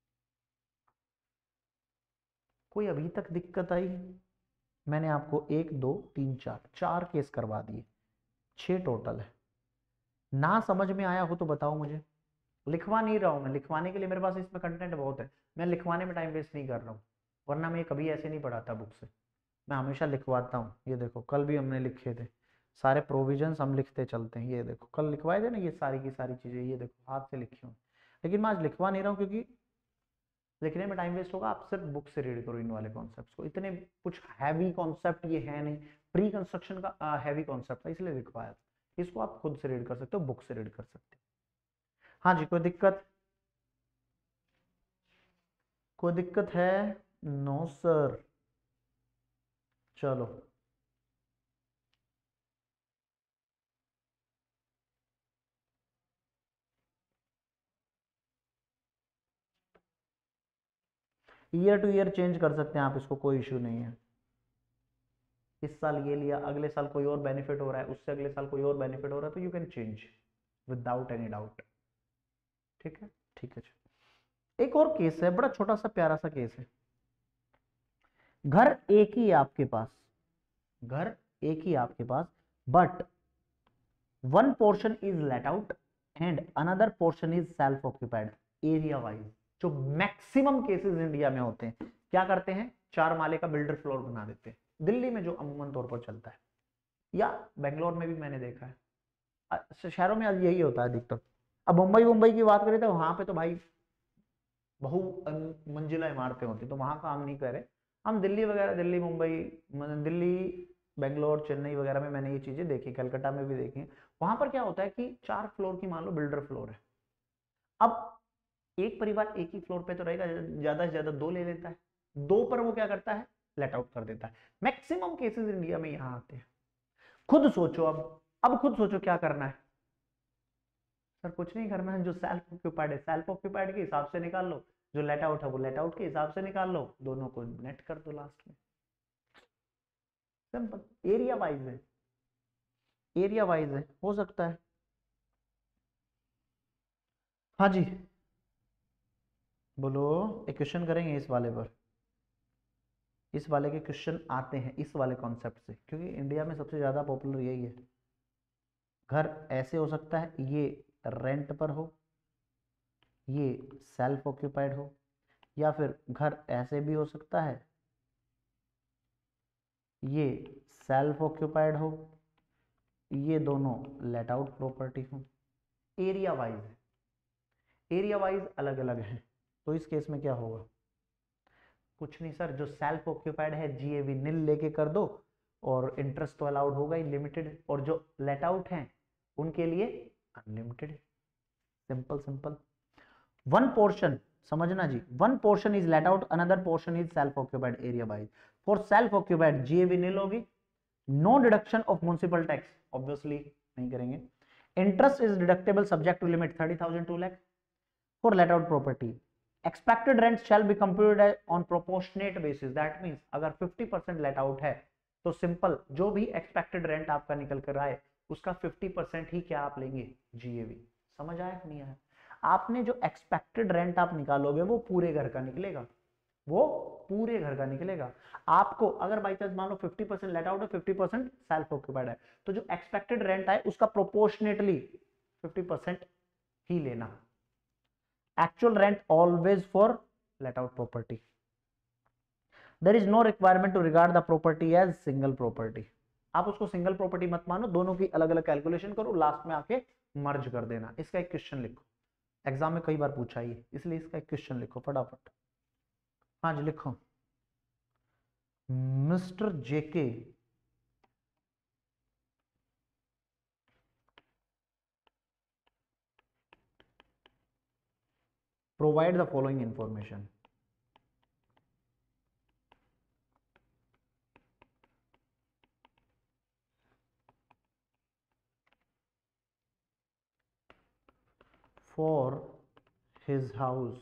कोई अभी तक दिक्कत आई? मैंने आपको एक दो तीन चार चार केस करवा दिए, छह टोटल है। ना समझ में आया हो तो बताओ मुझे, लिखवा नहीं रहा हूं मैं, लिखवाने के लिए मेरे पास इसमें कंटेंट बहुत है, मैं लिखवाने में टाइम वेस्ट नहीं कर रहा हूँ, वरना मैं कभी ऐसे नहीं पढ़ाता बुक से, मैं हमेशा लिखवाता हूँ। ये देखो कल भी हमने लिखे थे सारे प्रोविजंस, हम लिखते चलते हैं। ये देखो कल लिखवाए थे ना ये सारी की सारी चीजें, ये देखो हाथ से लिखी हूँ, लेकिन मैं आज लिखवा नहीं रहा हूँ क्योंकि लिखने में टाइम वेस्ट होगा। आप सिर्फ बुक से रीड करो इन वाले कॉन्सेप्ट्स को, इतने कुछ हैवी कॉन्सेप्ट ये है नहीं, प्री कंस्ट्रक्शन का हैवी कॉन्सेप्ट था इसलिए लिखवाया। इसको आप खुद से रीड कर सकते हो, बुक से रीड कर सकते हो। हाँ जी, कोई दिक्कत? कोई दिक्कत है? No sir. चलो ईयर टू ईयर चेंज कर सकते हैं आप इसको, कोई इशू नहीं है। इस साल ये लिया, अगले साल कोई और बेनिफिट हो रहा है, उससे अगले साल कोई और बेनिफिट हो रहा है, तो you can change without any doubt. ठीक है, ठीक है। एक और केस है, बड़ा छोटा सा प्यारा सा केस है। घर एक ही है आपके पास, घर एक ही आपके पास, but one portion is let out and another portion is self occupied area wise. जो मैक्सिमम केसेस इंडिया में होते हैं, क्या करते हैं, चार माले का बिल्डर फ्लोर बना देते हैं, दिल्ली में जो अमूमन तौर पर चलता है, या बेंगलोर में भी मैंने देखा है, शहरों में आज यही होता है अधिकतर। अब मुंबई मुंबई की बात करें तो वहां पे तो भाई बहु मंजिला इमारतें होती, तो वहां का हम नहीं कह रहे। हम दिल्ली वगैरह, दिल्ली मुंबई, दिल्ली बेंगलोर चेन्नई वगैरह में मैंने ये चीजें देखी, कलकत्ता में भी देखी। वहां पर क्या होता है कि चार फ्लोर की मान लो बिल्डर फ्लोर है, अब एक परिवार एक ही फ्लोर पे तो रहेगा, ज्यादा से ज्यादा दो ले लेता है, दो पर वो क्या करता है, लेट आउट कर देता है। मैक्सिमम केसेस इंडिया में यहां आते हैं। खुद सोचो, अब अब खुद सोचो क्या करना है। सर कुछ नहीं करना है, जो सेल्फ ऑक्यूपाइड है सेल्फ ऑक्यूपाइड के हिसाब से निकाल लो, जो लेट आउट है वो लेट आउट के हिसाब से निकाल लो, दोनों को नेट कर दो लास्ट में। सिंपल, एरिया वाइज है, एरिया वाइज है, हो सकता है। हाँ जी बोलो। एक क्वेश्चन करेंगे इस वाले पर, इस वाले के क्वेश्चन आते हैं इस वाले कॉन्सेप्ट से, क्योंकि इंडिया में सबसे ज्यादा पॉपुलर यही है। घर ऐसे हो सकता है, ये रेंट पर हो, ये सेल्फ ऑक्यूपाइड हो, या फिर घर ऐसे भी हो सकता है, ये सेल्फ ऑक्यूपाइड हो, ये दोनों लेट आउट प्रॉपर्टी हो। एरिया वाइज है, एरिया वाइज अलग अलग है, तो इस केस में क्या होगा, कुछ नहीं सर, जो सेल्फ ऑक्यूपाइड है जीएवी नील लेके कर दो, और इंटरेस्ट तो अलाउड होगा ही लिमिटेड, और जो लेट आउट हैं उनके लिए unlimited. Simple simple. One portion, समझना जी, one portion is let out, another portion is self occupied area wise. For self occupied GAV nil होगी, no deduction of municipal tax, obviously नहीं करेंगे। Interest is deductible subject to limit thirty thousand to lakh. For let out property expected rent shall be computed on proportionate basis, that means अगर fifty percent let out है तो simple जो भी expected rent आपका निकल कर आए उसका फिफ्टी परसेंट ही क्या आप लेंगे, जीएवी। समझ आया नहीं आया? आपने जो एक्सपेक्टेड रेंट आप निकालोगे वो पूरे घर का निकलेगा, वो पूरे घर का निकलेगा। आपको अगर बाई चांस मान लो फिफ्टी परसेंट लेट आउट है, फिफ्टी परसेंट सेल्फ ऑक्यूपाइड है, तो जो एक्सपेक्टेड रेंट आए उसका प्रोपोर्शनेटली फिफ्टी परसेंट ही लेना। Actual rent always for let out property. There is no requirement to regard the property as single property. आप उसको single property मत मानो, दोनों की अलग अलग कैलकुलेशन करो, लास्ट में आके मर्ज कर देना। इसका एक क्वेश्चन लिखो, एग्जाम में कई बार पूछा ही, इसलिए इसका एक क्वेश्चन लिखो फटाफट। हाँ जी लिखो। Mister JK provide the following information. For his house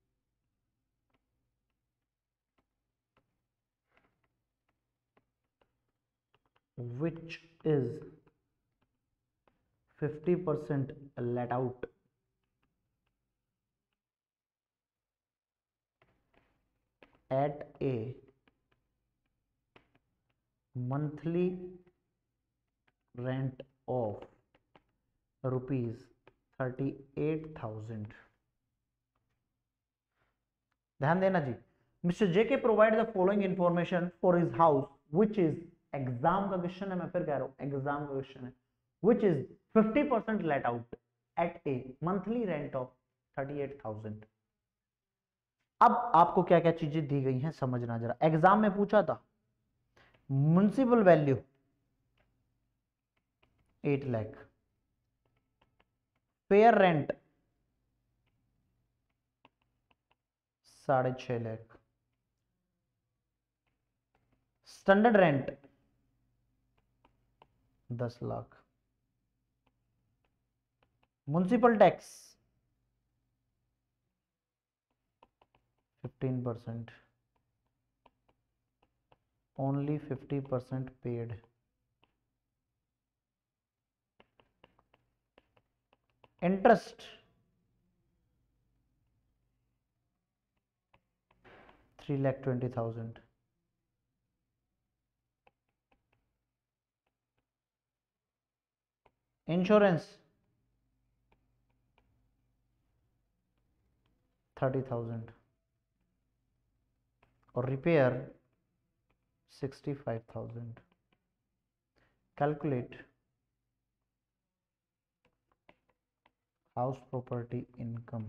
which is fifty percent let out at a monthly rent of rupees thirty eight thousand, ध्यान देना जी। Mister J K provide the following information for his house which is, exam का question है, मैं फिर कह रहा हूं exam का क्वेश्चन है, which is fifty percent let out at a monthly rent of thirty eight thousand. अब आपको क्या क्या चीजें दी गई हैं समझना जरा। एग्जाम में पूछा था municipal value eight lakh, fair rent साढ़े छह लाख, स्टैंडर्ड रेंट दस lakh, municipal tax fifteen percent, only fifty percent paid, interest three lakh twenty thousand, insurance thirty thousand और repair sixty five thousand. Calculate house property income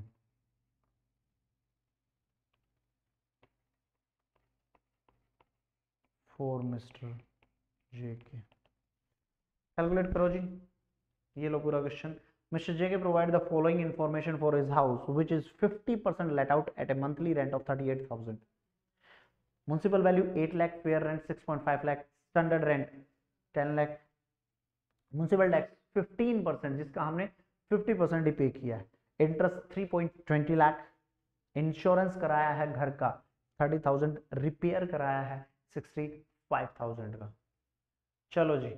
for mister J K. Calculate करो जी। ये लो पूरा question. Mister J K provide the following information for his house which is fifty percent let out at a monthly rent of thirty eight thousand. Municipal value eight lakh, fair rent six point five lakh, standard rent ten lakh, municipal tax fifteen percent जिसका हमने fifty percent ही pay किया है, interest three point twenty lakh, insurance कराया है घर का thirty thousand, repair कराया है सिक्सटी फाइव थाउजेंड का। चलो जी,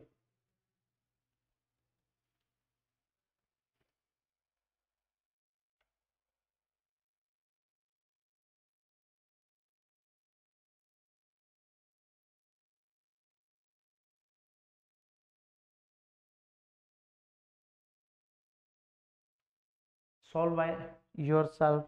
solve by yourself।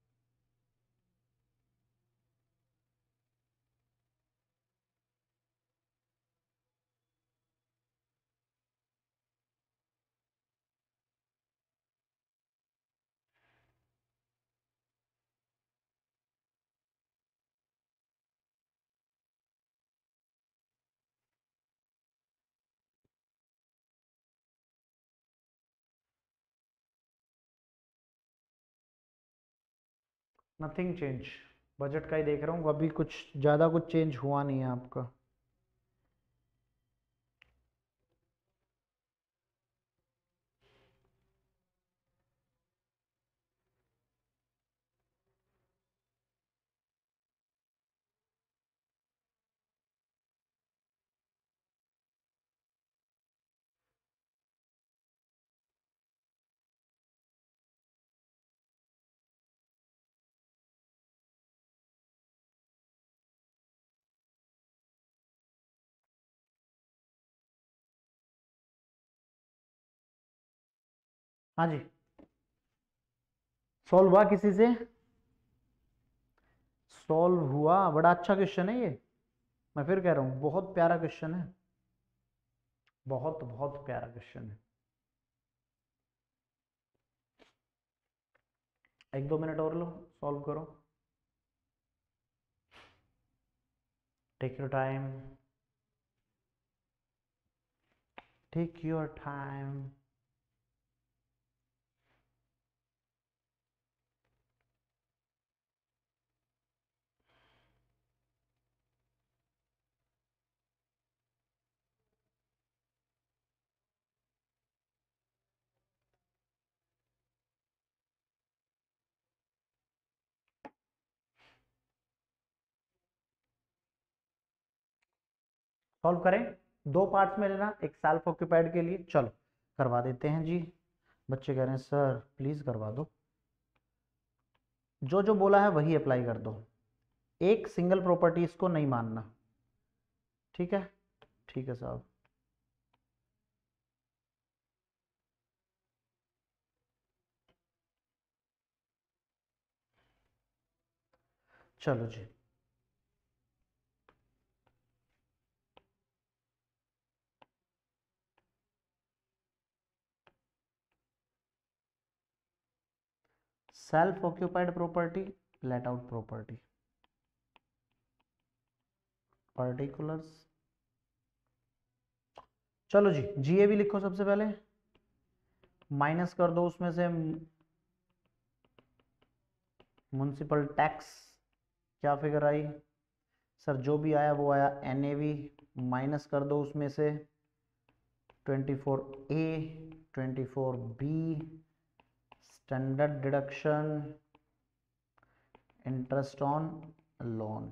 Nothing change, budget का ही देख रहा हूँ, अभी कुछ ज़्यादा कुछ चेंज हुआ नहीं है आपका। हाँ जी, सॉल्व हुआ किसी से? सॉल्व हुआ, बड़ा अच्छा क्वेश्चन है ये, मैं फिर कह रहा हूँ बहुत प्यारा क्वेश्चन है, बहुत बहुत प्यारा क्वेश्चन है। एक दो मिनट और लो, सॉल्व करो, take your time, take your time. Solve करें, दो पार्ट्स में लेना, एक सेल्फ ऑक्यूपाइड के लिए। चलो करवा देते हैं जी। बच्चे कह रहे हैं सर प्लीज करवा दो, जो जो बोला है वही अप्लाई कर दो, एक सिंगल प्रॉपर्टीज को नहीं मानना, ठीक है? ठीक है साहब। चलो जी, self occupied property, let out property, particulars. चलो जी, जीएवी लिखो सबसे पहले, माइनस कर दो उसमें से म्युनिसिपल टैक्स, क्या फिगर आई सर? जो भी आया वो आया एनएवी, माइनस कर दो उसमें से twenty four A, twenty four B, standard deduction, interest on loan.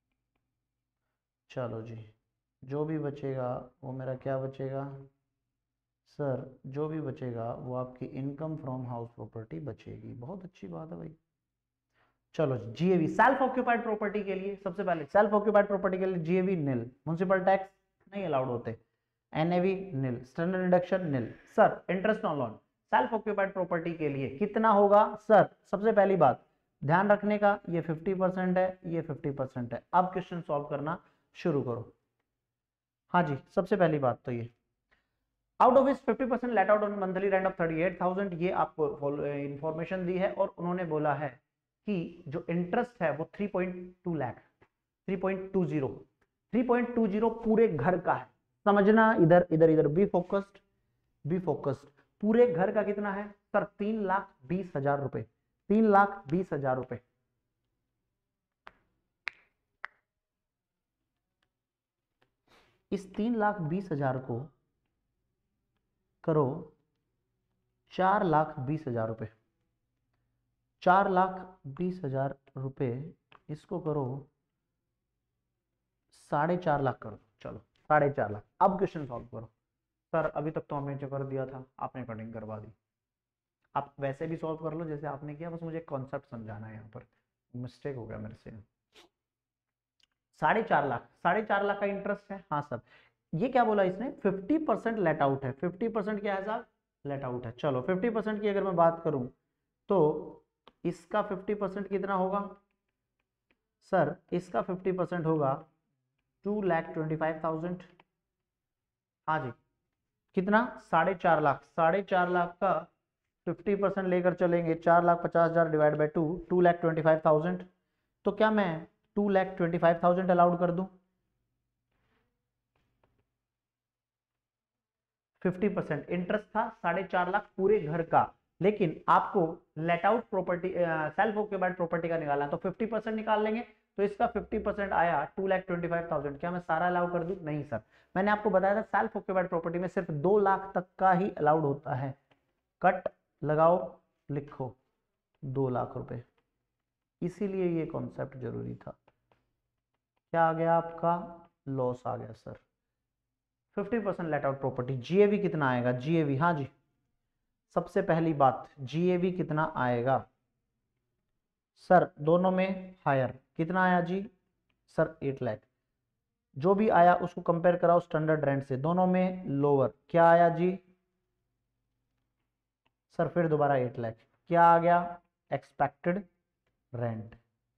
चलो जी, जो भी बचेगा वो मेरा क्या बचेगा सर? जो भी बचेगा वो आपकी इनकम फ्रॉम हाउस प्रॉपर्टी बचेगी। बहुत अच्छी बात है भाई। चलो जी, जीएवी सेल्फ ऑक्यूपाइड प्रॉपर्टी के लिए सबसे पहले, सेल्फ ऑक्यूपाइड प्रॉपर्टी के लिए जीएवी निल, म्युनिसिपल टैक्स नहीं अलाउड होते, NAV nil, standard deduction nil. Sir interest on loan self occupied property के लिए कितना होगा सर? सबसे पहली बात ध्यान रखने का, ये फिफ्टी परसेंट है, ये फिफ्टी परसेंट है। अब क्वेश्चन सॉल्व करना शुरू करो। हाँ जी, सबसे पहली बात तो ये आउट ऑफ इस fifty percent let out on monthly rent of thirty eight thousand, ये आपको इंफॉर्मेशन दी है और उन्होंने बोला है कि जो इंटरेस्ट है वो three point two lakh, three point two zero, three point two zero पूरे घर का है। समझना, इधर इधर इधर बी फोकस्ड, बी फोकस्ड। पूरे घर का कितना है सर? तीन लाख बीस हजार रुपए, तीन लाख बीस हजार रुपए। इस तीन लाख बीस हजार को करो चार लाख बीस हजार रुपए, चार लाख बीस हजार रुपए इसको करो साढ़े चार लाख करो। चलो साढ़े चार लाख। अब क्वेश्चन सॉल्व करो। सर अभी तक तो हमने जो कर दिया था, आपने कटिंग करवा दी। आप वैसे भी सॉल्व कर लो जैसे आपने किया, बस मुझे कॉन्सेप्ट समझाना है। यहाँ पर मिस्टेक हो गया मेरे से। साढ़े चार लाख, साढ़े चार लाख का इंटरेस्ट है। हाँ सर, ये क्या बोला इसने? फिफ्टी परसेंट लेट आउट है। फिफ्टी परसेंट क्या है साहब? लेट आउट है। चलो फिफ्टी परसेंट की अगर मैं बात करूं तो इसका फिफ्टी परसेंट कितना होगा सर? इसका फिफ्टी परसेंट होगा two lakh twenty five thousand. हाँ जी, कितना? साढ़े चार लाख। साढ़े चार लाख का फिफ्टी परसेंट लेकर चलेंगे, चार लाख पचास हजार divide by two, two lakh twenty five thousand. तो क्या मैं two lakh twenty five thousand allowed कर दूं? फिफ्टी परसेंट इंटरेस्ट था, साढ़े चार लाख पूरे घर का, लेकिन आपको let out property, self occupied property का निकालना है, तो फिफ्टी परसेंट निकाल लेंगे। तो इसका फिफ्टी परसेंट आया two lakh twenty five thousand. क्या मैं सारा अलाउ कर दूं? नहीं सर, मैंने आपको बताया था सेल्फ ऑक्यूपाइड प्रॉपर्टी में सिर्फ दो लाख तक का ही अलाउड होता है। कट लगाओ, लिखो दो लाख रुपए, इसीलिए ये कॉन्सेप्ट जरूरी था। क्या आ गया आपका? लॉस आ गया sir. Fifty percent let out property, GAV कितना आएगा? जीएवी, हाँ जी, सबसे पहली बात जीएवी कितना आएगा सर? दोनों में हायर कितना आया जी सर? एट लाख। जो भी आया उसको कंपेयर कराओ स्टैंडर्ड रेंट से, दोनों में लोअर क्या आया जी सर? फिर दोबारा एट लाख। क्या आ गया? Expected rent.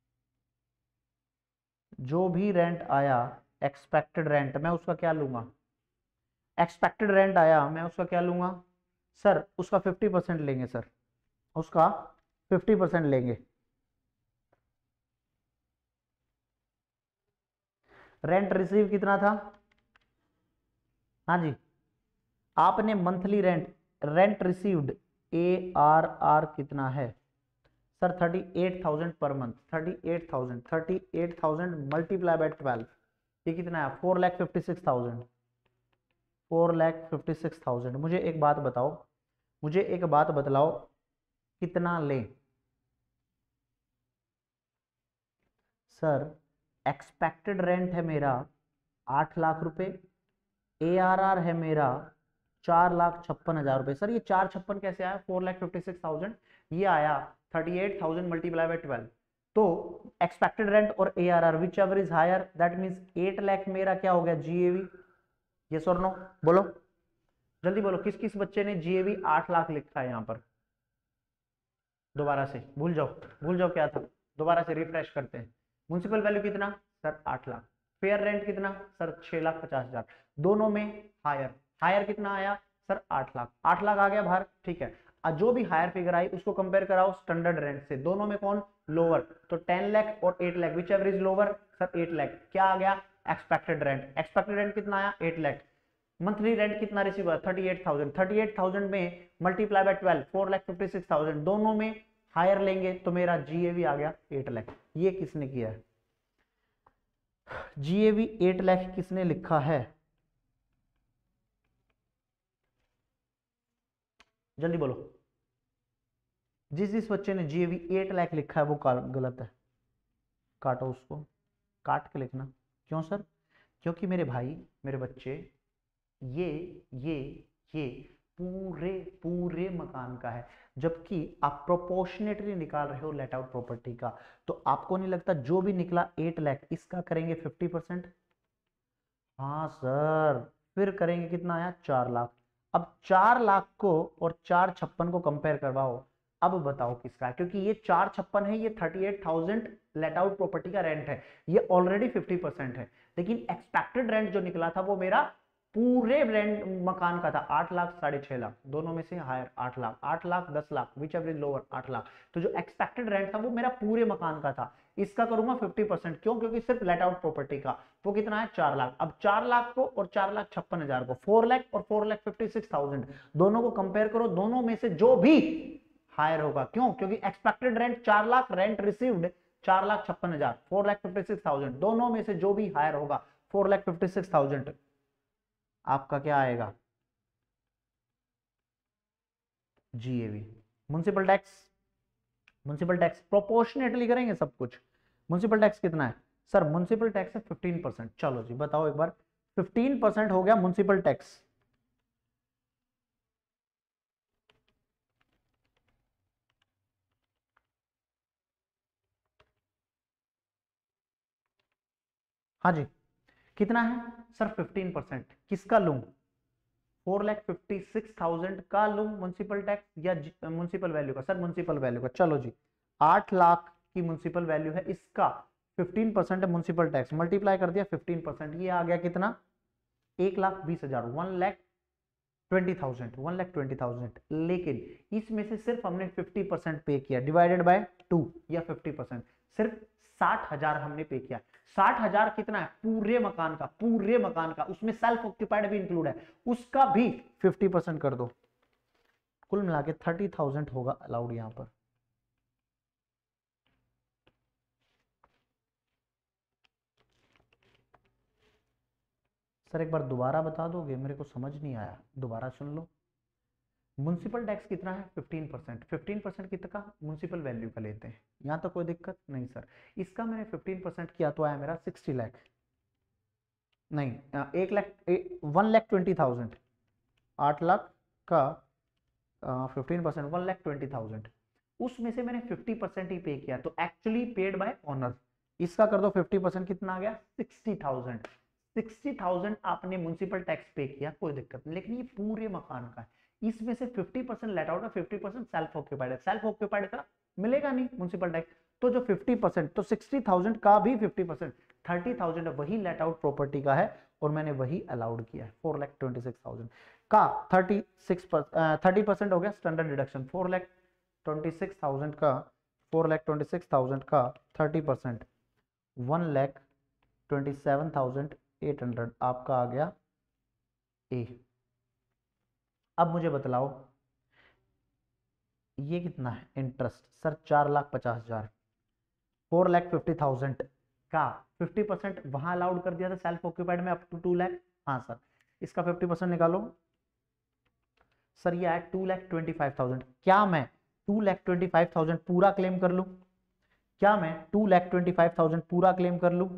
जो भी रेंट आया एक्सपेक्टेड रेंट, मैं उसका क्या लूंगा? एक्सपेक्टेड रेंट आया, मैं उसका क्या लूंगा सर? उसका फिफ्टी परसेंट लेंगे सर, उसका फिफ्टी परसेंट लेंगे। रेंट रिसीव कितना था? हाँ जी, आपने monthly rent, rent received A R R कितना है sir? Thirty eight thousand per month. Thirty eight thousand, thirty eight thousand multiply by twelve, ये कितना है? Four lakh fifty six thousand, four lakh fifty six thousand. मुझे एक बात बताओ, मुझे एक बात बतलाओ, कितना लें सर? एक्सपेक्टेड रेंट है मेरा आठ लाख रुपए, ए आर आर है मेरा चार लाख छप्पन हजार रुपए। सर ये चार छप्पन कैसे आया? Four lakh fifty six thousand, ये आया thirty eight thousand multiply by twelve. तो एक्सपेक्टेड रेंट और A R R whichever is higher, that means eight lakh मेरा क्या हो गया? जीएवी। यस और नो बोलो, जल्दी बोलो, किस किस बच्चे ने जीएवी आठ लाख लिखा है यहाँ पर? दोबारा से भूल जाओ, भूल जाओ क्या था, दोबारा से रिफ्रेश करते हैं। म्युनिसिपल वैल्यू कितना सर आठ लाख, फेयर रेंट कितना सर छह लाख पचास हजार, दोनों में हायर, हायर कितना आया सर आठ लाख, आठ लाख आ गया बाहर, ठीक है। आज जो भी हायर फिगर आई उसको कंपेयर कराओ स्टैंडर्ड रेंट से, दोनों में कौन लोअर, तो टेन लाख और eight lakh, whichever is lower sir eight lakh, क्या आ गया एक्सपेक्टेड रेंट, एक्सपेक्टेड रेंट कितना आया एट लाख, मंथली रेंट कितना रिसीव हुआ thirty eight thousand, thirty eight thousand में multiply by twelve four lakh fifty six thousand, दोनों में हायर लेंगे तो मेरा जीएवी आ गया एट लाख। ये किसने किया है जीएवी एट लाख किसने लिखा है, जल्दी बोलो। जिस जिस बच्चे ने जीएवी एट लाख लिखा है वो गलत है, काटो उसको, काट के लिखना। क्यों सर, क्योंकि मेरे भाई मेरे बच्चे ये ये ये पूरे पूरे मकान का है, जबकि आप प्रोपोर्शनेटली निकाल रहे हो लेट आउट प्रॉपर्टी का, तो आपको नहीं लगता जो भी निकला एट लाख इसका करेंगे फिफ्टी परसेंट, हाँ सर, फिर करेंगे कितना आया चार लाख। अब चार लाख को और चार छप्पन को कंपेयर करवाओ, अब बताओ किसका है, क्योंकि ये चार छप्पन है, ये thirty eight thousand let out property का रेंट है, ये ऑलरेडी फिफ्टी परसेंट है, लेकिन एक्सपेक्टेड रेंट जो निकला था वो मेरा पूरे रेंट मकान का था आठ लाख साढ़े छह लाख, दोनों में से हायर आठ लाख, आठ लाख दस लाख, विच एवरेज लोअर आठ लाख, तो जो एक्सपेक्टेड रेंट था वो मेरा पूरे मकान का था, इसका करूंगा फिफ्टी परसेंट, क्यों, क्योंकि सिर्फ लेट आउट प्रॉपर्टी का वो कितना है चार लाख। अब चार लाख को और चार लाख छप्पन हजार को, फोर लाख और four lakh fifty six thousand, दोनों को कंपेयर करो, दोनों में से जो भी हायर होगा, क्यों, क्योंकि एक्सपेक्टेड रेंट चार लाख, रेंट रिसीव्ड चार लाख छप्पन हजार, four lakh fifty six thousand, दोनों में से जो भी हायर होगा four lakh fifty six thousand आपका क्या आएगा GAV. Municipal tax, municipal tax proportionately करेंगे सब कुछ। म्युनिसिपल टैक्स कितना है सर, म्युनिसिपल टैक्स है फिफ्टीन परसेंट, चलो जी बताओ एक बार, फिफ्टीन परसेंट हो गया म्युनिसिपल टैक्स, हाँ जी कितना है सर फिफ्टीन परसेंट, किसका लूं four lakh fifty six thousand का लूं म्युनिसिपल टैक्स या म्युनिसिपल वैल्यू का, सर म्युनिसिपल वैल्यू का, चलो जी आठ लाख की म्युनिसिपल वैल्यू है, इसका फिफ्टीन परसेंट है म्युनिसिपल टैक्स, मल्टीप्लाई कर दिया फिफ्टीन परसेंट, ये आ गया कितना एक लाख बीस हजार, one lakh twenty thousand, one lakh twenty thousand, लेकिन इसमें से सिर्फ हमने फिफ्टी परसेंट पे किया डिवाइडेड बाय टू या फिफ्टी परसेंट, सिर्फ साठ हजार हमने पे किया, साठ हजार कितना है पूरे मकान का, पूरे मकान का, उसमें सेल्फ ऑक्यूपाइड भी इंक्लूड है, उसका भी फिफ्टी परसेंट कर दो, कुल मिला के थर्टी थाउजेंड होगा अलाउड यहां पर। सर एक बार दोबारा बता दोगे, मेरे को समझ नहीं आया, दोबारा सुन लो। म्युनिसिपल टैक्स कितना है फिफ्टीन परसेंट, फिफ्टीन परसेंट कितना म्युनिसिपल वैल्यू का लेते हैं, यहां तक तो कोई दिक्कत नहीं सर, इसका मैंने फिफ्टीन परसेंट किया तो आया मेरा सिक्सटी लाख, नहीं एक lakh, one lakh twenty thousand, आठ लाख का fifteen percent one lakh twenty thousand, उसमें से मैंने फिफ्टी परसेंट ही पे किया, तो एक्चुअली पेड बाय ऑनर, इसका कर दो फिफ्टी परसेंट, कितना आ गया सिक्सटी थाउजेंड, सिक्सटी थाउजेंड आपने म्युनिसिपल टैक्स पे किया, कोई दिक्कत नहीं, लेकिन ये पूरे मकान का है, इसमें से फिफ्टी परसेंट लेट आउट है, फिफ्टी परसेंट सेल्फ ऑक्यूपाइड है, सेल्फ ऑक्यूपाइड का मिलेगा नहीं म्युनिसिपल टैक्स, तो जो फिफ्टी परसेंट, तो सिक्सटी थाउजेंड का भी फिफ्टी परसेंट थर्टी थाउजेंड वही लेट आउट प्रॉपर्टी का है, और मैंने वही अलाउड किया है, four lakh twenty six thousand का थर्टी सिक्स थर्टी परसेंट हो गया standard deduction, four lakh twenty six thousand का, four lakh twenty six thousand का thirty percent one lakh twenty seven thousand eight hundred आपका आ गया ए। अब मुझे बतलाओ ये कितना है इंटरेस्ट, सर चार लाख पचास हजार, फोर लाख फिफ्टी थाउजेंड का फिफ्टी परसेंट वहां अलाउड कर दिया था सेल्फ ऑक्यूपाइड में अप टू टू लाख, हाँ सर इसका फिफ्टी परसेंट निकालो, सर ये आया two lakh twenty five thousand, क्या मैं two lakh twenty five thousand पूरा क्लेम कर लूं, क्या मैं two lakh twenty five thousand पूरा क्लेम कर लूं,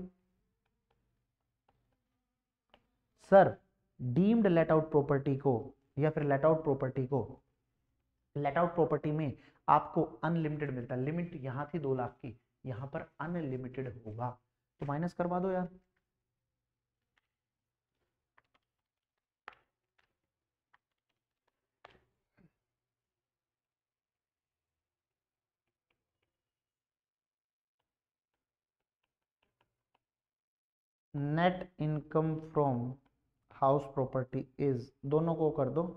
sir deemed let out property को या फिर लेट आउट प्रॉपर्टी को, लेट आउट प्रॉपर्टी में आपको अनलिमिटेड मिलता है, लिमिट यहां थी दो लाख की, यहां पर अनलिमिटेड होगा, तो माइनस करवा दो यार, net income from house property is, दोनों को कर दो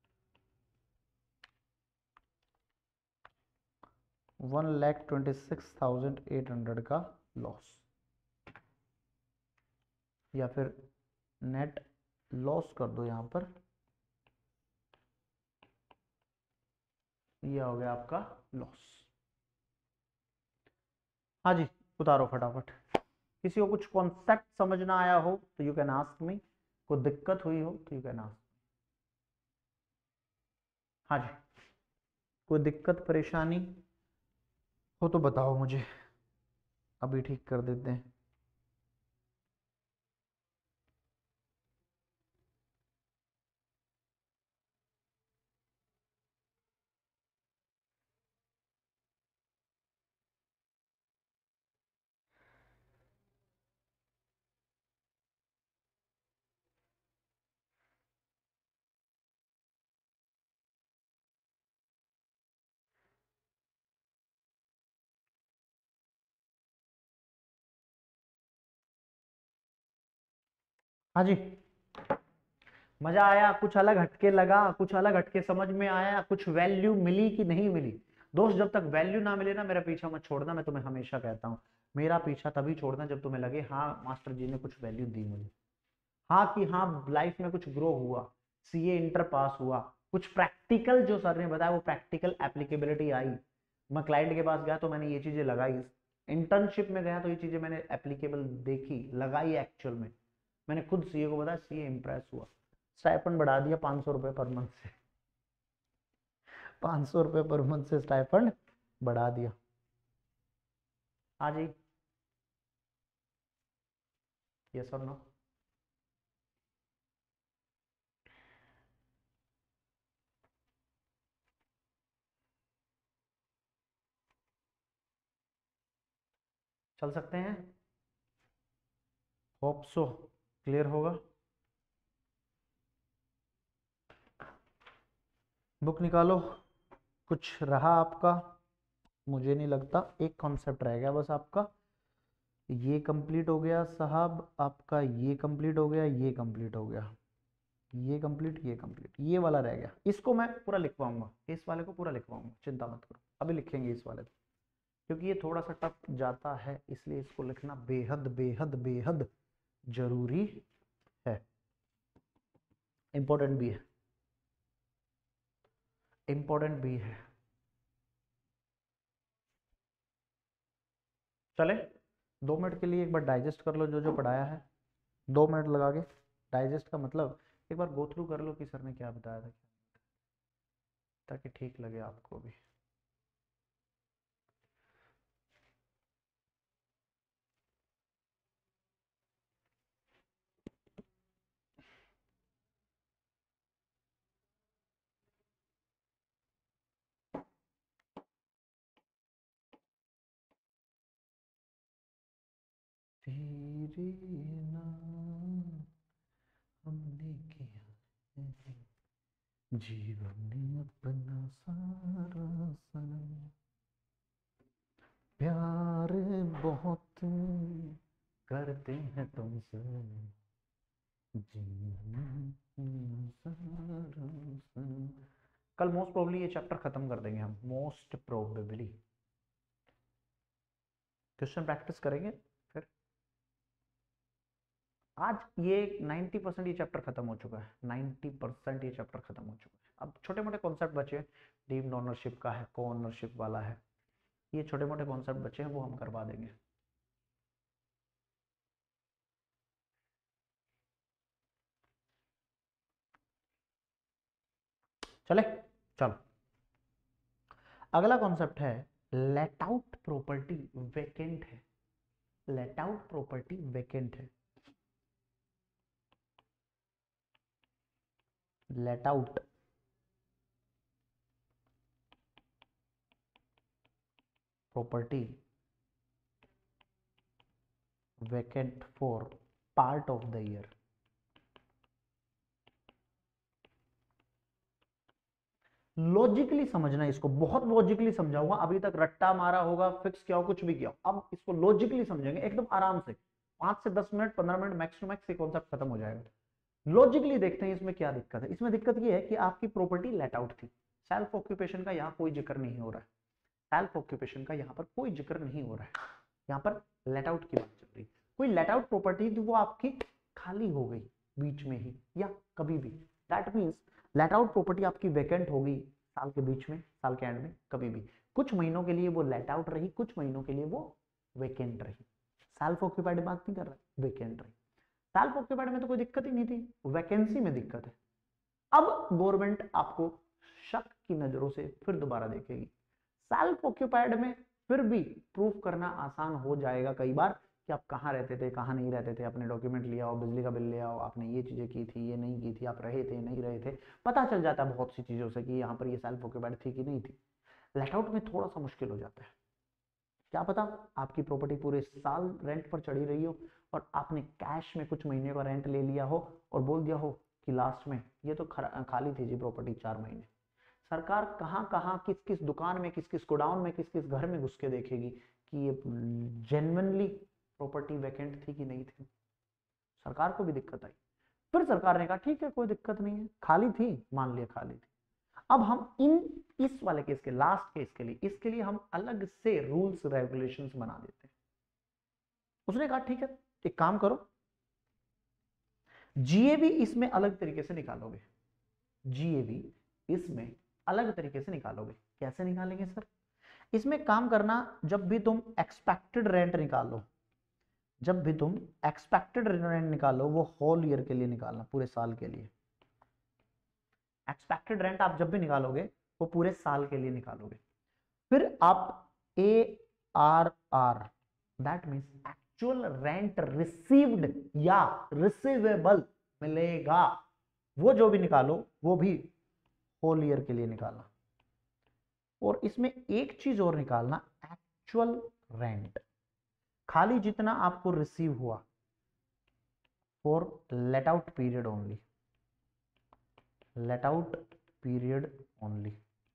one lakh twenty six thousand eight hundred का लॉस, या फिर नेट लॉस कर दो यहां पर, ये हो गया आपका लॉस। हाँ जी, उतारो फटाफट। किसी को कुछ कॉन्सेप्ट समझ ना आया हो तो यू कैन आस्क मी, कोई दिक्कत हुई हो तो यू कैन आस्क। हाँ जी, कोई दिक्कत परेशानी हो तो बताओ मुझे, अभी ठीक कर देते हैं। हाँ जी, मजा आया, कुछ अलग हटके लगा, कुछ अलग हटके समझ में आया, कुछ वैल्यू मिली कि नहीं मिली? दोस्त, जब तक वैल्यू ना मिले ना मेरा पीछा मत छोड़ना, मैं तुम्हें हमेशा कहता हूँ। मेरा पीछा तभी छोड़ना जब तुम्हें लगे हाँ मास्टर जी ने कुछ वैल्यू दी मुझे, हाँ कि हाँ लाइफ में कुछ ग्रो हुआ, सीए इंटर पास हुआ, कुछ प्रैक्टिकल जो सर ने बताया वो प्रैक्टिकल एप्लीकेबिलिटी आई। मैं क्लाइंट के पास गया तो मैंने ये चीजें लगाई, इंटर्नशिप में गया तो ये चीजें मैंने एप्लीकेबल देखी, लगाई एक्चुअल में। मैंने खुद सीए को बताया, सीए इंप्रेस हुआ, स्टाइपेंड बढ़ा दिया पाँच सौ रुपये पर मंथ से, पाँच सौ रुपये पर मंथ से स्टाइपेंड बढ़ा दिया। हाँ जी, यस और नो? चल सकते हैं, होप सो क्लियर होगा। बुक निकालो, कुछ रहा आपका? मुझे नहीं लगता, एक कॉन्सेप्ट रह गया बस आपका। ये कंप्लीट हो गया साहब आपका, ये कंप्लीट हो गया, ये कंप्लीट हो गया, ये कंप्लीट, ये कंप्लीट, ये वाला रह गया। इसको मैं पूरा लिखवाऊंगा, इस वाले को पूरा लिखवाऊंगा, चिंता मत करो, अभी लिखेंगे इस वाले को, क्योंकि ये थोड़ा सा टफ जाता है, इसलिए इसको लिखना बेहद बेहद बेहद जरूरी है, इंपॉर्टेंट भी है, इंपॉर्टेंट भी है। चले, दो मिनट के लिए एक बार डाइजेस्ट कर लो जो जो पढ़ाया है, दो मिनट लगा के। डाइजेस्ट का मतलब एक बार गो थ्रू कर लो कि सर ने क्या बताया था, ताकि ठीक लगे आपको भी। तेरे नाम हमने किया है, जीवन ने अपना सारा सनम, प्यार बहुत करते हैं तुमसे, जीवन सारा सनम। कल मोस्ट प्रोबेबली ये चैप्टर खत्म कर देंगे हम, मोस्ट प्रोबेबली क्वेश्चन प्रैक्टिस करेंगे फिर। आज ये नब्बे परसेंट ये चैप्टर खत्म हो चुका है, नब्बे परसेंट ये चैप्टर खत्म हो चुका है। अब छोटे मोटे कॉन्सेप्ट बचे, डीम्ड ओनरशिप का है, को ओनरशिप वाला है, ये छोटे मोटे कॉन्सेप्ट बचे हैं, वो हम करवा देंगे। चले, चलो अगला कॉन्सेप्ट है लेट आउट प्रॉपर्टी वेकेंट है, लेट आउट प्रॉपर्टी वेकेंट है, let out property vacant for part of the year। Logically समझना, इसको बहुत लॉजिकली समझाऊंगा, अभी तक रट्टा मारा होगा, फिक्स किया हो, कुछ भी किया हो, अब इसको लॉजिकली समझेंगे एकदम आराम से, पांच से दस मिनट पंद्रह मिनट मैक्स टू मैक्स ये कॉन्सेप्ट खत्म हो जाएगा। लॉजिकली देखते हैं इसमें क्या दिक्कत है। इसमें दिक्कत ये है कि आपकी प्रॉपर्टी लेट आउट थी, सेल्फ ऑक्यूपेशन का यहाँ कोई जिक्र नहीं हो रहा है, सेल्फ ऑक्यूपेशन का यहाँ पर कोई जिक्र नहीं हो रहा है, यहाँ पर लेट आउट की बात चल रही है। कोई लेट आउट प्रॉपर्टी थी वो आपकी खाली हो गई बीच में ही या कभी भी, that means let out property आपकी वैकेंट हो गई साल के बीच में, साल के एंड में, कभी भी कुछ महीनों के लिए वो लेट आउट रही, कुछ महीनों के लिए वो वैकेंट रही। सेल्फ ऑक्यूपाइड बात नहीं कर रहा, वैकेंट रही। सेल्फ ऑक्यूपाइड में तो कोई दिक्कत ही नहीं थी, वैकेंसी में दिक्कत है। अब गवर्नमेंट आपको शक की नजरों से फिर दोबारा देखेगी। सेल्फ ऑक्यूपाइड में फिर भी प्रूफ करना आसान हो जाएगा कई बार कि आप कहाँ रहते थे, कहाँ नहीं रहते थे, अपने डॉक्यूमेंट ले आओ, बिजली का बिल ले आओ, आपने ये चीजें की थी, ये नहीं की थी, आप रहे थे नहीं रहे थे, पता चल जाता है बहुत सी चीजों से कि यहाँ पर ये सेल्फ ऑक्यूपाइड थी कि नहीं थी। लेट आउट में थोड़ा सा मुश्किल हो जाता है। क्या पता आपकी प्रॉपर्टी पूरे साल रेंट पर चढ़ी रही हो और आपने कैश में कुछ महीने का रेंट ले लिया हो और बोल दिया हो कि लास्ट में ये तो खाली थी जी प्रॉपर्टी चार महीने। सरकार कहाँ कहाँ किस किस दुकान में, किस किस गोडाउन में, किस किस घर में घुस के देखेगी कि ये जेन्युइनली प्रॉपर्टी वैकेंट थी कि नहीं थी। सरकार को भी दिक्कत आई। फिर सरकार ने कहा ठीक है कोई दिक्कत नहीं है, खाली थी, मान लिया खाली थी। अब हम इन इस वाले केस के लास्ट केस के लिए इसके लिए हम अलग से रूल्स रेगुलेशंस बना देते हैं। उसने कहा ठीक है एक काम करो, जीएबी इसमें अलग तरीके से निकालोगे, जीएबी इसमें अलग तरीके से निकालोगे। कैसे निकालेंगे सर? इसमें काम करना, जब भी तुम एक्सपेक्टेड रेंट निकालो, जब भी तुम एक्सपेक्टेड रेंट निकालो वो होल ईयर के लिए निकालना, पूरे साल के लिए। एक्सपेक्टेड रेंट आप जब भी निकालोगे वो पूरे साल के लिए निकालोगे। फिर आप A R R, that means actual rent received या रिसीवेबल मिलेगा, वो जो भी निकालो वो भी होल ईयर के लिए निकालना। और इसमें एक चीज और निकालना, एक्चुअल रेंट, खाली जितना आपको रिसीव हुआ for let out period only, let out period only,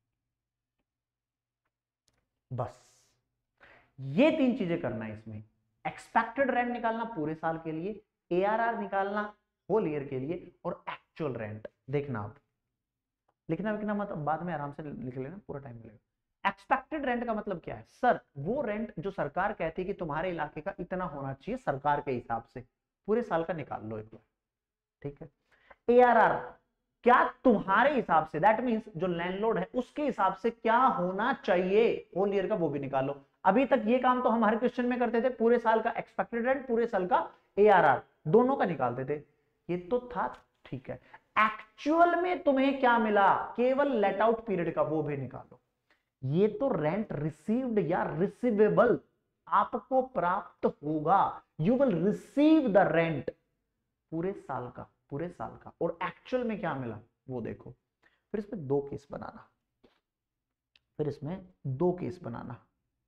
बस ये तीन चीजें करना है इसमें। एक्सपेक्टेड रेंट निकालना पूरे साल के लिए, एआरआर निकालना होल ईयर के लिए, और एक्चुअल रेंट देखना। आप लिखना लिखना मत, बाद में आराम से लिख लेना, पूरा टाइम मिलेगा। एक्सपेक्टेड रेंट का मतलब क्या है सर? वो रेंट जो सरकार कहती है कि तुम्हारे इलाके का इतना होना चाहिए सरकार के हिसाब से, पूरे साल का निकाल लो एक बार, ठीक है। एआरआर क्या तुम्हारे हिसाब से, दैट मींस जो लैंडलॉर्ड है उसके हिसाब से क्या होना चाहिए होल ईयर का, वो भी निकालो। अभी तक ये काम तो हम हर क्वेश्चन में करते थे, पूरे साल का एक्सपेक्टेड रेंट, पूरे साल का एआरआर, दोनों का निकालते थे, ये तो था ठीक है। एक्चुअल में तुम्हें क्या मिला, केवल लेट आउट पीरियड का, वो भी निकालो। ये तो रेंट रिसीव्ड या रिसीवेबल आपको प्राप्त होगा, you will receive the rent पूरे साल का, पूरे साल का। और एक्चुअल में क्या मिला वो देखो। फिर इसमें दो केस बनाना, फिर इसमें दो केस बनाना।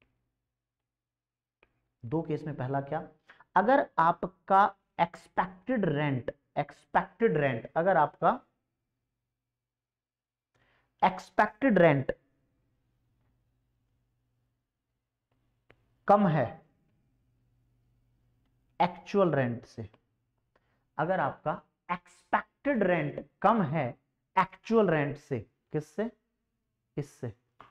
दो केस में पहला क्या, अगर आपका एक्सपेक्टेड रेंट, एक्सपेक्टेड रेंट अगर आपका एक्सपेक्टेड रेंट कम है एक्चुअल रेंट से, अगर आपका एक्सपेक्टेड रेंट कम है एक्चुअल रेंट से, किससे? इससे,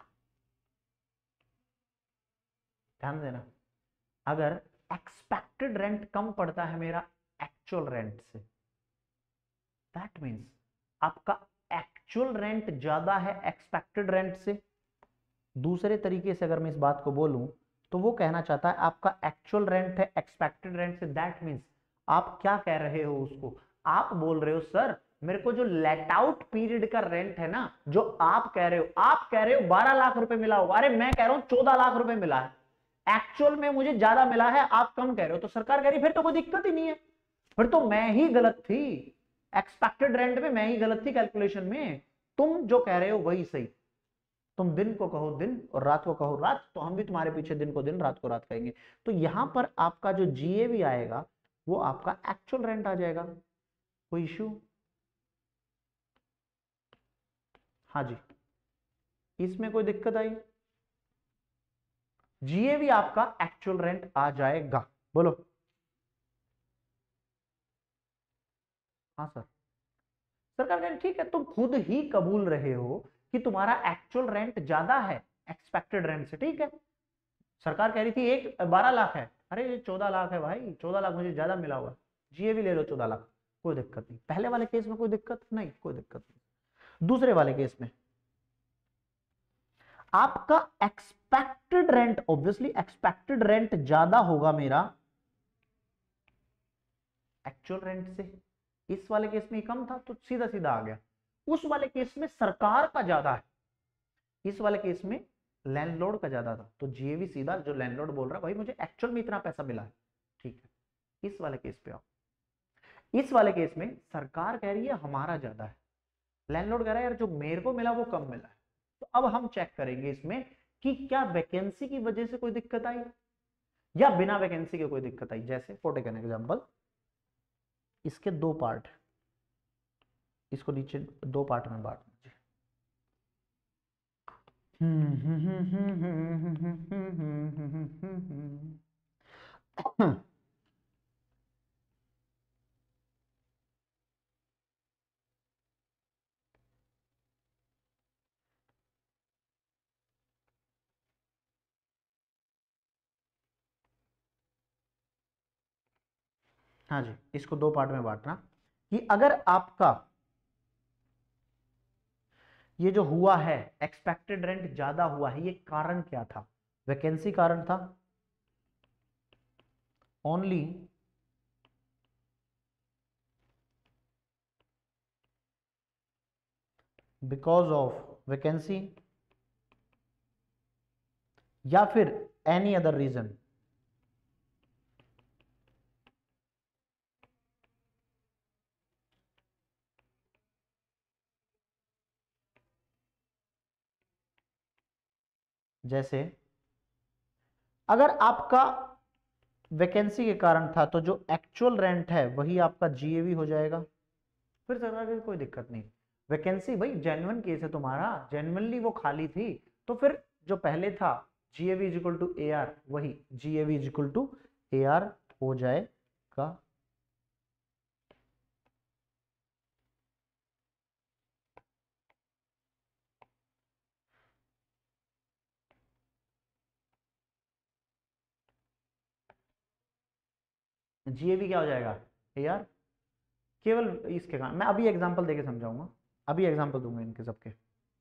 ध्यान देना, अगर एक्सपेक्टेड रेंट कम पड़ता है मेरा एक्चुअल रेंट से, दैट मींस आपका एक्चुअल रेंट ज्यादा है एक्सपेक्टेड रेंट से। दूसरे तरीके से अगर मैं इस बात को बोलूं तो वो कहना चाहता है आपका एक्चुअल रेंट है एक्सपेक्टेड रेंट से, दैट मींस आप क्या कह रहे हो उसको, आप बोल रहे हो सर मेरे को जो लेट आउट पीरियड का रेंट है ना, जो आप कह रहे हो, आप कह रहे हो बारह लाख रुपए मिला होगा, अरे मैं कह रहा हूं चौदह लाख रुपए मिला है, एक्चुअल में मुझे ज्यादा मिला है, आप कम कह रहे हो। तो सरकार कह रही फिर तो कोई दिक्कत ही नहीं है, फिर तो मैं ही गलत थी, एक्सपेक्टेड रेंट में मैं ही गलत थी कैलकुलेशन में, तुम जो कह रहे हो वही सही। तुम दिन को कहो दिन और रात को कहो रात, तो हम भी तुम्हारे पीछे दिन को दिन रात को रात कहेंगे। तो यहां पर आपका जो जीए भी आएगा वो आपका एक्चुअल रेंट आ जाएगा, कोई इश्यू? हाँ जी, इसमें कोई दिक्कत आई? जीए भी आपका एक्चुअल रेंट आ जाएगा, बोलो। हाँ सर। सरकार कह रही ठीक है, तुम खुद ही कबूल रहे हो कि तुम्हारा एक्चुअल रेंट ज्यादा है एक्सपेक्टेड रेंट से, ठीक है। सरकार कह रही थी एक बारह लाख है, अरे चौदह लाख है भाई, चौदह लाख मुझे ज्यादा मिला हुआ, जीए भी ले लो चौदह लाख, कोई दिक्कत नहीं। पहले वाले केस में कोई दिक्कत नहीं, कोई दिक्कत नहीं। दूसरे वाले केस में आपका expected rent, obviously expected rent ज्यादा होगा मेरा एक्चुअल रेंट से। इस वाले केस में कम था तो सीधा सीधा आ गया। उस वाले केस में सरकार का ज्यादा है, इस वाले केस में लैंडलॉर्ड का ज्यादा था, तो जीएवी सीधा जो लैंडलॉर्ड बोल रहा है भाई मुझे एक्चुअल में इतना पैसा मिला है, ठीक है। इस वाले केस पे आओ, इस वाले केस में सरकार कह रही है हमारा ज्यादा है, लैंडलॉर्ड कह रहा है यार जो मेरे को मिला वो कम मिला है। तो अब हम चेक करेंगे इसमें कि क्या वैकेंसी की वजह से कोई दिक्कत आई या बिना वैकेंसी के कोई दिक्कत आई। जैसे फॉर टेक एन एग्जांपल, इसके दो पार्ट, इसको नीचे दो पार्ट में बांट दीजिए। हाँ जी, इसको दो पार्ट में बांटना कि अगर आपका ये जो हुआ है एक्सपेक्टेड रेंट ज्यादा हुआ है, ये कारण क्या था? वैकेंसी कारण था, ओनली बिकॉज ऑफ वैकेंसी, या फिर एनी अदर रीजन। जैसे अगर आपका वैकेंसी के कारण था तो जो एक्चुअल रेंट है वही आपका जीएवी हो जाएगा, फिर सरकार की कोई दिक्कत नहीं। वैकेंसी भाई जेन्युइन केस है तुम्हारा, जेन्युइनली वो खाली थी, तो फिर जो पहले था GAV is equal to A R, वही GAV is equal to A R हो जाएगा। जीएवी क्या हो जाएगा? A R. केवल इसके कारण मैं अभी एग्जांपल देके समझाऊंगा, अभी एग्जांपल दूंगा इनके सबके।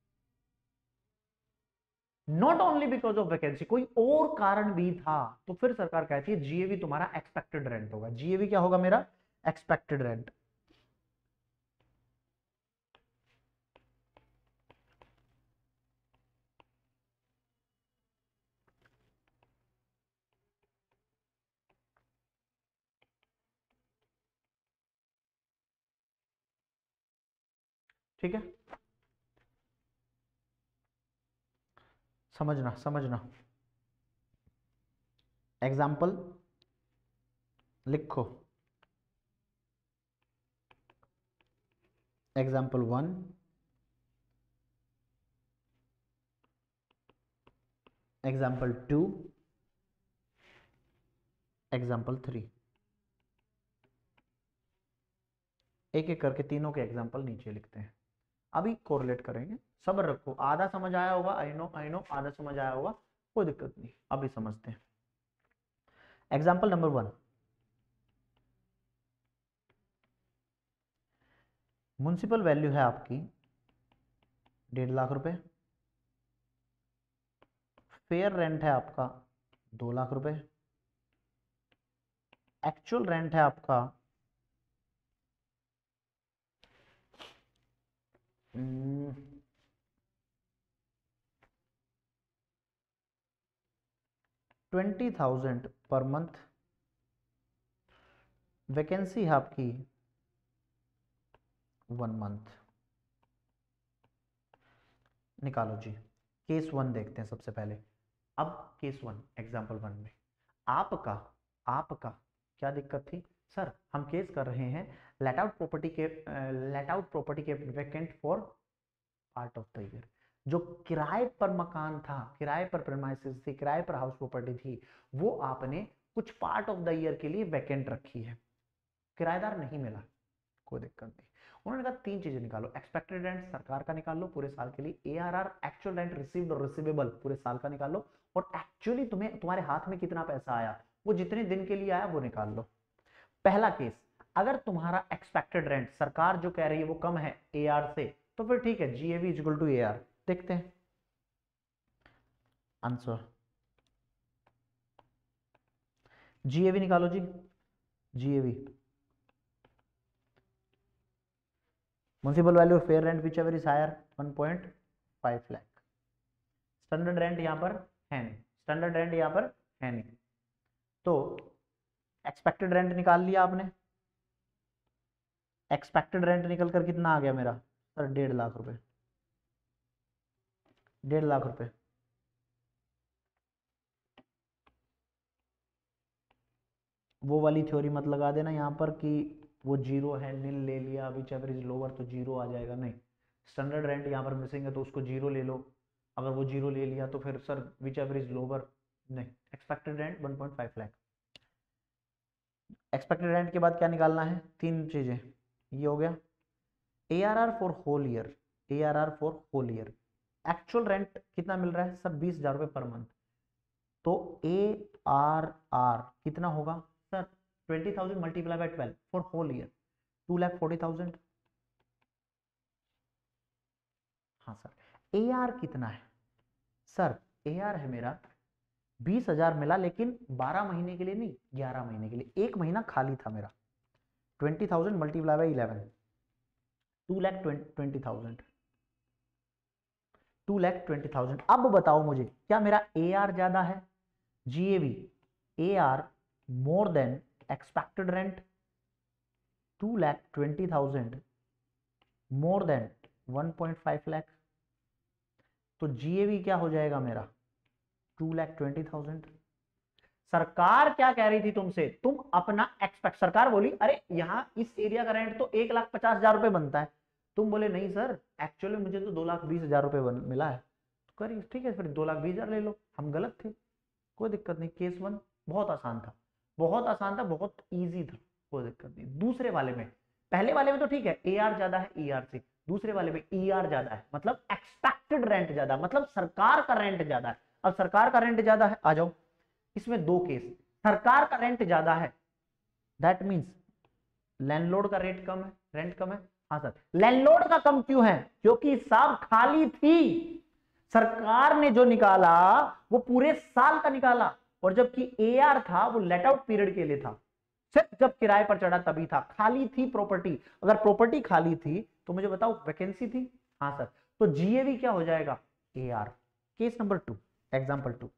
Not only because of vacancy, कोई और कारण भी था, तो फिर सरकार कहती है जीएवी तुम्हारा एक्सपेक्टेड रेंट होगा। जीएवी क्या होगा मेरा? Expected rent. ठीक है, समझना समझना। एग्जाम्पल लिखो, example one, example two, example three. एक एक करके तीनों के एग्जाम्पल नीचे लिखते हैं, अभी कोरिलेट करेंगे। सब्र रखो, आधा समझ आया होगा, आई नो आई नो आधा समझ आया होगा, कोई दिक्कत नहीं, अभी समझते हैं। Example number one, municipal value है आपकी डेढ़ लाख रुपए, फेयर रेंट है आपका दो लाख रुपए, एक्चुअल रेंट है आपका twenty thousand per month, vacancy है आपकी वन मंथ। निकालो जी, केस वन देखते हैं सबसे पहले। अब केस वन, एग्जाम्पल वन में आपका आपका क्या दिक्कत थी? सर हम केस कर रहे हैं लेट आउट प्रॉपर्टी के लेट आउट प्रॉपर्टी के vacant for part of the year. जो किराए पर मकान था, किराए पर प्रेमाइसेस थी, किराए पर हाउस प्रॉपर्टी थी, वो आपने कुछ पार्ट ऑफ द ईयर के लिए वैकेंट रखी है, किराएदार नहीं मिला, कोई दिक्कत नहीं। उन्होंने कहा तीन चीजें निकालो, एक्सपेक्टेड रेंट सरकार का निकाल लो पूरे साल के लिए, एआरआर एक्चुअल रेंट रिसीव्ड और रिसीवेबल पूरे साल का निकाल लो, और एक्चुअली तुम्हें तुम्हारे हाथ में कितना पैसा आया वो जितने दिन के लिए आया वो निकाल लो। पहला केस, अगर तुम्हारा एक्सपेक्टेड रेंट सरकार जो कह रही है वो कम है एआर से, तो फिर ठीक है, GAV is equal to AR. देखते हैं आंसर, जीएवी निकालो जी, GAV municipal value of fair rent whichever is higher one point five lakh. Standard rent यहां पर है नहीं, स्टैंडर्ड रेंट यहां पर है नहीं, तो एक्सपेक्टेड रेंट निकाल लिया आपने, एक्सपेक्टेड रेंट निकल कर कितना आ गया मेरा सर, डेढ़ लाख रुपए, डेढ़ लाख रुपए। वो वाली थ्योरी मत लगा देना यहाँ पर कि वो जीरो है, नील ले लिया, विच एवर इज लोअर तो जीरो आ जाएगा, नहीं, स्टैंडर्ड रेंट यहाँ पर मिसिंग है तो उसको जीरो ले लो, अगर वो जीरो ले लिया तो फिर sir whichever is lower, नहीं, expected rent one point five lakh. Expected rent के बाद क्या निकालना है, तीन चीजें, ये हो गया ARR for whole year, ARR for whole year, actual rent कितना मिल रहा है सर, बीस हजार रुपए पर मंथ, तो ए आर आर कितना होगा sir, twenty thousand multiply by twelve for whole year, two lakh forty thousand. हाँ सर, ए आर कितना है सर, ए आर है मेरा बीस हजार मिला, लेकिन बारह महीने के लिए नहीं, ग्यारह महीने के लिए, एक महीना खाली था मेरा, twenty thousand multiply by eleven, two lakh twenty thousand, to lakh twenty thousand. अब बताओ मुझे क्या मेरा ए आर ज्यादा है, GAV A R more than expected rent, two lakh twenty thousand more than one point five lakh, तो जीएवी क्या हो जाएगा मेरा, टू लैख ट्वेंटी थाउजेंड। सरकार क्या कह रही थी तुमसे, तुम अपना एक्सपेक्ट, सरकार बोली अरे यहां इस एरिया का रेंट तो एक लाख पचास हजार रुपए बनता है, तुम बोले नहीं सर एक्चुअली मुझे तो दो लाख बीस हजार रुपए मिला है, तो करिए ठीक है फिर दो लाख बीस हजार ले लो, हम गलत थे, कोई दिक्कत नहीं। केस वन बहुत आसान था, बहुत आसान था, बहुत इजी था, कोई दिक्कत नहीं। दूसरे वाले में, पहले वाले में तो ठीक है ए आर ज्यादा है ई आर से, दूसरे वाले में ई आर ज्यादा है, मतलब एक्सपेक्टेड रेंट ज्यादा, मतलब सरकार का रेंट ज्यादा है। अब सरकार का रेंट ज्यादा है, आ जाओ इसमें दो केस, सरकार का रेंट ज्यादा है दैट मींस लैंडलॉर्ड का रेट कम है, रेंट कम है। हाँ सर, लैंडलॉर्ड का कम क्यों है, क्योंकि साहब खाली थी, सरकार ने जो निकाला वो पूरे साल का निकाला, और जबकि एआर था वो लेट आउट पीरियड के लिए था, सिर्फ जब किराए पर चढ़ा तभी था, खाली थी प्रॉपर्टी। अगर प्रॉपर्टी खाली थी तो मुझे बताओ वैकेंसी थी, हाँ सर, तो जीएवी क्या हो जाएगा, AR. Case number two, example two,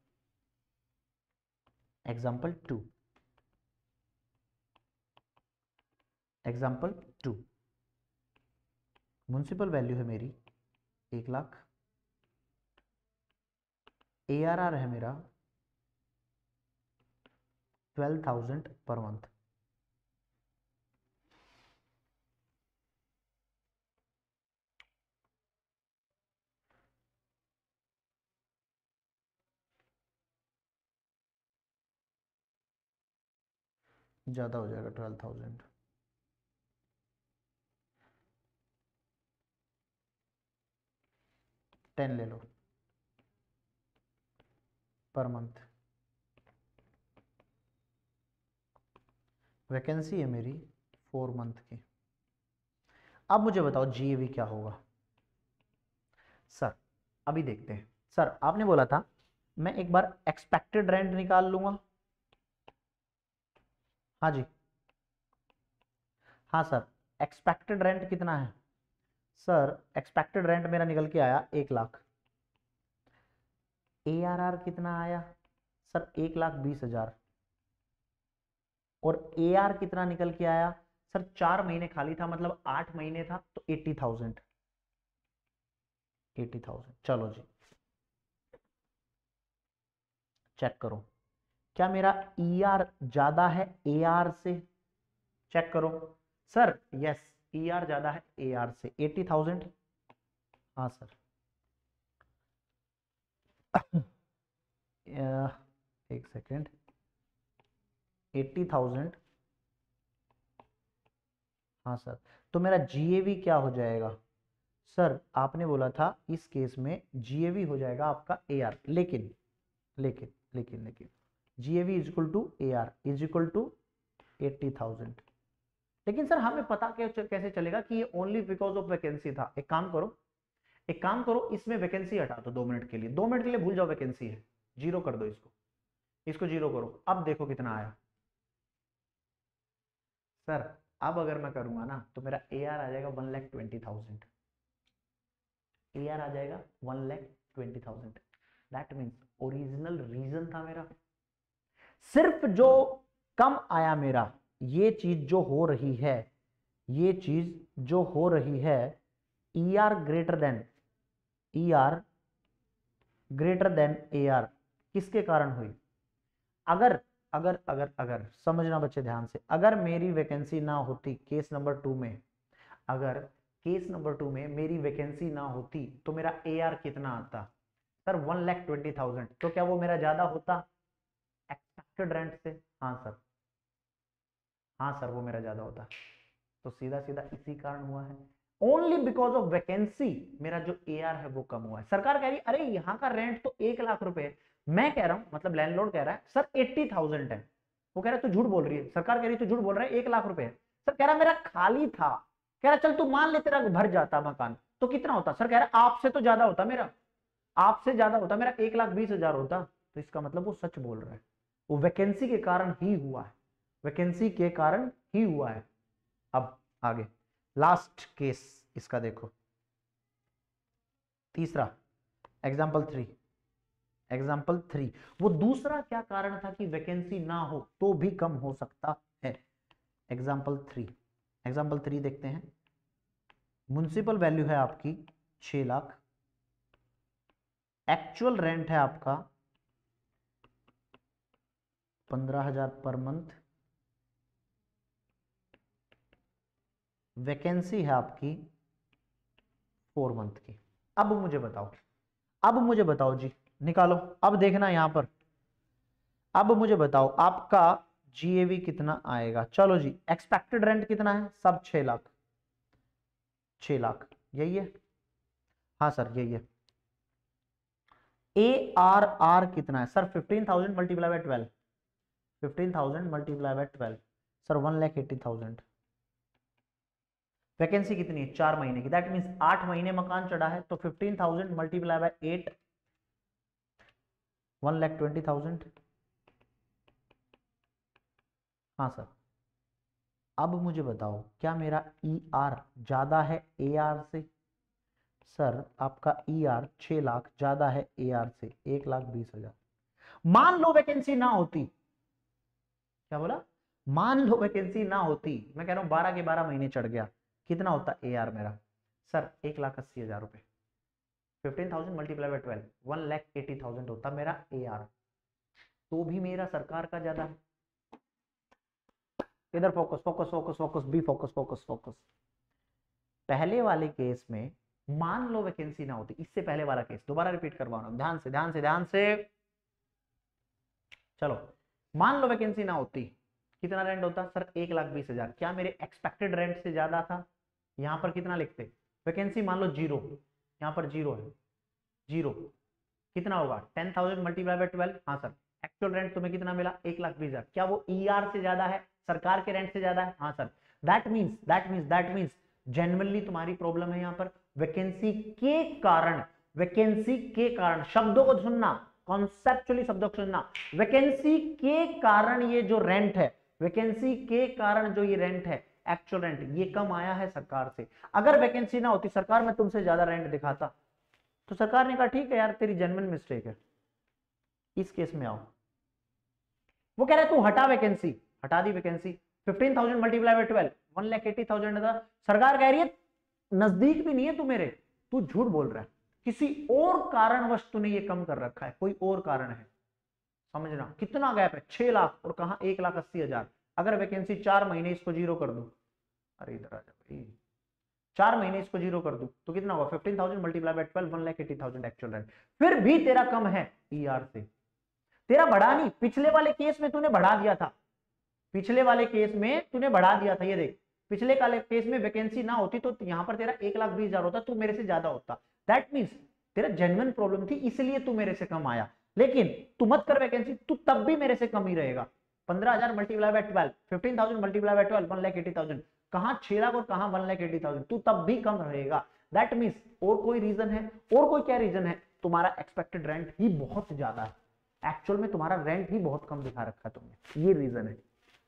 example two, example two, municipal value है मेरी एक लाख, एआरआर है मेरा ट्वेल्व थाउजेंड पर मंथ, ज्यादा हो जाएगा ट्वेल्व थाउजेंड, टेन ले लो पर मंथ, वैकेंसी है मेरी फोर मंथ की। अब मुझे बताओ जीएवी क्या होगा सर, अभी देखते हैं। सर आपने बोला था मैं एक बार एक्सपेक्टेड रेंट निकाल लूंगा, हाँ जी, हाँ सर, एक्सपेक्टेड रेंट कितना है सर, एक्सपेक्टेड रेंट मेरा निकल के आया एक लाख, एआरआर कितना आया सर, एक लाख बीस हजार, और एआर कितना निकल के आया सर, चार महीने खाली था, मतलब आठ महीने था, तो एट्टी थाउजेंड, एट्टी थाउजेंड। चलो जी चेक करो, क्या मेरा ईआर ज्यादा है एआर से, चेक करो सर, यस ईआर ज्यादा है एआर से, एट्टी थाउजेंड, हाँ सर एक सेकेंड, एट्टी थाउजेंड, हाँ सर, तो मेरा जीएवी क्या हो जाएगा सर? आपने बोला था इस केस में जीएवी हो जाएगा आपका एआर, लेकिन लेकिन लेकिन लेकिन GAV is equal to AR is equal to eighty thousand. लेकिन सर हमें पता कैसे चलेगा कि ये ओनली बिकॉज ऑफ वैकेंसी था? एक काम करो एक काम करो इसमें वैकेंसी हटा दो दो मिनट के लिए, दो मिनट के लिए भूल जाओ वैकेंसी है, जीरो कर दो इसको, इसको जीरो करो। अब देखो कितना आया सर। अब अगर मैं करूंगा ना तो मेरा ए आर आ जाएगा one lakh twenty thousand, A R आ जाएगा one lakh twenty thousand. That means original reason था मेरा, सिर्फ जो कम आया मेरा, ये चीज जो हो रही है, ये चीज जो हो रही है E R greater than E R greater than A R किसके कारण हुई? अगर अगर अगर अगर समझना बच्चे ध्यान से, अगर मेरी वैकेंसी ना होती केस नंबर टू में, अगर केस नंबर टू में मेरी वैकेंसी ना होती तो मेरा ए आर कितना आता sir? One lakh twenty thousand. तो क्या वो मेरा ज्यादा होता एक्सपेक्टेड रेंट से? हाँ सर, हाँ सर वो मेरा ज्यादा होता। तो सीधा सीधा इसी कारण हुआ है, ओनली बिकॉज ऑफ वैकेंसी मेरा जो ए आर है वो कम हुआ है। सरकार कह रही है अरे यहाँ का रेंट तो एक लाख रुपए है, मैं कह रहा हूं मतलब लैंडलॉर्ड कह रहा है सर एट्टी थाउजेंड है, वो कह रहा है तू झूठ बोल रही है, सरकार कह रही है तू झूठ बोल रहा है, एक लाख रुपए है। सर कह रहा मेरा खाली था, कह रहा चल तू मान ले तेरा भर जाता मकान तो कितना होता? सर कह रहा आपसे तो ज्यादा होता, मेरा आपसे ज्यादा होता, मेरा एक लाख बीस हजार होता। तो इसका मतलब वो सच बोल रहा है, वो वैकेंसी के कारण ही हुआ है, वैकेंसी के कारण ही हुआ है। अब आगे लास्ट केस इसका देखो, तीसरा एग्जाम्पल थ्री, एग्जाम्पल थ्री। वो दूसरा क्या कारण था कि वैकेंसी ना हो तो भी कम हो सकता है? एग्जाम्पल थ्री, एग्जाम्पल थ्री देखते हैं। म्युनिसिपल वैल्यू है आपकी छह लाख, एक्चुअल रेंट है आपका पंद्रह हजार पर मंथ, वैकेंसी है आपकी फोर मंथ की। अब मुझे बताओ, अब मुझे बताओ जी, निकालो अब देखना यहां पर, अब मुझे बताओ आपका जीएवी कितना आएगा? चलो जी, एक्सपेक्टेड रेंट कितना है? सब छह लाख, छह लाख यही है? हाँ सर यही है। ए आर आर कितना है sir? Fifteen thousand multiply by twelve, fifteen thousand multiply by twelve sir one lakh eighty thousand. Vacancy कितनी है? चार महीने की, दैट मीन्स आठ महीने मकान चढ़ा है, तो fifteen thousand multiply by eight one lakh twenty thousand. हाँ सर। अब मुझे बताओ क्या मेरा ई आर ज्यादा है ए आर से? सर आपका ई आर छह लाख ज्यादा है ए आर से एक लाख बीस हजार। मान लो वैकेंसी ना होती, क्या बोला? मान लो वैकेंसी ना होती, मैं कह रहा हूं बारह के बारह महीने चढ़ गया, कितना होता ए आर मेरा? सर एक लाख अस्सी हजार रुपए, fifteen thousand multiply by twelve one lakh eighty thousand होता मेरा ए आर, तो भी मेरा सरकार का ज्यादा है। इधर focus focus focus focus be focus focus focus. पहले वाले केस में मान लो वैकेंसी ना होती, इससे पहले वाला केस दोबारा रिपीट करवा रहा हूं, ध्यान से ध्यान से ध्यान से। चलो मान लो वैकेंसी ना होती, कितना रेंट होता सर? एक लाख बीस हजार। क्या मेरे एक्सपेक्टेड रेंट से ज्यादा था? यहां पर कितना लिखते? वैकेंसी मान लो जीरो, यहां पर जीरो है, जीरो कितना होगा? Ten thousand multiply by twelve. हाँ सर। एक्चुअल रेंट तुम्हें कितना मिला? एक लाख बीस हजार। क्या वो ई आर से ज्यादा है, सरकार के रेंट से ज्यादा है? हाँ sir. That means that means that means genuinely तुम्हारी प्रॉब्लम है यहाँ पर वैकेंसी के कारण, वैकेंसी के कारण, शब्दों को सुनना, कॉन्सेप्चुअली शब्दों को सुनना, वैकेंसी के कारण ये जो रेंट है, वैकेंसी के कारण जो ये रेंट है, एक्चुअल रेंट, ये कम आया है सरकार से। अगर वैकेंसी ना होती, सरकार में तुमसे ज्यादा रेंट दिखाता, तो सरकार ने कहा ठीक है यार तेरी जेन्युइन मिस्टेक है। इस केस में आओ, वो कह रहा है तू हटा वैकेंसी, हटा दी vacancy, fifteen thousand multiply by twelve one lakh eighty thousand था। सरकार कह रही है नजदीक भी नहीं है तू मेरे, तू झूठ बोल रहा है, किसी और कारणवश तूने ये कम कर रखा है, कोई और कारण है। समझना कितना गैप है, छह लाख और कहा एक लाख अस्सी हजार। अगर वैकेंसी चार महीने इसको जीरो कर दू, अरे इधर आ जा भाई, चार महीने इसको जीरो कर दू तो कितना होगा? Fifteen thousand multiply by twelve one lakh eighty thousand actual rent. फिर भी तेरा कम है ई आर से, तेरा बढ़ा नहीं। पिछले वाले केस में तूने बढ़ा दिया था, पिछले वाले केस में तूने बढ़ा दिया था, ये देख पिछले काले केस में वैकेंसी ना होती तो यहाँ पर तेरा एक लाख बीस हजार होता, तू मेरे से ज्यादा होता। दैट मीन्स तेरा जेन्युइन प्रॉब्लम थी इसलिए तू मेरे से कम आया। लेकिन तू मत कर वैकेंसी, तू तब भी मेरे से कम ही रहेगा। पंद्रह हजार multiply by twelve, fifteen thousand multiply by twelve, one lakh eighty thousand, कहां छह लाख और कहां वन लाख एटी थाउजेंड, तू तब भी कम रहेगा। दैट मीन्स और कोई रीजन है, और कोई क्या रीजन है, तुम्हारा एक्सपेक्टेड रेंट ही बहुत ज्यादा है, एक्चुअल में तुम्हारा रेंट ही बहुत कम दिखा रखा है तुमने, ये रीजन है।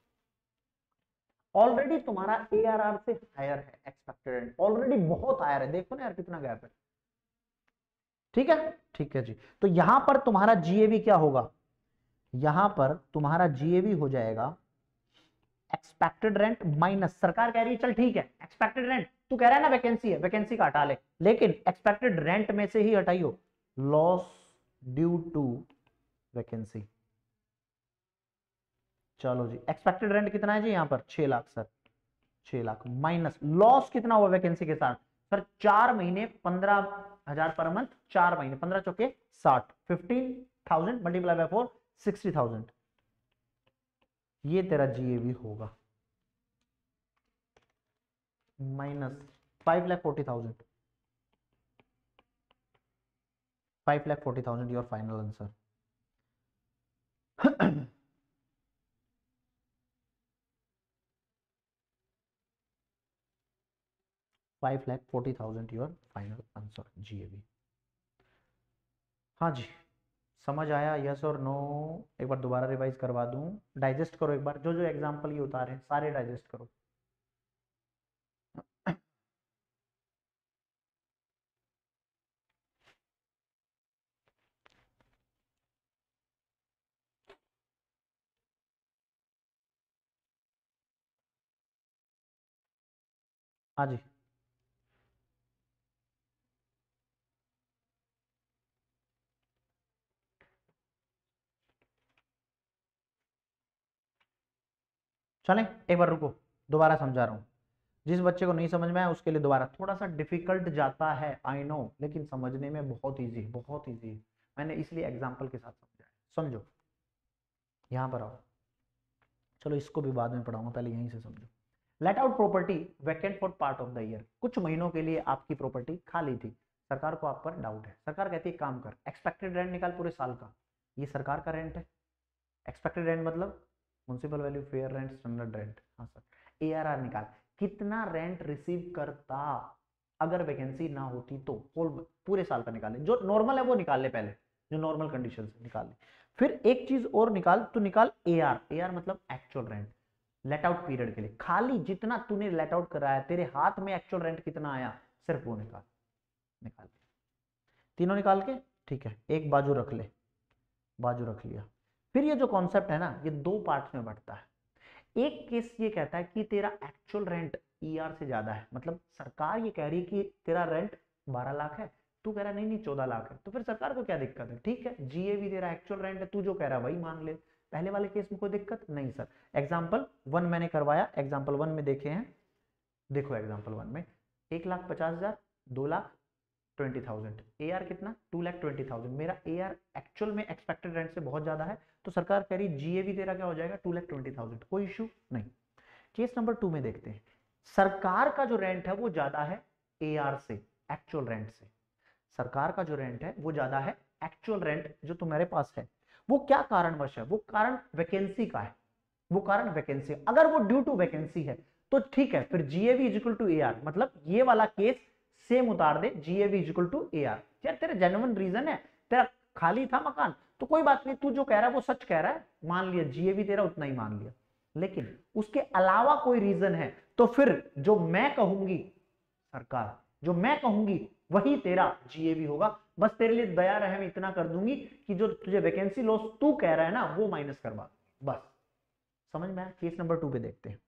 ऑलरेडी तुम्हारा एआरआर से हायर है एक्सपेक्टेड रेंट, ऑलरेडी बहुत हायर है, देखो ना यार कितना गैप है। ठीक है, ठीक है जी। तो यहां पर तुम्हारा जीएवी क्या होगा, यहां पर तुम्हारा जीएवी हो जाएगा एक्सपेक्टेड रेंट माइनस, सरकार कह रही है चल ठीक है एक्सपेक्टेड रेंट, तू कह रहा है ना वैकेंसी है, वैकेंसी का हटा ले, लेकिन एक्सपेक्टेड रेंट में से ही हटाइयो लॉस ड्यू टू वैकेंसी। चलो जी, एक्सपेक्टेड रेंट कितना है जी यहाँ पर छह लाख सर, छह लाख माइनस लॉस कितना हुआ वैकेंसी के साथ सर, चार महीने पंद्रह हजार पर मंथ, चार महीने पंद्रह चौके साठ, fifteen thousand multiply by four, sixty thousand, ये तेरा जीएवी होगा minus five lakh forty thousand, five lakh forty thousand your final answer. Five lakh forty thousand your final answer GAV. हाँ जी, समझ आया, यस और नो? एक बार दोबारा रिवाइज करवा दूं, डाइजेस्ट करो एक बार, जो जो एग्जांपल ये उतारे सारे डाइजेस्ट करो। हाँ जी, चलें एक बार रुको, दोबारा समझा रहा हूँ, जिस बच्चे को नहीं समझ में आया उसके लिए दोबारा, थोड़ा सा डिफिकल्ट जाता है आई नो, लेकिन समझने में बहुत इजी, बहुत इजी है, मैंने इसलिए एग्जाम्पल के साथ समझाया। समझो, यहाँ पर आओ, चलो इसको भी बाद में पढ़ाऊंगा, पहले यहीं से समझो। Let out property vacant for part of the year, कुछ महीनों के लिए आपकी प्रॉपर्टी खाली थी, सरकार को आप पर डाउट है, सरकार कहती है काम कर, एक्सपेक्टेड रेंट निकाल पूरे साल का, ये सरकार का रेंट है, एक्सपेक्टेड रेंट मतलब municipal value, fair rent, standard rent, हाँ सर, एआरआर निकाल, कितना रेंट रिसीव करता अगर वैकेंसी ना होती तो, होल पूरे साल का निकाले, जो नॉर्मल है वो निकाल ले पहले, जो नॉर्मल कंडीशन से निकाल ले, फिर एक चीज और निकाल, तो निकाल एआर, एआर मतलब actual rent, let out period के लिए, खाली जितना तूने लेट आउट कराया तेरे हाथ में एक्चुअल रेंट कितना आया, सिर्फ वो निकाल, निकाल तीनों निकाल के, ठीक है, एक बाजू रख ले, बाजू रख लिया। फिर ये जो कॉन्सेप्ट है ना, ये दो पार्ट्स में बढ़ता है, एक केस ये कहता है कि तेरा एक्चुअल रेंट ईआर से ज्यादा है, मतलब सरकार ये कह रही है कि तेरा रेंट बारह लाख है, तू कह रहा नहीं नहीं चौदह लाख है, तो फिर सरकार को क्या दिक्कत है, ठीक है, जीए भी तेरा एक्चुअल रेंट है, तू जो कह रहा है वही मान ले, पहले वाले केस में कोई दिक्कत नहीं सर। एग्जाम्पल वन मैंने करवाया, एग्जाम्पल वन में देखे हैं, देखो एग्जाम्पल वन में एक लाख पचास हजार, दो lakh twenty thousand, A R कितना टू लाख ट्वेंटी थाउजेंड, मेरा ए आर एक्चुअल में एक्सपेक्टेड रेंट से बहुत ज्यादा है, तो सरकार कह रही जीए भी तेरा क्या हो जाएगा टू लाख ट्वेंटी थाउजेंड, कोई इशू नहीं। केस नंबर टू में देखते हैं, सरकार का जो रेंट है वो ज्यादा है ए आर से, एक्चुअल रेंट से, सरकार का जो रेंट है वो ज्यादा है एक्चुअल रेंट जो तुम्हारे पास है, वो क्या कारणवश है, वो कारण वैकेंसी का है, वो कारण वैकेंसी, अगर वो ड्यू टू वैकेंसी है तो ठीक है, फिर GAV is equal to AR, मतलब ये वाला केस सेम उतार दे, GAV is equal to AR, यार तेरा जेन्युइन रीजन है, तेरा खाली था मकान तो कोई बात नहीं, तू जो कह रहा है वो सच कह रहा है, मान लिया जीएवी तेरा उतना ही मान लिया, लेकिन उसके अलावा कोई रीजन है तो फिर जो मैं कहूंगी सरकार, जो मैं कहूंगी वही तेरा जीएवी होगा, बस तेरे लिए दया रहम इतना कर दूंगी कि जो तुझे वैकेंसी लॉस तू कह रहा है ना वो माइनस करवा, बस समझ में आया। केस नंबर टू पे देखते हैं,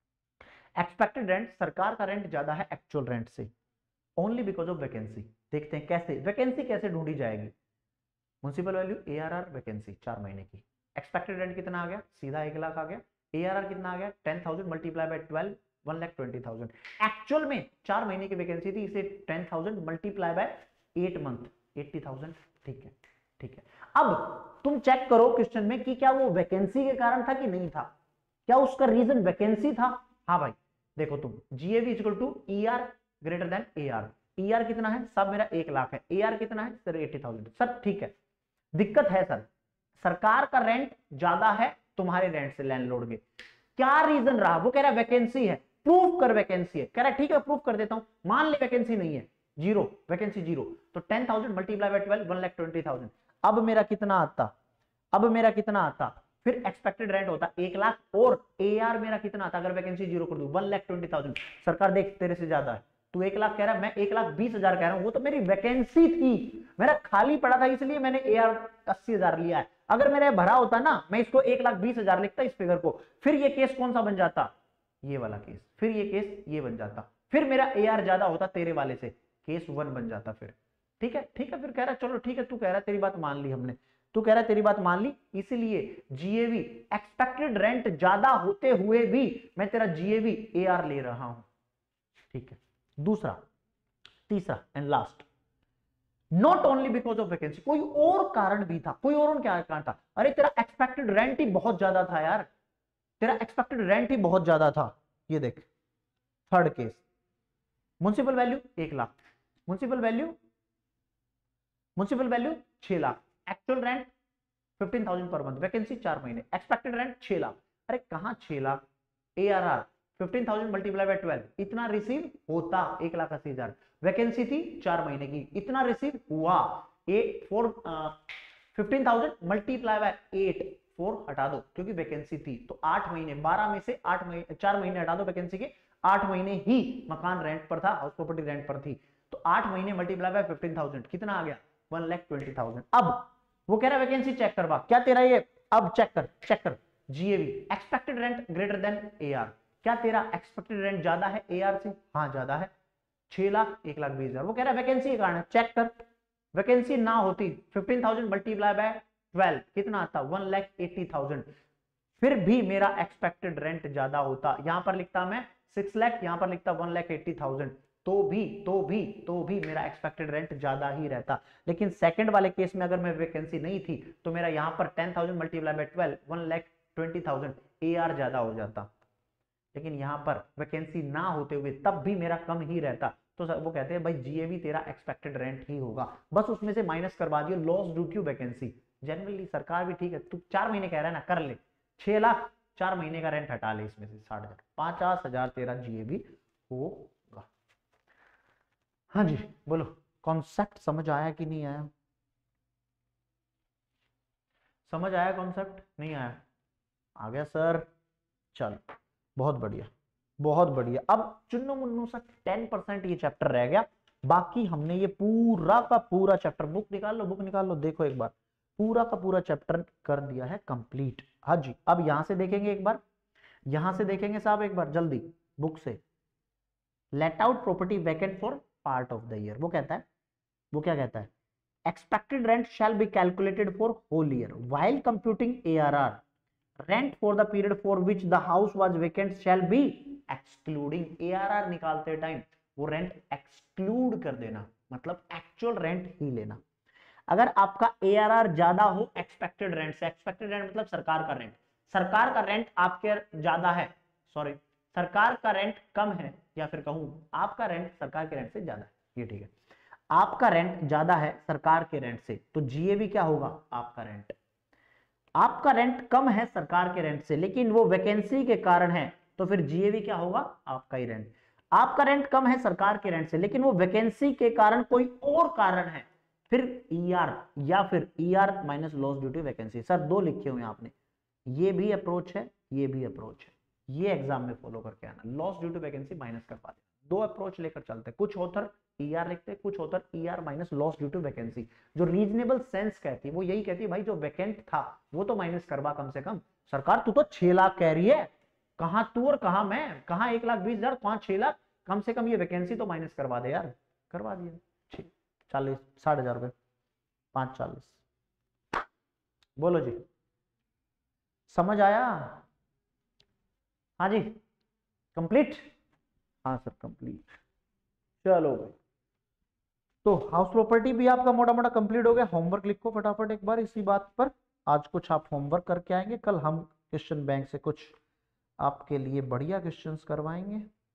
एक्सपेक्टेड रेंट, सरकार का रेंट ज्यादा है एक्चुअल रेंट से, ओनली बिकॉज ऑफ वैकेंसी, देखते हैं कैसे वैकेंसी कैसे ढूंढी जाएगी, म्युनिसिपल वैल्यू एआरआर वैकेंसी चार महीने की, एक्सपेक्टेड रेंट कितना आ गया, सीधा एक लाख आ गया, एआरआर कितना आ गया ten thousand multiply by twelve, one lakh twenty thousand, actual में चार महीने की वैकेंसी थी, इसे ten thousand multiply by eight month, eighty thousand, ठीक है ठीक है। अब तुम चेक करो क्वेश्चन में कि क्या वो वैकेंसी के कारण था कि नहीं था, क्या उसका रीजन वैकेंसी था, हाँ भाई देखो तुम GAV equal to E R greater than A R. E R कितना है, सब मेरा एक लाख है, ए आर कितना है सर एटी थाउजेंड। सर ठीक है, दिक्कत है सर, सरकार का रेंट ज्यादा है तुम्हारे रेंट से लैंडलॉर्ड के, क्या रीजन रहा? वो कह रहा है वैकेंसी है, प्रूव कर वैकेंसी है। कह रहा है ठीक है प्रूव कर देता हूं, मान ले वैकेंसी नहीं है, जीरो वैकेंसी जीरो, तो ten thousand multiply by twelve one lakh twenty thousand. अब मेरा कितना आता, अब मेरा कितना आता, फिर एक्सपेक्टेड रेंट होता एक लाख, और एआर मेरा कितना आता अगर वैकेंसी जीरो कर दूं, वन लाख ट्वेंटी थाउजेंड। सरकार देख तेरे से ज्यादा है, तू एक लाख कह रहा है, मैं एक लाख बीस हजार कह रहा हूं, वो तो मेरी वैकेंसी थी, मेरा खाली पड़ा था इसलिए मैंने एआर अस्सी हजार लिया है। अगर मेरा भरा होता ना, मैं इसको एक लाख बीस हजार लिखता इस फिगर को, फिर ये केस कौन सा बन जाता, ये वाला केस, फिर ये केस ये बन जाता, फिर मेरा एआर ज्यादा होता तेरे वाले से, केस वन बन जाता फिर। ठीक है ठीक है, फिर कह रहा चलो ठीक है, तू कह रहा तेरी बात मान ली हमने, तू कह रहा तेरी बात मान ली, इसीलिए जीएवी एक्सपेक्टेड रेंट ज्यादा होते हुए भी मैं तेरा जीएवी एआर ले रहा हूं। ठीक है, दूसरा, तीसरा and last, not only because of vacancy, कोई और कारण भी था, कोई और क्या कारण था? अरे तेरा एक्सपेक्टेड रेंट ही बहुत ज्यादा था यार, तेरा एक्सपेक्टेड रेंट ही बहुत ज्यादा था। ये देख थर्ड केस, म्युनिसिपल वैल्यू एक lakh, municipal value municipal value छह lakh, actual rent fifteen thousand per month, vacancy चार महीने, एक्सपेक्टेड रेंट छह लाख। अरे कहां छह lakh, ARR fifteen thousand multiply by twelve, इतना रिसीव होता एक लाख अस्सी हजार, वैकेंसी थी चार महीने की, इतना रिसीव हुआ eight four fifteen thousand multiply by eight, four हटा दो क्योंकि वैकेंसी थी, तो आठ महीने, बारह में से आठ महीने, चार महीने हटा दो वैकेंसी के, आठ महीने ही मकान रेंट पर था, हाउस प्रॉपर्टी रेंट पर थी, तो आठ महीने मल्टीप्लाई बाय फिफ्टीन थाउजेंड कितना आ गया, वन लाख ट्वेंटी थाउजेंड। अब वो कह रहा है वैकेंसी चेक करवा, क्या तेरा ये, अब चेक कर चेक कर GAV expected rent greater than AR, क्या तेरा एक्सपेक्टेड रेंट ज्यादा है एआर से? हाँ ज्यादा है, छह लाख एक लाख बीस हजार। वो कह रहा है वैकेंसी के कारण, चेक कर, वैकेंसी ना होती fifteen thousand multiply by twelve कितना आता, वन लाख एट्टी थाउजेंड, फिर भी मेरा एक्सपेक्टेड रेंट ज्यादा होता, यहां पर लिखता मैं सिक्स लाख, यहां पर लिखता वन लाख एट्टी थाउजेंड, तो भी तो भी तो भी मेरा एक्सपेक्टेड रेंट ज्यादा ही रहता। लेकिन सेकंड वाले केस में अगर मैं वैकेंसी नहीं थी तो मेरा यहां पर ten thousand multiply by twelve one lakh twenty thousand AR ज्यादा हो जाता, लेकिन यहां पर वैकेंसी ना होते हुए तब भी मेरा कम ही रहता। तो वो कहते हैं भाई जीएवी तेरा एक्सपेक्टेड रेंट ही होगा, बस उसमें से माइनस करवा दियो loss due to vacancy. Generally सरकार भी ठीक है, तू चार महीने कह रहा है ना, कर ले, छह लाख चार महीने का रेंट हटा ले इसमें से साठ हजार, पचास हजार तेरा जीएवी होगा। हाँ जी बोलो, कॉन्सेप्ट समझ आया कि नहीं आया? समझ आया कॉन्सेप्ट, नहीं आया? आ गया सर, चल बहुत बढ़िया बहुत बढ़िया। अब चुन्नू मुन्नू सा टेन परसेंट ये चैप्टर रह गया, बाकी हमने ये पूरा का पूरा चैप्टर, बुक निकाल लो बुक निकाल लो, देखो एक बार, पूरा का पूरा चैप्टर कर दिया है कंप्लीट। हाँ जी, अब यहां से देखेंगे एक बार, यहां से देखेंगे साहब एक बार जल्दी बुक से, let out property vacant for part of the year. वो कहता है, वो क्या कहता है, expected rent shall be calculated for whole year while computing ARR, rent for the period for which the house was vacant shall be excluding. ARR निकालते time वो rent exclude कर देना, मतलब एक्चुअल रेंट ही लेना। अगर आपका एआरआर ज्यादा हो एक्सपेक्टेड रेंट से, एक्सपेक्टेड रेंट मतलब सरकार का रेंट, सरकार का रेंट आपके ज्यादा है, सॉरी सरकार का रेंट कम है, या फिर कहूं आपका रेंट सरकार के रेंट से ज्यादा है, ये ठीक है, आपका रेंट ज्यादा है सरकार के रेंट से, तो जीएवी क्या होगा, आपका रेंट। आपका रेंट कम है सरकार के रेंट से लेकिन वो वैकेंसी के कारण है, तो फिर जीएवी क्या होगा, आपका ही रेंट। आपका रेंट कम है सरकार के रेंट से लेकिन वो वैकेंसी के कारण कोई और कारण है, फिर ईआर या फिर ER minus loss due to vacancy. Sir दो लिखे हुए हैं आपने, ये भी अप्रोच है ये भी अप्रोच है, ये एग्जाम में फॉलो करके आना, loss due to vacancy minus कर पाते, दो अप्रोच लेकर चलते। कुछ ऑथर ईआर लिखते, कुछ author ER minus loss due to vacancy. जो रीजनेबल सेंस कहती है वो यही कहती है भाई जो वैकेंट था वो तो माइनस करवा कम से कम। सरकार तू तो छह लाख कह रही है, कहां तू और कहां मैं, कहां एक लाख बीस हजार, कहां छह लाख, कम से कम ये वैकेंसी तो माइनस करवा दे यार, करवा दिए चालीस साठ हजार रुपए, पांच चालीस। बोलो जी समझ आया? हाँ जी कंप्लीट, हाँ सर कंप्लीट। चलो भाई, तो हाउस प्रॉपर्टी भी आपका मोटा मोटा कंप्लीट हो गया। होमवर्क लिखो फटाफट एक बार इसी बात पर, आज कुछ आप होमवर्क करके आएंगे, कल हम क्वेश्चन बैंक से कुछ आपके लिए बढ़िया क्वेश्चंस करवाएंगे।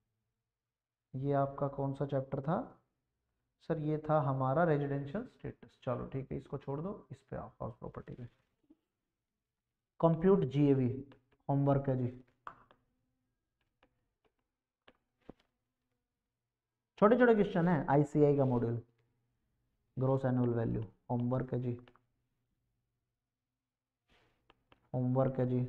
ये आपका कौन सा चैप्टर था सर? ये था हमारा रेजिडेंशियल स्टेटस। चलो ठीक है, इसको छोड़ दो, इस पे आप हाउस प्रॉपर्टी पे कंप्यूट जीएवी होमवर्क है जी। छोटे छोटे क्वेश्चन है, आईसीआई का module, gross annual value, homework है जी, होमवर्क है जी।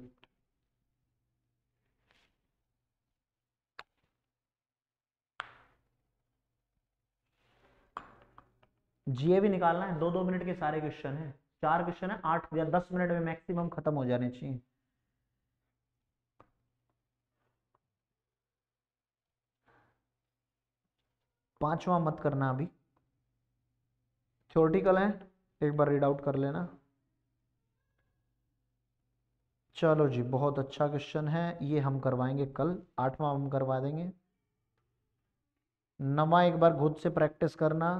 जीएवी निकालना है, दो दो मिनट के सारे क्वेश्चन है, चार क्वेश्चन है, आठ या दस मिनट में मैक्सिमम खत्म हो जाने चाहिए। पांचवा मत करना अभी, थ्योरेटिकल है, एक बार रीड आउट कर लेना। चलो जी, बहुत अच्छा क्वेश्चन है, ये हम करवाएंगे कल, आठवां हम करवा देंगे। नमा एक बार खुद से प्रैक्टिस करना।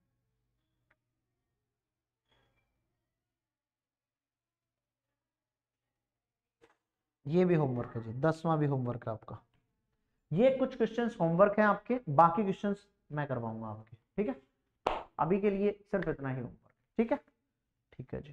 ये भी होमवर्क है जी, दसवां भी होमवर्क है आपका। ये कुछ क्वेश्चंस होमवर्क हैं आपके, बाकी क्वेश्चंस मैं करवाऊंगा आपके, ठीक है। अभी के लिए सिर्फ इतना ही होमवर्क, ठीक है, ठीक है जी।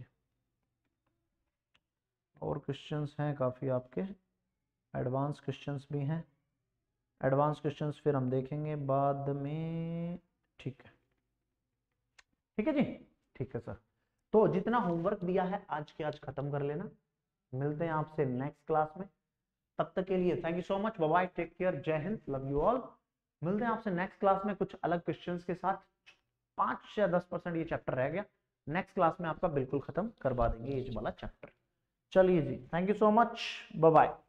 और क्वेश्चंस हैं काफी आपके, एडवांस क्वेश्चंस भी हैं, एडवांस क्वेश्चंस फिर हम देखेंगे बाद में, ठीक है, ठीक है जी, ठीक है सर। तो जितना होमवर्क दिया है आज के आज खत्म कर लेना, मिलते हैं आपसे नेक्स्ट क्लास में, तब तक के लिए thank you so much, bye bye, take care, Jai Hind, love you all. मिलते हैं आपसे नेक्स्ट क्लास में कुछ अलग क्वेश्चंस के साथ। पांच या दस परसेंट ये चैप्टर रह गया, नेक्स्ट क्लास में आपका बिल्कुल खत्म करवा देंगे ये वाला चैप्टर। चलिए जी, thank you so much, bye bye.